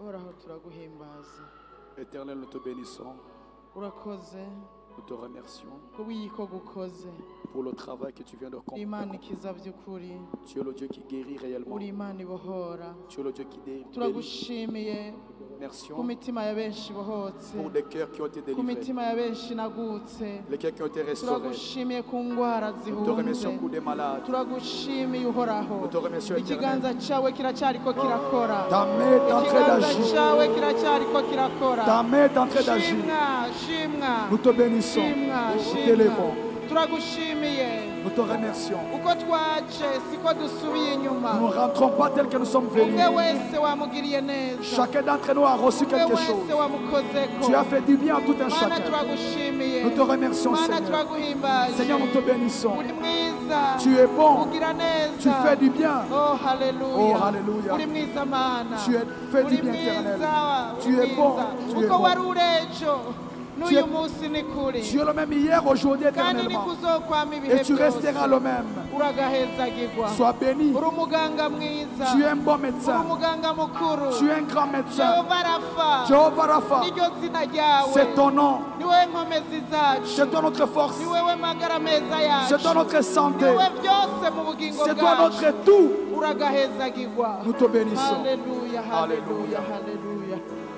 uhoraho turaguhimbaza Éternel, nous te bénissons, urakoze nous te remercions kubw'igikorwa ukoze pour le travail que tu viens de imana accomplir. ikiza by'ukuri Tu es le Dieu qui guérit réellement. uri imana ibohora Tu es le Dieu qui dé- délivre. turagushimiye Merci ku mitima ya benshi ibohotse pour des cœurs qui ont été ku délivrés, mitima ya benshi inagutse les cœurs qui ont été restaurés. turagushimiye ku ndwara Nous te remercions zihunze pour des malades. turagushimiye uhoraho Nous te remercions, ikiganza cyawe kiracyariko kirakora Ta main est en train ikiganza d'agir. cyawe kiracyariko kirakora Ta main est en train d'agir. shimwa shimwa Nous te bénissons. shimwa Nous shimwa t'élevons. turagushimiye Nous te remercions. uko twaje siko dusubiye inyuma Nous ne rentrons pas tel que nous sommes venus. umwe wese wamugiriye neza Chacun d'entre nous a reçu umwe quelque wese chose. wamukozeko Tu as fait du bien à tout un mana chacun. turagushimiye Nous te remercions, mana Seigneur. turaguhimbaje Seigneur, nous te bénissons. uri mwiza Tu es bon. ugira neza Tu fais du bien. oh haleluya Oh, hallelujah. uri mwiza mana Tu es fait du uri bien, éternel. mwiza Tu uri es bon. mwiza. Tu es uko bon. wari urejo Tu es- n'uyu munsi ni kuri Tu es le même hier, aujourd'hui, kandi éternellement. nikuzokwama ibihe Et tu byose resteras le même. uragahezagirwa Sois béni. uri umuganga mwiza Tu es un bon uri médecin. umuganga mukuru Tu es un grand médecin. jehova rafa Jehovah Rapha, niryo zina ryawe c'est ton nom. ni wowe nkomezi zacu C'est toi notre force. ni wowe magara meza yacu C'est toi notre ni santé. wowe byose mu bugingo C'est toi bwacu notre tout. uragahezagirwa Nous te bénissons. haleluya haleluya Haleluya. haleluya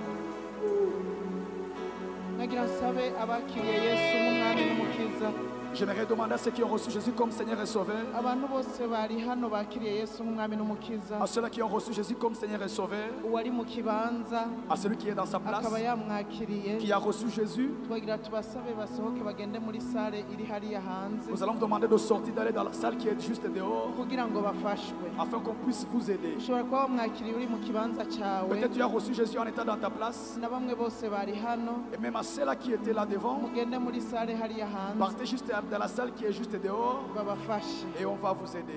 nagira nsabe abakiriye yesu nk'umwami n'umukiza J'aimerais demander à ceux qui ont reçu Jésus comme Seigneur et Sauveur, abantu bose bari hano bakiriye yesu nk'umwami n'umukiza à ceux-là qui ont reçu Jésus comme Seigneur et Sauveur, uwari mu kibanza à celui qui est dans sa place, akaba yamwakiriye qui a reçu Jésus, twagira tubasabe basohoke bagende muri sale iri hariya hanze nous allons vous demander de sortir, d'aller dans la salle qui est juste dehors, kugira ngo bafashwe afin qu'on puisse vous aider. ushobora kuba wamwakiriye uri mu kibanza cyawe Peut-être tu as reçu Jésus en étant dans ta place, na bamwe bose bari hano et même à ceux-là qui étaient là devant, mugende muri sale hariya hanze partez juste dans la salle qui est juste dehors, babafashe et on va vous aider.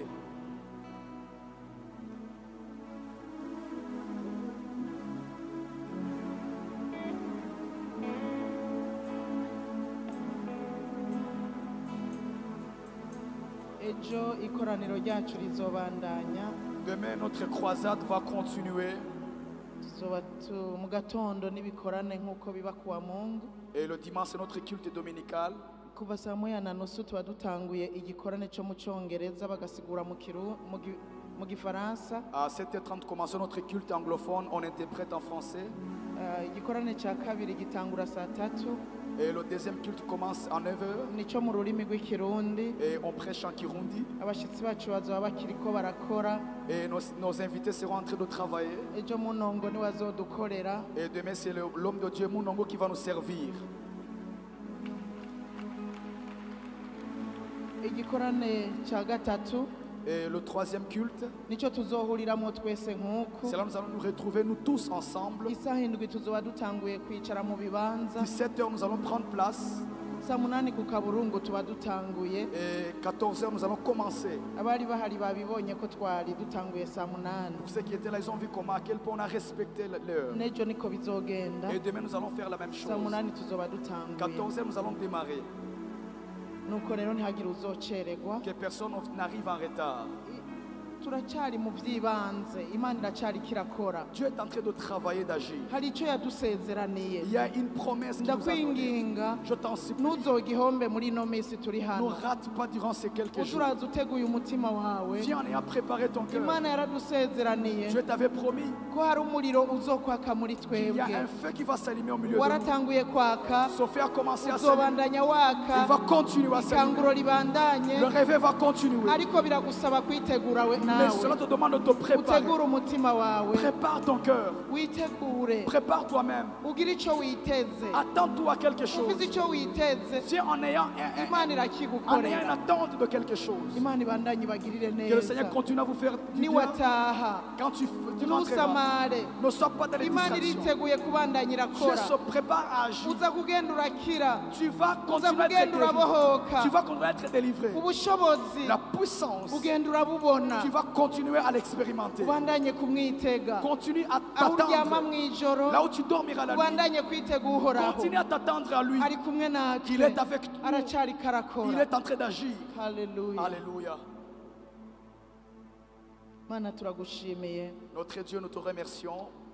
ejo ikoraniro ryacu rizobandanya Demain, notre croisade va continuer, tuzoba tu- mu gatondo n'ibikorane nk'uko biba kuwa mungu et le dimanche, c'est notre culte dominical. kuva saa moya na nusu tuba dutanguye igikorane cyo mu cyongereza bagasigura mu kiru mu gi- mu gifaransa À sept heures trente, commençons notre culte anglophone, on interprète en français. Ah, igikorane cya kabiri gitangura saa tatu Et le deuxième culte commence à neuf heures, nicyo mu rurimi rw'ikirundi et on prêche en Kirundi. abashyitsi bacu bazaba bakiriko barakora Et nos, nos invités seront en train de travailler. ejo munongo niwazodukorera Et demain, c'est le- l'homme de Dieu, Mounongo, qui va nous servir. igikorane cya gatatu Et le troisième culte, nicyo tuzohuriramo twese nk'uku c'est là que nous allons nous retrouver, nous tous ensemble. isaha indwi tuzoba dutanguye kwicara mu bibanza dix-sept heures, nous allons prendre place. saa munani ku kaburungu tuba dutanguye Et quatorze heures, nous allons commencer. abari bahari babibonye ko twari dutanguye saa munani Pour ceux qui étaient là, ils ont vu comment, à quel point on a respecté l'heure. n'ejo niko bizogenda Et demain, nous allons faire la même saa chose. munani tuzoba dutanguye quatorze heures, nous allons démarrer. nuko rero ntihagire uzocererwa Que personne n'arrive en retard. turacyari mu by'ibanze imana iracyari kirakora Dieu est en train de travailler, d'agir. hari icyo yadusezeraniye Il y a une promesse qui nous a donnée. ndakwinginga Je t'en supplie, ntuzogihombe muri ino minsi turi ne hano rate pas durant ces quelques jours. uturaza uteguye umutima wawe Viens en ayant préparé ton cœur. imana yaradusezeraniye Dieu t'avait promis ko hari umuriro uzokwaka muri qu'il y a twebwe un feu qui va s'allumer au milieu de nous. waratanguye kwaka Son feu a commencé à s'allumer. uzobandanya waka Il va continuer à ikanguro s'allumer. ribandanye Le réveil va continuer. ariko biragusaba kwitegura we Mais cela nawe te demande de te préparer. utegure umutima wawe Prépare ton cœur. witegure Prépare toi-même. ugire icyo witeze Attends-toi à quelque ufize chose. icyo witeze Viens en ayant, un- un- imana en ayant une irakigukorera attente de quelque chose. imana ibandanye ibagirire Que le Seigneur neza continue à vous faire du bien. niwataha Quand tu, tu rentreras, ntusamare ne sois pas dans les imana distractions. iriteguye kubandanya Dieu irakora se prépare à agir. uza kugenda urakira Tu vas uza continuer à être kugenda délivré. urabohoka Tu vas continuer à être délivré. ubushobozi La puissance, ugenda urabubona tu vas continuer à l'expérimenter. ubandanye kumwitega Continue à aho uryama t'attendre. mu ijoro Là où tu dormiras la nuit, ubandanye kwitega uhoraho continue à t'attendre à lui. ari kumwe Il natwe est avec nous. aracyari Il karakora est en train d'agir. haleluya Alléluia. mana turagushimiye Notre Dieu, nous te remercions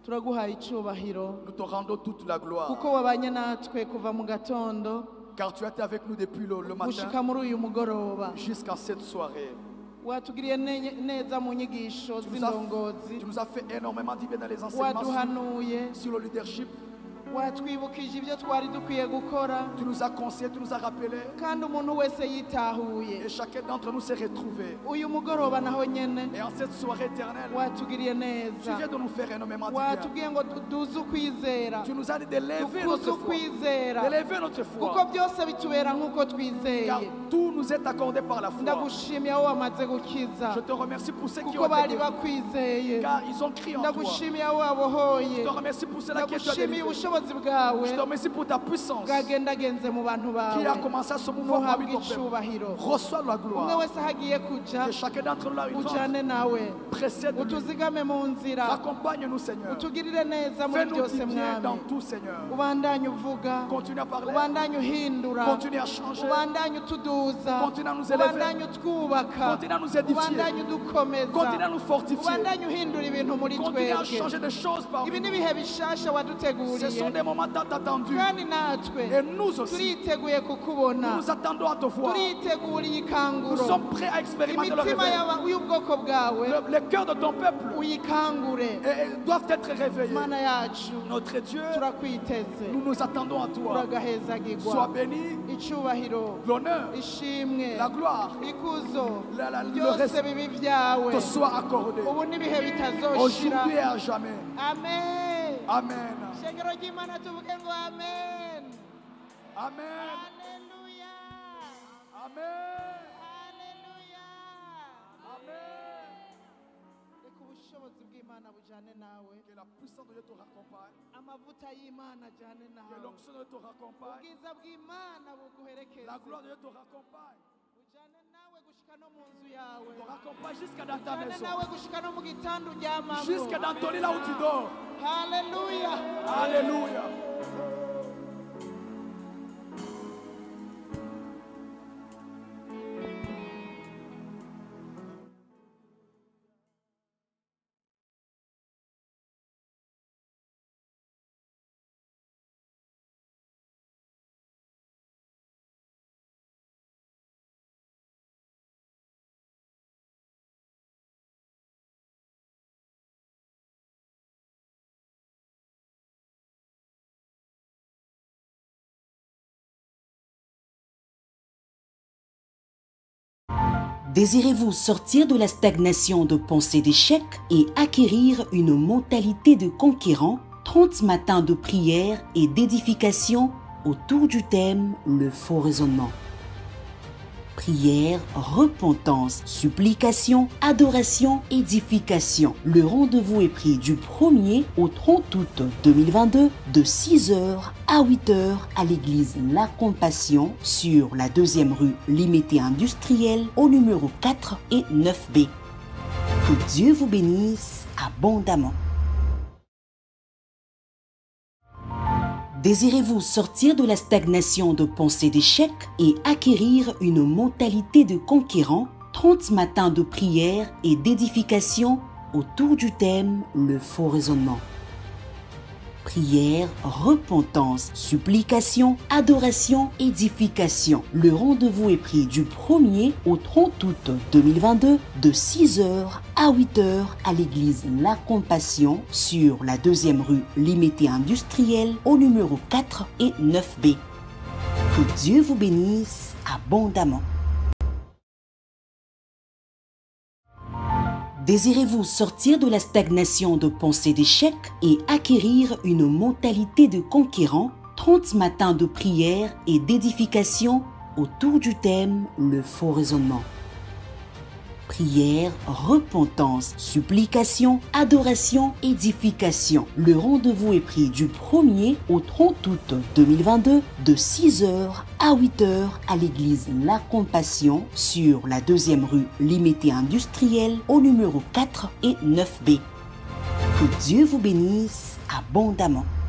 turaguhaye icyubahiro Nous te rendons toute la gloire. kuko wabanye natwe kuva mu gatondo Car tu as été avec nous depuis le, le matin gushika muri uyu mugoroba jusqu'à cette soirée. watugiriye ne- neza mu nyigisho Tu nous, as, z'indongozi tu nous as fait énormément du bien dans les enseignements sur, waduhanuye sur le leadership. watwibukije ibyo twari dukwiye gukora Tu nous as conseillé, tu nous as rappelé. kandi umuntu wese yitahuye Et chacun d'entre nous s'est retrouvé. uyu mugoroba naho nyene Et en cette soirée éternelle, watugiriye tu neza viens de nous faire énormément du bien. watubwiye ngo du- duze ukwizera Tu nous as dit de lever dukuze notre foi. ukwizera De lever notre kuko foi. byose bitubera nk'uko twizeye Car tout nous est accordé par la foi. ndagushimiye aho wamaze gukiza Je te remercie pour ceux qui kuko ont bari été guéris. bakwizeye Car ils ont crié en toi. ndagushimiye aho wabohoye Je te remercie pour ceux-là qui ont été ndagushimiye délivrés. ubushobozi bwawe Je te remercie pour ta puissance bwagendagenze mu bantu qui a bawe commencé à se mouvoir parmi muhabwe ton peuple. icubahiro Reçois la umwe gloire. wese aho agiye kuja Que chacun d'entre nous là une rentre. ujane nawe Précède-nous. utuzigame mu nzira Accompagne-nous, Seigneur. utugirire neza muri Fais-nous byose du bien dans mwami tout, Seigneur. ubandanye uvuga Continue à parler. ubandanye uhindura Continue à changer. ubandanye utuduza Continue à nous élever. ubandanye utwubaka Continue à nous édifier. ubandanye udukomeza Continue à nous fortifier. ubandanye uhindura ibintu muri Continue à twebwe changer des choses parmi ibi nous. ni ibihe bishasha Ce sont waduteguriye des moments tant attendus. kandi natwe Et nous aussi, turiteguye kukubona nous nous attendons à te voir. turiteguriye Nous ikanguro sommes prêts à expérimenter le imitima réveil. y'aba- y'ubwoko bwawe Le- les cœurs de ton peuple uyikangure eh, eh, doivent être réveillés. mana yacu Notre Dieu, turakwiteze nous nous attendons à toi. uragahezagirwa Sois béni, icyubahiro l'honneur, ishimwe la gloire, ikuzo la- la- le byose reste bibi byawe te soit accordé. ubu n'ibihe bitazoshira Aujourd'hui et à jamais. amen Amen. shengero ry'imana tuvuge ngo amen Amen. haleluya Amen. haleluya Amen. reka ubushobozi bw'imana bujane nawe Que la puissance de Dieu te raccompagne. amavuta y'imana ajane Que nawe l'onction de Dieu te raccompagne. ubwiza bw'imana buguherekeze La gloire de Dieu te raccompagne. bujane nawe gushika no mu nzu yawe Te raccompagne jusqu'à dans ta bujane maison. nawe gushika no mu gitanda uryamamo Jusqu'à dans ton lit là où tu dors. haleluya Alléluia. Désirez-vous sortir de la stagnation de pensée d'échec et acquérir une mentalité de conquérant? trente matins de prière et d'édification autour du thème Le faux raisonnement. Prière, repentance, supplication, adoration, édification. Le rendez-vous est pris du premier au trente août deux mille vingt-deux de six heures à huit heures à l'église La Compassion sur la deuxième rue Limité Industrielle au numéro quatre et neuf B. Que Dieu vous bénisse abondamment. Désirez-vous sortir de la stagnation de pensée d'échec et acquérir une mentalité de conquérant? trente matins de prière et d'édification autour du thème Le faux raisonnement. Prière, repentance, supplication, adoration, édification. Le rendez-vous est pris du premier au trente août deux mille vingt-deux de six heures à huit heures à l'église La Compassion sur la deuxième rue Limité Industrielle au numéro quatre et neuf B. Que Dieu vous bénisse abondamment. Désirez-vous sortir de la stagnation de pensée d'échec et acquérir une mentalité de conquérant? trente matins de prière et d'édification autour du thème Le faux raisonnement. Prière, repentance, supplication, adoration, édification. Le rendez-vous est pris du premier au trente août deux mille vingt-deux de six heures à huit heures à l'église La Compassion sur la deuxième rue Limité Industrielle au numéro quatre et neuf B. Que Dieu vous bénisse abondamment.